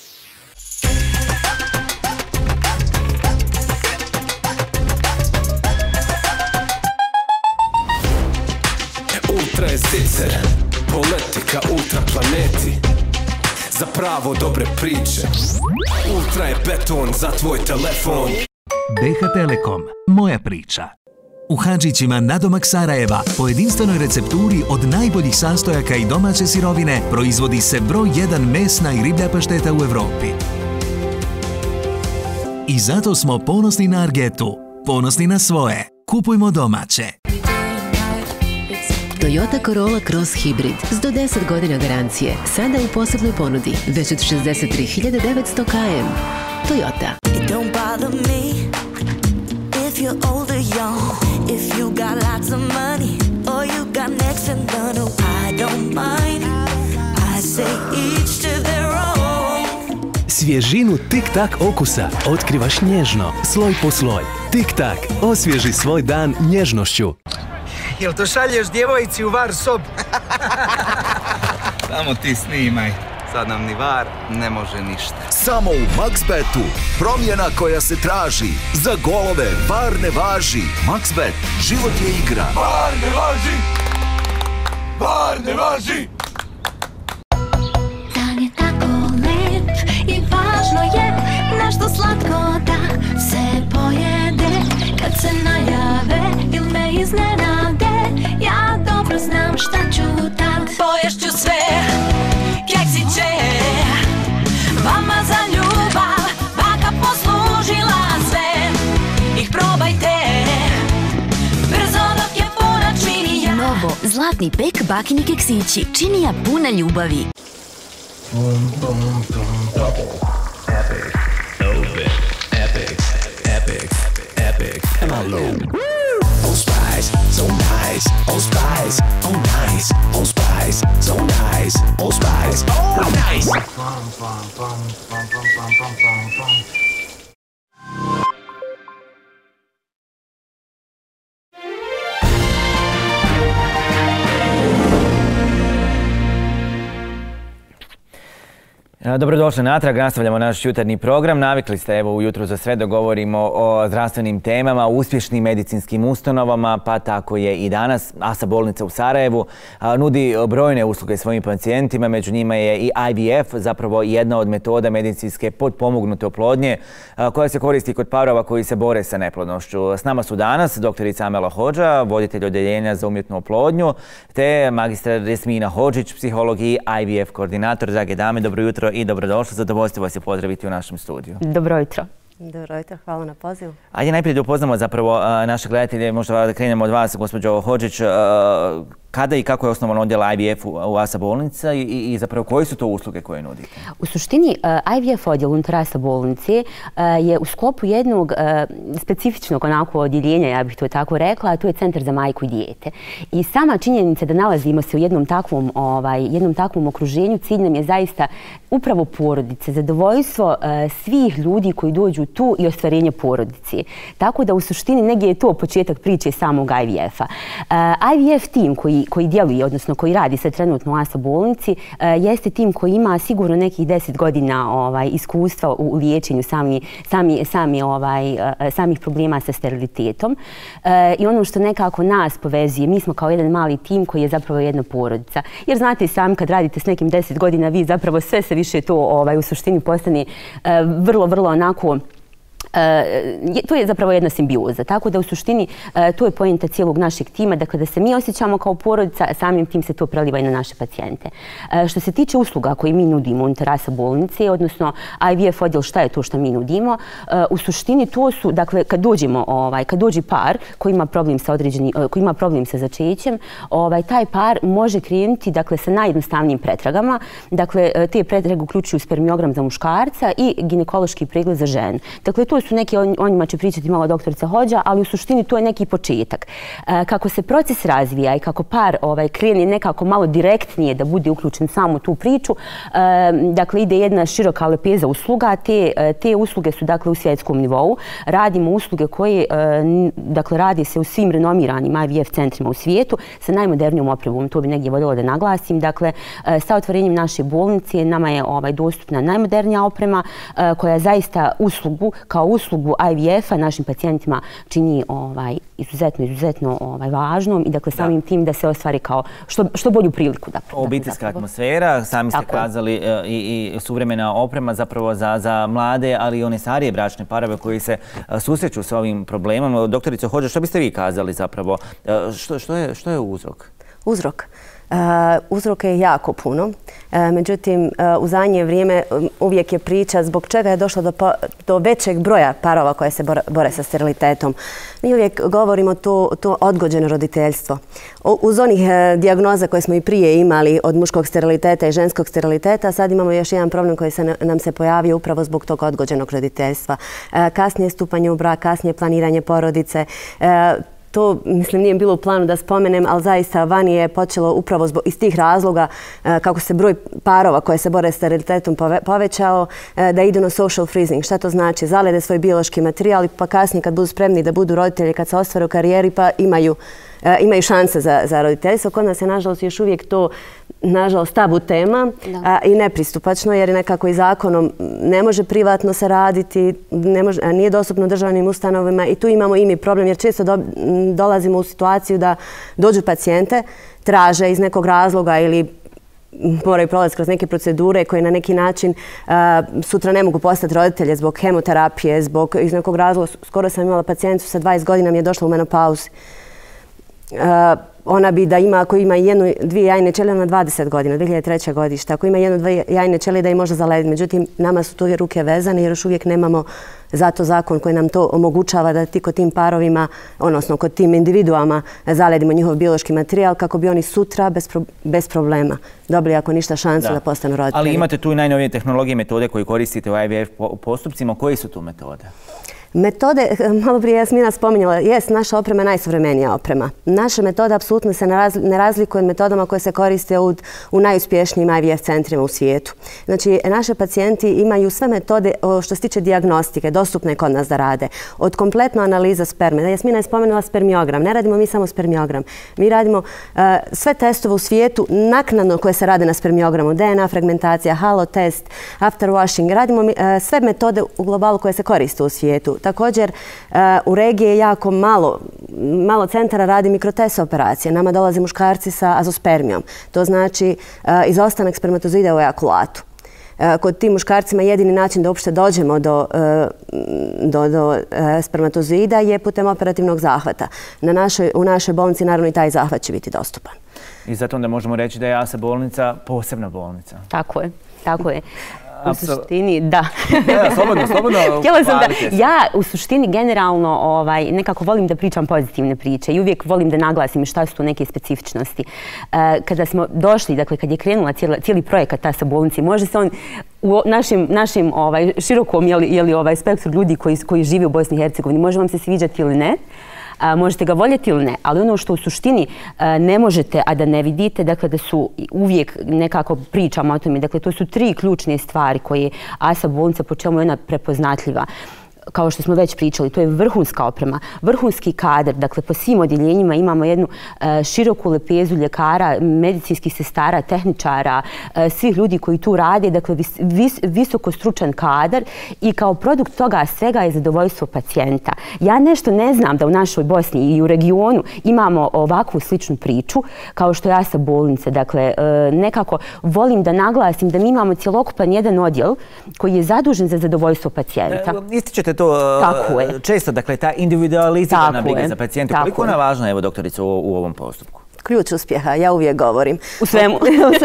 Ultra je zicer, politika, ultra planeti. Za pravo dobre priče. Ultra je beton za tvoj telefon. BH Telekom, moja priča. U Hadžićima nadomak Sarajeva po jedinstvenoj recepturi od najboljih sastojaka i domaće sirovine proizvodi se broj 1 mesna i riblja pašteta u Evropi. I zato smo ponosni na Argetu, ponosni na svoje. Kupujmo domaće. Toyota Corolla Cross Hybrid s do 10 godina garancije. Sada u posebnoj ponudi. Već od 63.900 km. Toyota. It don't bother me if you're old or young, if you got lots of money or you got next and done. Oh, I don't mind. I say each to their own. Svježinu Tik-Tak okusa otkrivaš nježno, sloj po sloj. Tik-Tak, osvježi svoj dan nježnošću. Jel to šalješ djevojci u var sobu? Samo ti snimaj. Sad nam ni var ne može ništa. Samo u MaxBetu. Promjena koja se traži. Za golove var ne važi. MaxBet. Život je igra. Var ne važi! Var ne važi! Dan je tako lep i važno je nešto slatko da se pojede. Kad se najave ili me iznenade, ja dobro znam šta ću tad. Poješću sve, keksiće, vama za ljubav, baka poslužila sve. Ih probajte, brzo dok je puna činija. Novo, zlatni pek bakini keksići, činija puna ljubavi. Epic, open, epic, epic, epic, and I loop. Old Spice, so nice. Old Spice, oh nice. Old Spice, so nice. Old Spice, oh nice. Dobrodošli natrag, nastavljamo naš jutarnji program. Navikli ste evo ujutro za sve da govorimo o zdravstvenim temama, uspješnim medicinskim ustanovama, pa tako je i danas. ASA bolnica u Sarajevu nudi brojne usluge svojim pacijentima, među njima je i IVF, zapravo jedna od metoda medicinske potpomognute oplodnje koja se koristi kod parova koji se bore sa neplodnošću. S nama su danas doktorica Amela Hodža, voditelj odjeljenja za umjetnu oplodnju, te magistra Resmina Hodžić, psiholog i IVF koordinator. Drage dame, dobro jutro i dobrodošli. Zadovoljstvo vas je pozdraviti u našem studiju. Dobro jutro. Dobro jutro, hvala na pozivu. Ajde najprije da upoznamo zapravo naše gledatelje, možda da krenemo od vas, gospođo Hodžić, kada i kako je osnovan odjel IVF u ASA bolnica i zapravo koje su to usluge koje nudite? U suštini IVF odjel unutar ASA bolnice je u sklopu jednog specifičnog onako odjeljenja, ja bih to tako rekla, a to je Centar za majku i dijete. I sama činjenica da nalazimo se u jednom takvom okruženju, cilj nam je zaista upravo porodice, zadovoljstvo svih ljudi koji dođu su tu i ostvarenje porodice. Tako da u suštini negdje je to početak priče samog IVF-a. IVF tim koji djeluje, odnosno koji radi sad trenutno u ASA bolnici, jeste tim koji ima sigurno nekih 10 godina iskustva u liječenju samih problema sa sterilitetom. I ono što nekako nas povezuje, mi smo kao jedan mali tim koji je zapravo jedna porodica. Jer znate i sami kad radite s nekim 10 godina, vi zapravo sve se više to u suštini postane vrlo, vrlo onako... To je zapravo jedna simbioza, tako da u suštini to je poenta cijelog našeg tima, dakle da se mi osjećamo kao porodica, samim tim se to preliva i na naše pacijente. Što se tiče usluga koje mi nudimo unutar ASA bolnice, odnosno IVF odjel, šta je to što mi nudimo, u suštini to su, dakle kad dođe par koji ima problem sa začećem, taj par može krenuti dakle sa najjednostavnijim pretragama, dakle te pretrage uključuju spermiogram za muškarca i ginekološki pregled za ženu. Dakle to su neki, o njima će pričati malo doktorica Hođa, ali u suštini to je neki početak. Kako se proces razvija i kako par krene nekako malo direktnije da bude uključen samo u tu priču, dakle ide jedna široka lepeza usluga, te usluge su dakle u svjetskom nivou. Radimo usluge koje dakle radi se u svim renomiranim IVF centrima u svijetu sa najmodernijom opremom, to bi negdje voljela da naglasim. Dakle, sa otvorenjem naše bolnice nama je dostupna najmodernija oprema koja zaista kao uslugu IVF-a našim pacijentima čini izuzetno važnom i dakle samim tim da se ostvari kao što bolju priliku. Obiteljska atmosfera, sami ste kazali i suvremena oprema zapravo za mlade, ali i one starije bračne parove koji se susreću s ovim problemom. Doktorice Hođa, što biste vi kazali zapravo? Što je uzrok? Uzrok? Uzroka je jako puno. Međutim, u zadnje vrijeme uvijek je priča zbog čega je došlo do većeg broja parova koje se bore sa sterilitetom. Mi uvijek govorimo to odgođeno roditeljstvo. Uz onih dijagnoza koje smo i prije imali od muškog steriliteta i ženskog steriliteta, sad imamo još jedan problem koji nam se pojavio upravo zbog tog odgođenog roditeljstva. Kasnije stupanje u brak, kasnije planiranje porodice. To, mislim, nije bilo u planu da spomenem, ali zaista vani je počelo upravo iz tih razloga kako se broj parova koje se bore s sterilitetom povećao, da idu na social freezing. Šta to znači? Zalede svoj biološki materijal pa kasnije kad budu spremni da budu roditelji, kad se ostvare u karijeri pa imaju šanse za roditeljstvo. Kod nas je, nažalost, još uvijek to tabu tema i nepristupačno jer nekako i zakonom ne može privatno se raditi, nije dostupno državnim ustanovima i tu imamo i mi problem jer često dolazimo u situaciju da dođu pacijente, traže iz nekog razloga ili moraju prolaziti kroz neke procedure koje na neki način sutra ne mogu postati roditelje zbog hemoterapije, iz nekog razloga. Skoro sam imala pacijentu sa 20 godina, mi je došla u menopauzi. Ona bi da ima, ako ima dvije jajne ćelije na 20 godina, 2003. godište, ako ima dvije jajne ćelije da je može zalediti. Međutim, nama su tu ruke vezane jer još uvijek nemamo zato zakon koji nam to omogućava da kod tim parovima, odnosno kod tim individuama zaledimo njihov biološki materijal kako bi oni sutra bez problema dobili ako ništa šansu da postanu roditelji. Ali imate tu i najnovije tehnologije i metode koje koristite u IVF postupcima. Koji su tu metode? Metode, malo prije Jasmina spominjala, jest naša oprema je najsuvremenija oprema. Naša metoda apsolutno se ne razlikuje od metodama koje se koriste u najuspješnijim IVF centrima u svijetu. Znači, naše pacijenti imaju sve metode što se tiče dijagnostike, dostupne kod nas da rade. Od kompletno analiza sperme. Jasmina je spomenula spermiogram. Ne radimo mi samo spermiogram. Mi radimo sve testove u svijetu naknadno koje se rade na spermiogramu. DNA fragmentacija, halo test, after washing. Radimo sve metode u globalu koje se koriste u svijetu. Također, u regiji je jako malo centara radi mikrotest operacije. Nama dolaze muškarci sa azospermijom. To znači izostanak spermatozoida u ejakulatu. Kod tim muškarcima jedini način da uopšte dođemo do spermatozoida je putem operativnog zahvata. U našoj bolnici naravno i taj zahvat će biti dostupan. I zato onda možemo reći da je ASA bolnica posebna bolnica. Tako je. U suštini, da. Slobodno, ja u suštini generalno nekako volim da pričam pozitivne priče i uvijek volim da naglasim šta su tu neke specifičnosti. Kada smo došli, dakle kad je krenula cijeli projekat ASA bolnice, može se on u našim širokom spektru ljudi koji žive u Bosni i Hercegovini, može vam se sviđati ili ne, možete ga voljeti ili ne, ali ono što u suštini ne možete, a da ne vidite, dakle da su uvijek nekako pričamo o tome, dakle to su 3 ključne stvari koje ASA bolnica, po čemu je ona prepoznatljiva. kao što smo već pričali, to je vrhunska oprema, vrhunski kadar, dakle po svim odjeljenjima imamo jednu široku lepezu ljekara, medicinskih sestara, tehničara, svih ljudi koji tu rade, dakle visoko stručan kadar i kao produkt toga svega je zadovoljstvo pacijenta. Ja nešto ne znam da u našoj Bosni i u regionu imamo ovakvu sličnu priču kao što ja sa bolnice. Dakle, nekako volim da naglasim da mi imamo cjelokupan jedan odjel koji je zadužen za zadovoljstvo pacijenta. Ističete to često, dakle, ta individualizirana briga za pacijenta. Koliko ona važna, evo, doktorice, u ovom postupku? Ključ uspjeha, ja uvijek govorim. U svemu.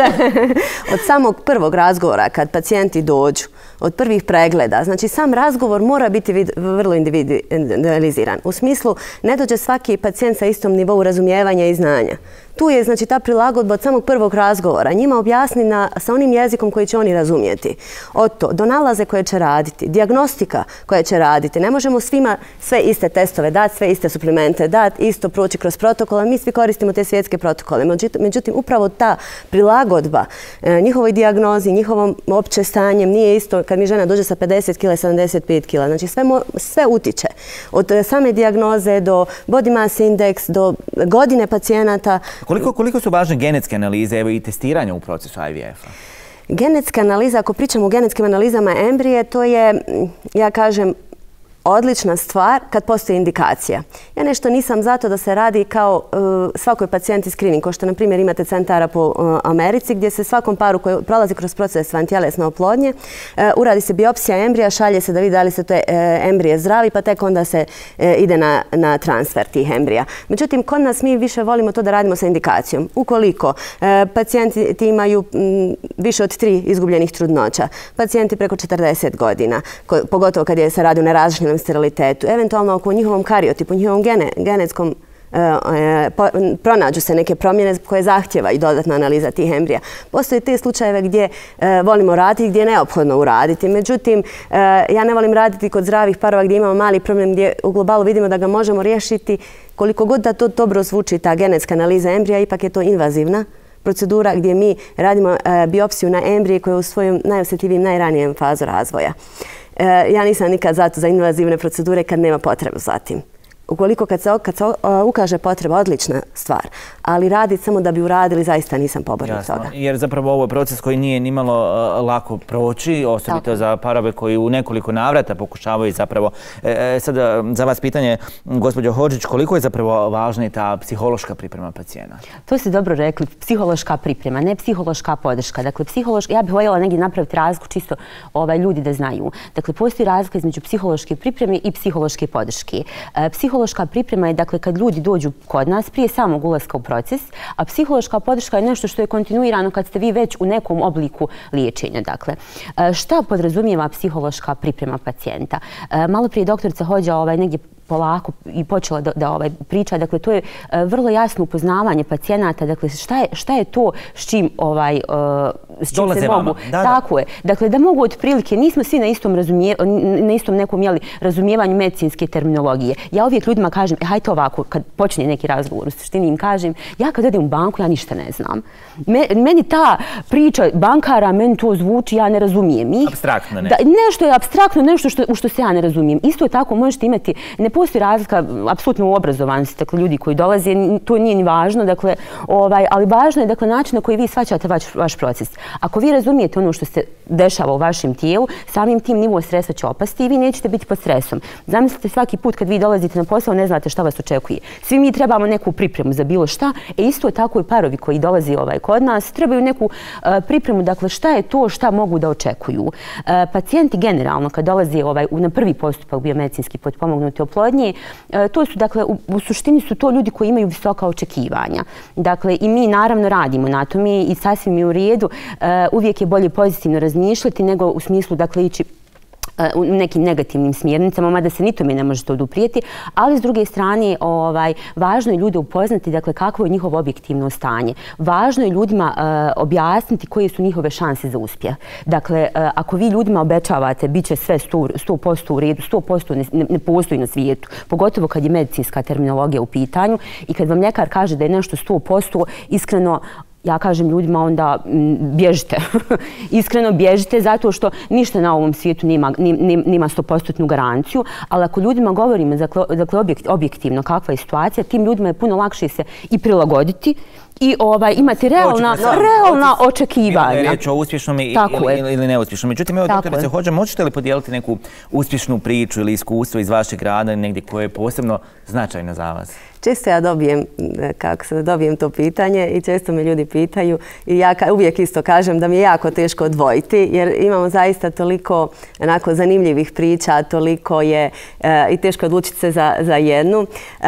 Od samog prvog razgovora kad pacijenti dođu, od prvih pregleda, znači sam razgovor mora biti vrlo individualiziran. U smislu, ne dođe svaki pacijent sa istom nivou razumijevanja i znanja. Tu je znači ta prilagodba od samog prvog razgovora. Njima objasni sa onim jezikom koji će oni razumjeti. Od to, do nalaze koje će raditi, dijagnostika koja će raditi. Ne možemo svima sve iste testove dati, sve iste suplemente dati, isto proći kroz protokole. Mi svi koristimo te svjetske protokole. Međutim, upravo ta prilagodba njihovoj dijagnozi, njihovom opće stanjem nije isto kad mi žena dođe sa 50 kg, 75 kg. Znači sve utiče. Od same dijagnoze do body mass index, do godine pacijenata. Koliko su važne genetske analize evo, i testiranja u procesu IVF-a? Genetska analiza, ako pričamo o genetskim analizama embrije, to je, ja kažem, odlična stvar kad postoji indikacija. Ja nešto nisam zato da se radi kao svakoj pacijenti screening, kao što na primjer imate centara po Americi gdje se svakom paru koji prolazi kroz proces vantjelesne oplodnje uradi se biopsija embrija, šalje se da vidi da li se to embrije zdravi, pa tek onda se ide na transfer tih embrija. Međutim, kod nas mi više volimo to da radimo sa indikacijom. Ukoliko pacijenti imaju više od 3 izgubljenih trudnoća, pacijenti preko 40 godina, pogotovo kad se radi o neražnjenom sterilitetu, eventualno oko njihovom kariotipu, njihovom genetskom pronađu se neke promjene koje zahtjeva i dodatna analiza tih embrija. Postoje te slučajeve gdje volimo raditi, gdje je neophodno uraditi. Međutim, ja ne volim raditi kod zdravih parova gdje imamo mali problem, gdje u globalu vidimo da ga možemo riješiti. Koliko god da to dobro zvuči, ta genetska analiza embrija, ipak je to invazivna procedura gdje mi radimo biopsiju na embrije koje je u svojom najosjetljivijem, najranijem fazu razvoja. Ja nisam nikad zato za invazivne procedure kad nema potrebu za tim. Ukoliko kad se ukaže potreba, odlična stvar, ali raditi samo da bi uradili, zaista nisam pobornik toga. Jer zapravo ovo je proces koji nije nimalo lako proći, osobito za parove koji u nekoliko navrata pokušavaju zapravo. Sada za vas pitanje, gospođo Hodžić, koliko je zapravo važna i ta psihološka priprema pacijenta? To ste dobro rekli, psihološka priprema, ne psihološka podrška. Dakle, ja bih voljela negdje napraviti razliku čisto ljudi da znaju. Dakle, postoji razlika između psihološke pripreme i psihološke podrške. Psihološka priprema je dakle kad ljudi dođu kod nas prije samog ulaska u proces, a psihološka podrška je nešto što je kontinuirano kad ste vi već u nekom obliku liječenja. Dakle, šta podrazumijeva psihološka priprema pacijenta? Malo prije doktorica Hođa negdje polako i počela da priča. Dakle, to je vrlo jasno upoznavanje pacijenata. Dakle, šta je to s čim se mogu... Tako je. Dakle, da mogu otprilike, nismo svi na istom nekom razumijevanju medicinske terminologije. Ja uvijek ljudima kažem, hajte ovako, kad počne neki razgovor, u suštini im kažem, ja kad odem u banku, ja ništa ne znam. Meni ta priča bankara, meni to zvuči, ja ne razumijem ih. Apstraktno ne. Nešto je apstraktno, nešto u što se ja ne razumijem. Isto tako možete imati, ne postoji razlika apsolutno u obrazovanosti, dakle ljudi koji dolaze, to nije ni važno, dakle, ali važno je dakle način na koji vi shvaćate vaš proces. Ako vi razumijete ono što se dešava u vašem tijelu, samim tim nivo stresa će opasti i vi nećete biti pod stresom. Zamislite svaki put kad vi dolazite na posao, ne znate šta vas očekuje. Svi mi trebamo neku pripremu za bilo šta, isto tako i parovi koji dolazi kod nas trebaju neku pripremu, dakle šta je to šta mogu da očekuju. Pacijenti generalno kad dolazi na prvi postupak biomedicinski potpomognute oplodnje, to su, dakle, u suštini su to ljudi koji imaju visoka očekivanja. Dakle, i mi naravno radimo na tome i sasvim je u redu. Uvijek je bolje pozitivno razmišljati nego u smislu, dakle, ići u nekim negativnim smjernicama, mada se ni tome ne možete oduprijeti, ali s druge strane važno je ljude upoznati dakle, kakvo je njihovo objektivno stanje. Važno je ljudima objasniti koje su njihove šanse za uspjeh. Dakle, ako vi ljudima obećavate bit će sve 100% u redu, 100% ne postoji na svijetu, pogotovo kad je medicinska terminologija u pitanju i kad vam ljekar kaže da je nešto 100%, iskreno ja kažem ljudima onda bježite. Iskreno bježite zato što ništa na ovom svijetu nima 100% garanciju, ali ako ljudima govorimo dakle, objektivno kakva je situacija, tim ljudima je puno lakše se i prilagoditi i imati realna očekivanja. Bilo je riječ o uspješnom ili neuspješnom. Međutim, evo, doktorice Hodža, možete li podijeliti neku uspješnu priču ili iskustvo iz vašeg rada negdje koje je posebno značajno za vas? Često ja dobijem to pitanje i često me ljudi pitaju i ja uvijek isto kažem da mi je jako teško odvojiti jer imamo zaista toliko onako zanimljivih priča, toliko je i teško odlučiti se za jednu.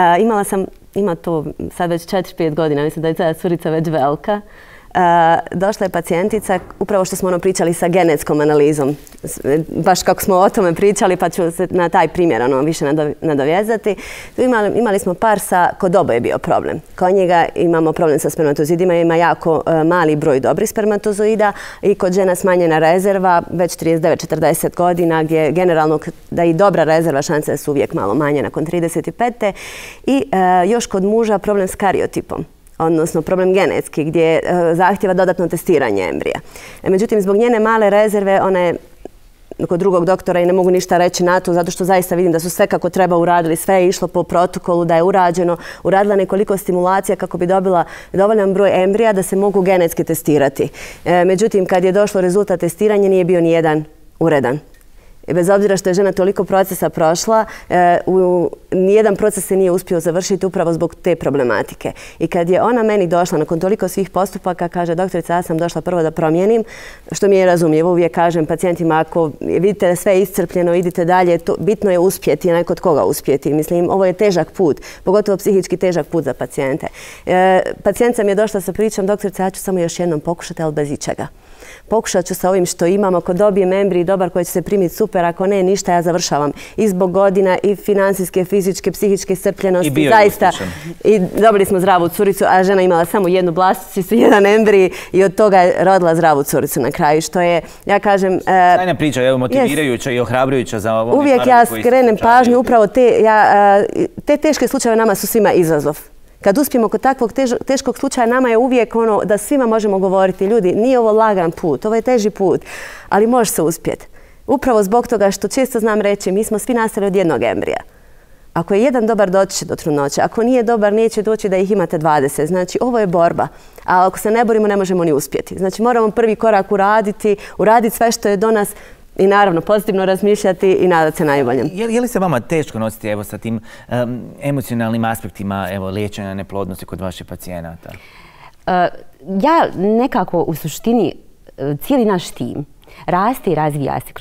Ima to sad već 4-5 godina, mislim da je ta curica već velika. Došla je pacijentica, upravo što smo pričali sa genetskom analizom. Baš kako smo o tome pričali, pa ću se na taj primjer više nadovezati. Imali smo par kod oboje je bio problem. Kod njega imamo problem sa spermatozidima, ima jako mali broj dobrih spermatozoida i kod žena smanjena rezerva, već 39-40 godina, gdje generalno da i dobra rezerva, šanse su uvijek malo manje nakon 35. I još kod muža problem s kariotipom, odnosno problem genetski, gdje zahtjeva dodatno testiranje embrija. Međutim, zbog njene male rezerve, ona je kod drugog doktora i ne mogu ništa reći na to, zato što zaista vidim da su sve kako treba uradili, sve je išlo po protokolu, da je urađeno, uradila nekoliko stimulacija kako bi dobila dovoljan broj embrija da se mogu genetski testirati. Međutim, kad je došlo rezultat testiranja, nije bio ni jedan uredan. Bez obzira što je žena toliko procesa prošla, nijedan proces se nije uspio završiti upravo zbog te problematike. I kad je ona meni došla nakon toliko svih postupaka, kaže, doktorica, ja sam došla prvo da promijenim, što mi je razumljivo. Uvijek kažem pacijentima, ako vidite da sve je iscrpljeno, idite dalje, bitno je uspjeti, a ne kod koga uspjeti. Mislim, ovo je težak put, pogotovo psihički težak put za pacijente. Pacijentica mi je došla sa pričom, doktorica, ja ću samo još jednom pokušati, ali bez ičega. Pokušat ću sa ovim što imam, ako dobijem embrij dobar koji će se primiti super, ako ne, ništa, ja završavam. I zbog godina, i financijske, fizičke, psihičke iscrpljenosti. I bio je uspješan. I dobili smo zdravu curicu, a žena imala samo jednu blasticu, jedan embrij i od toga je rodila zdravu curicu na kraju, što je, ja kažem... Sjajna priča, evo, motivirajuća i ohrabrujuća za ovo. Uvijek ja skrenem pažnju, upravo te teške slučajeve nama su svima izazov. Kad uspijemo kod takvog teškog slučaja, nama je uvijek ono da svima možemo govoriti, ljudi, nije ovo lagan put, ovo je teži put, ali može se uspjeti. Upravo zbog toga što često znam reći, mi smo svi nastali od jednog embrija. Ako je jedan dobar, doći će do trudnoće. Ako nije dobar, neće doći da ih imate 20. Znači, ovo je borba. A ako se ne borimo, ne možemo ni uspjeti. Znači, moramo prvi korak uraditi sve što je do nas, i naravno pozitivno razmišljati i nadati se najboljem. Je li se vama teško nositi evo sa tim emocionalnim aspektima liječenja neplodnosti kod vaših pacijenata? Ja nekako u suštini cijeli naš tim raste i razvija se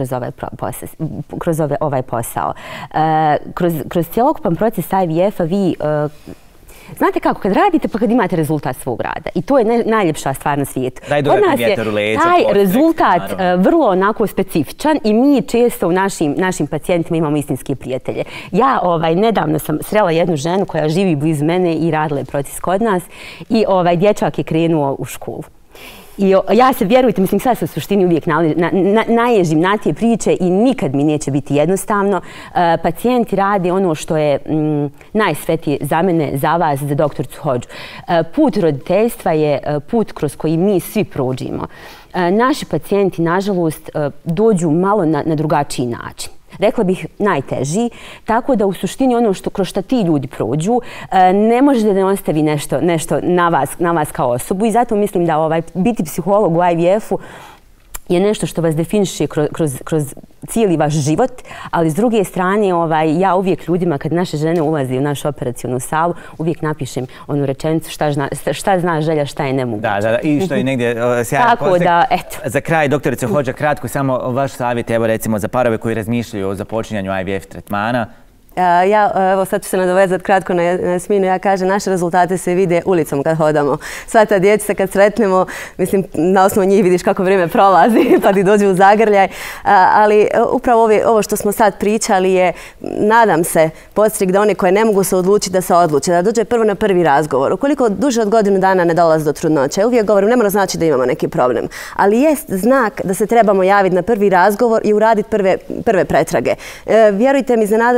kroz ovaj posao. Kroz cjelokupan proces IVF-a vi znate kako, kad radite pa kad imate rezultat svog rada. I to je najljepša stvar na svijetu. Daj dodatni vjetar u leđa. Taj rezultat vrlo onako specifičan i mi često u našim pacijentima imamo istinske prijatelje. Ja nedavno sam srela jednu ženu koja živi blizu mene i radila je proces kod nas i dječak je krenuo u školu. I ja se, vjerujte, mislim, sad se u suštini uvijek naježim na te priče i nikad mi neće biti jednostavno. Pacijenti rade ono što je najsvetije za mene, za vas, za doktoricu Hodžu. Put roditeljstva je put kroz koji mi svi prođimo. Naši pacijenti, nažalost, dođu malo na drugačiji način. Rekla bih najteži, tako da u suštini ono kroz što ti ljudi prođu ne može da ne ostavi nešto na vas kao osobu i zato mislim da biti psiholog u IVF-u je nešto što vas definiše kroz cijeli vaš život, ali s druge strane ja uvijek ljudima kad naše žene ulaze u našu operacionu salu uvijek napišem onu rečenicu šta zna želja, šta je nemoguće. Da, i što je negdje sjajan postek. Za kraj, doktorice Hodža, kratko samo vaš savjet, evo recimo za parove koji razmišljaju o započinjanju IVF tretmana. Evo sad ću se nadovezati kratko na Jasminu. Ja kažem, naše rezultate se vide ulicom kad hodamo. Sva ta dječica kad sretnemo, mislim, na osnovu njih vidiš kako vrijeme prolazi pa ti dođu u zagrljaj. Ali upravo ovo što smo sad pričali je, nadam se, podstrik da one koje ne mogu se odlučiti da se odluče, da dođe prvo na prvi razgovor. Ukoliko duže od godinu dana ne dolazi do trudnoće, uvijek govorim, ne mora znači da imamo neki problem. Ali jest znak da se trebamo javiti na prvi razgovor i uraditi prve pretrage. Vjerujte mi, iznenadili se koliko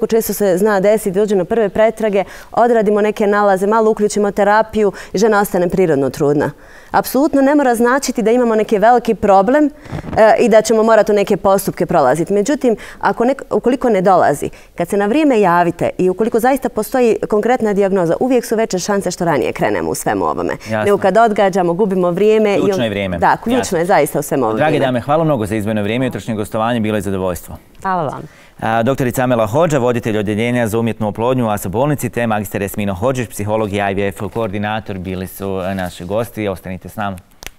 često se zna desiti, dođe na prve pretrage, odradimo neke nalaze, malo uključimo terapiju i žena ostane prirodno trudna. Apsolutno ne mora značiti da imamo neki veliki problem i da ćemo morati u neke postupke prolaziti. Međutim, ukoliko ne dolazi, kad se na vrijeme javite i ukoliko zaista postoji konkretna dijagnoza, uvijek su veće šanse što ranije krenemo u svemu ovome. Nego kad odgađamo, gubimo vrijeme. Ključno je vrijeme. Da, ključno je zaista u svemu ovome. Drage dame, hvala mnogo za izdvojeno vrijeme. Jutrošnje gostovanje bilo je zadovoljstvo. Hvala vam. Doktorica Amela Hodža, voditelj odjeljenja za umjetnu oplodnju u ASO bolnici, te magister Esmino Hodžić, psiholog i IVF koordinator, bili su naši gosti. Ostanite s nama.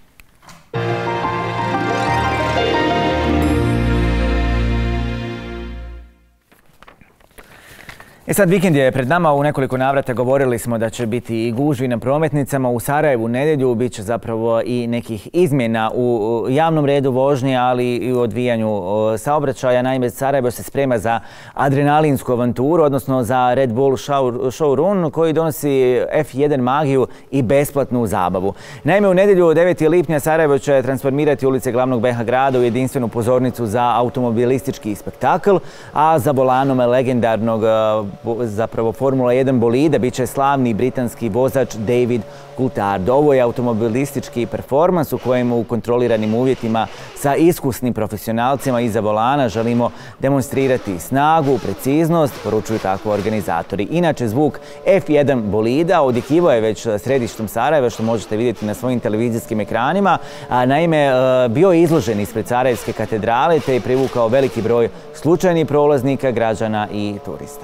Sad vikend je pred nama, u nekoliko navrata govorili smo da će biti i gužvi na prometnicama. U Sarajevu nedjelju bit će zapravo i nekih izmjena u javnom redu vožnje, ali i u odvijanju saobraćaja. Naime, Sarajevo se sprema za adrenalinsku avanturu, odnosno za Red Bull Showrun koji donosi F1 magiju i besplatnu zabavu. Naime, u nedjelju 9. lipnja Sarajevo će transformirati ulice glavnog BiH grada u jedinstvenu pozornicu za automobilistički spektakl, a za volanom legendarnog zapravo Formula 1 bolida bit će slavni britanski vozač David Coulthard. Ovo je automobilistički performans u kojem u kontroliranim uvjetima sa iskusnim profesionalcima iza volana želimo demonstrirati snagu, preciznost, poručuju tako organizatori. Inače, zvuk F1 bolida odjekivao je već središtom Sarajeva, što možete vidjeti na svojim televizijskim ekranima. Naime, bio je izložen ispred Sarajevske katedrale te je privukao veliki broj slučajnih prolaznika, građana i turista.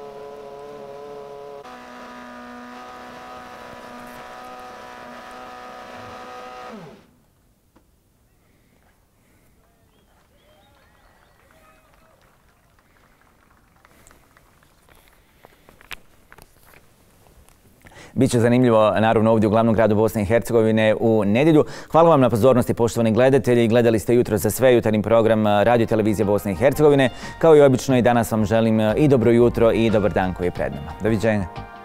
Biće zanimljivo, naravno, ovdje u glavnom gradu Bosne i Hercegovine u nedjelju. Hvala vam na pozornosti, poštovani gledatelji. Gledali ste jutro za sve jutarnji program Radio Televizije Bosne i Hercegovine. Kao i obično, i danas vam želim i dobro jutro i dobar dan koji je pred nama. Doviđenja.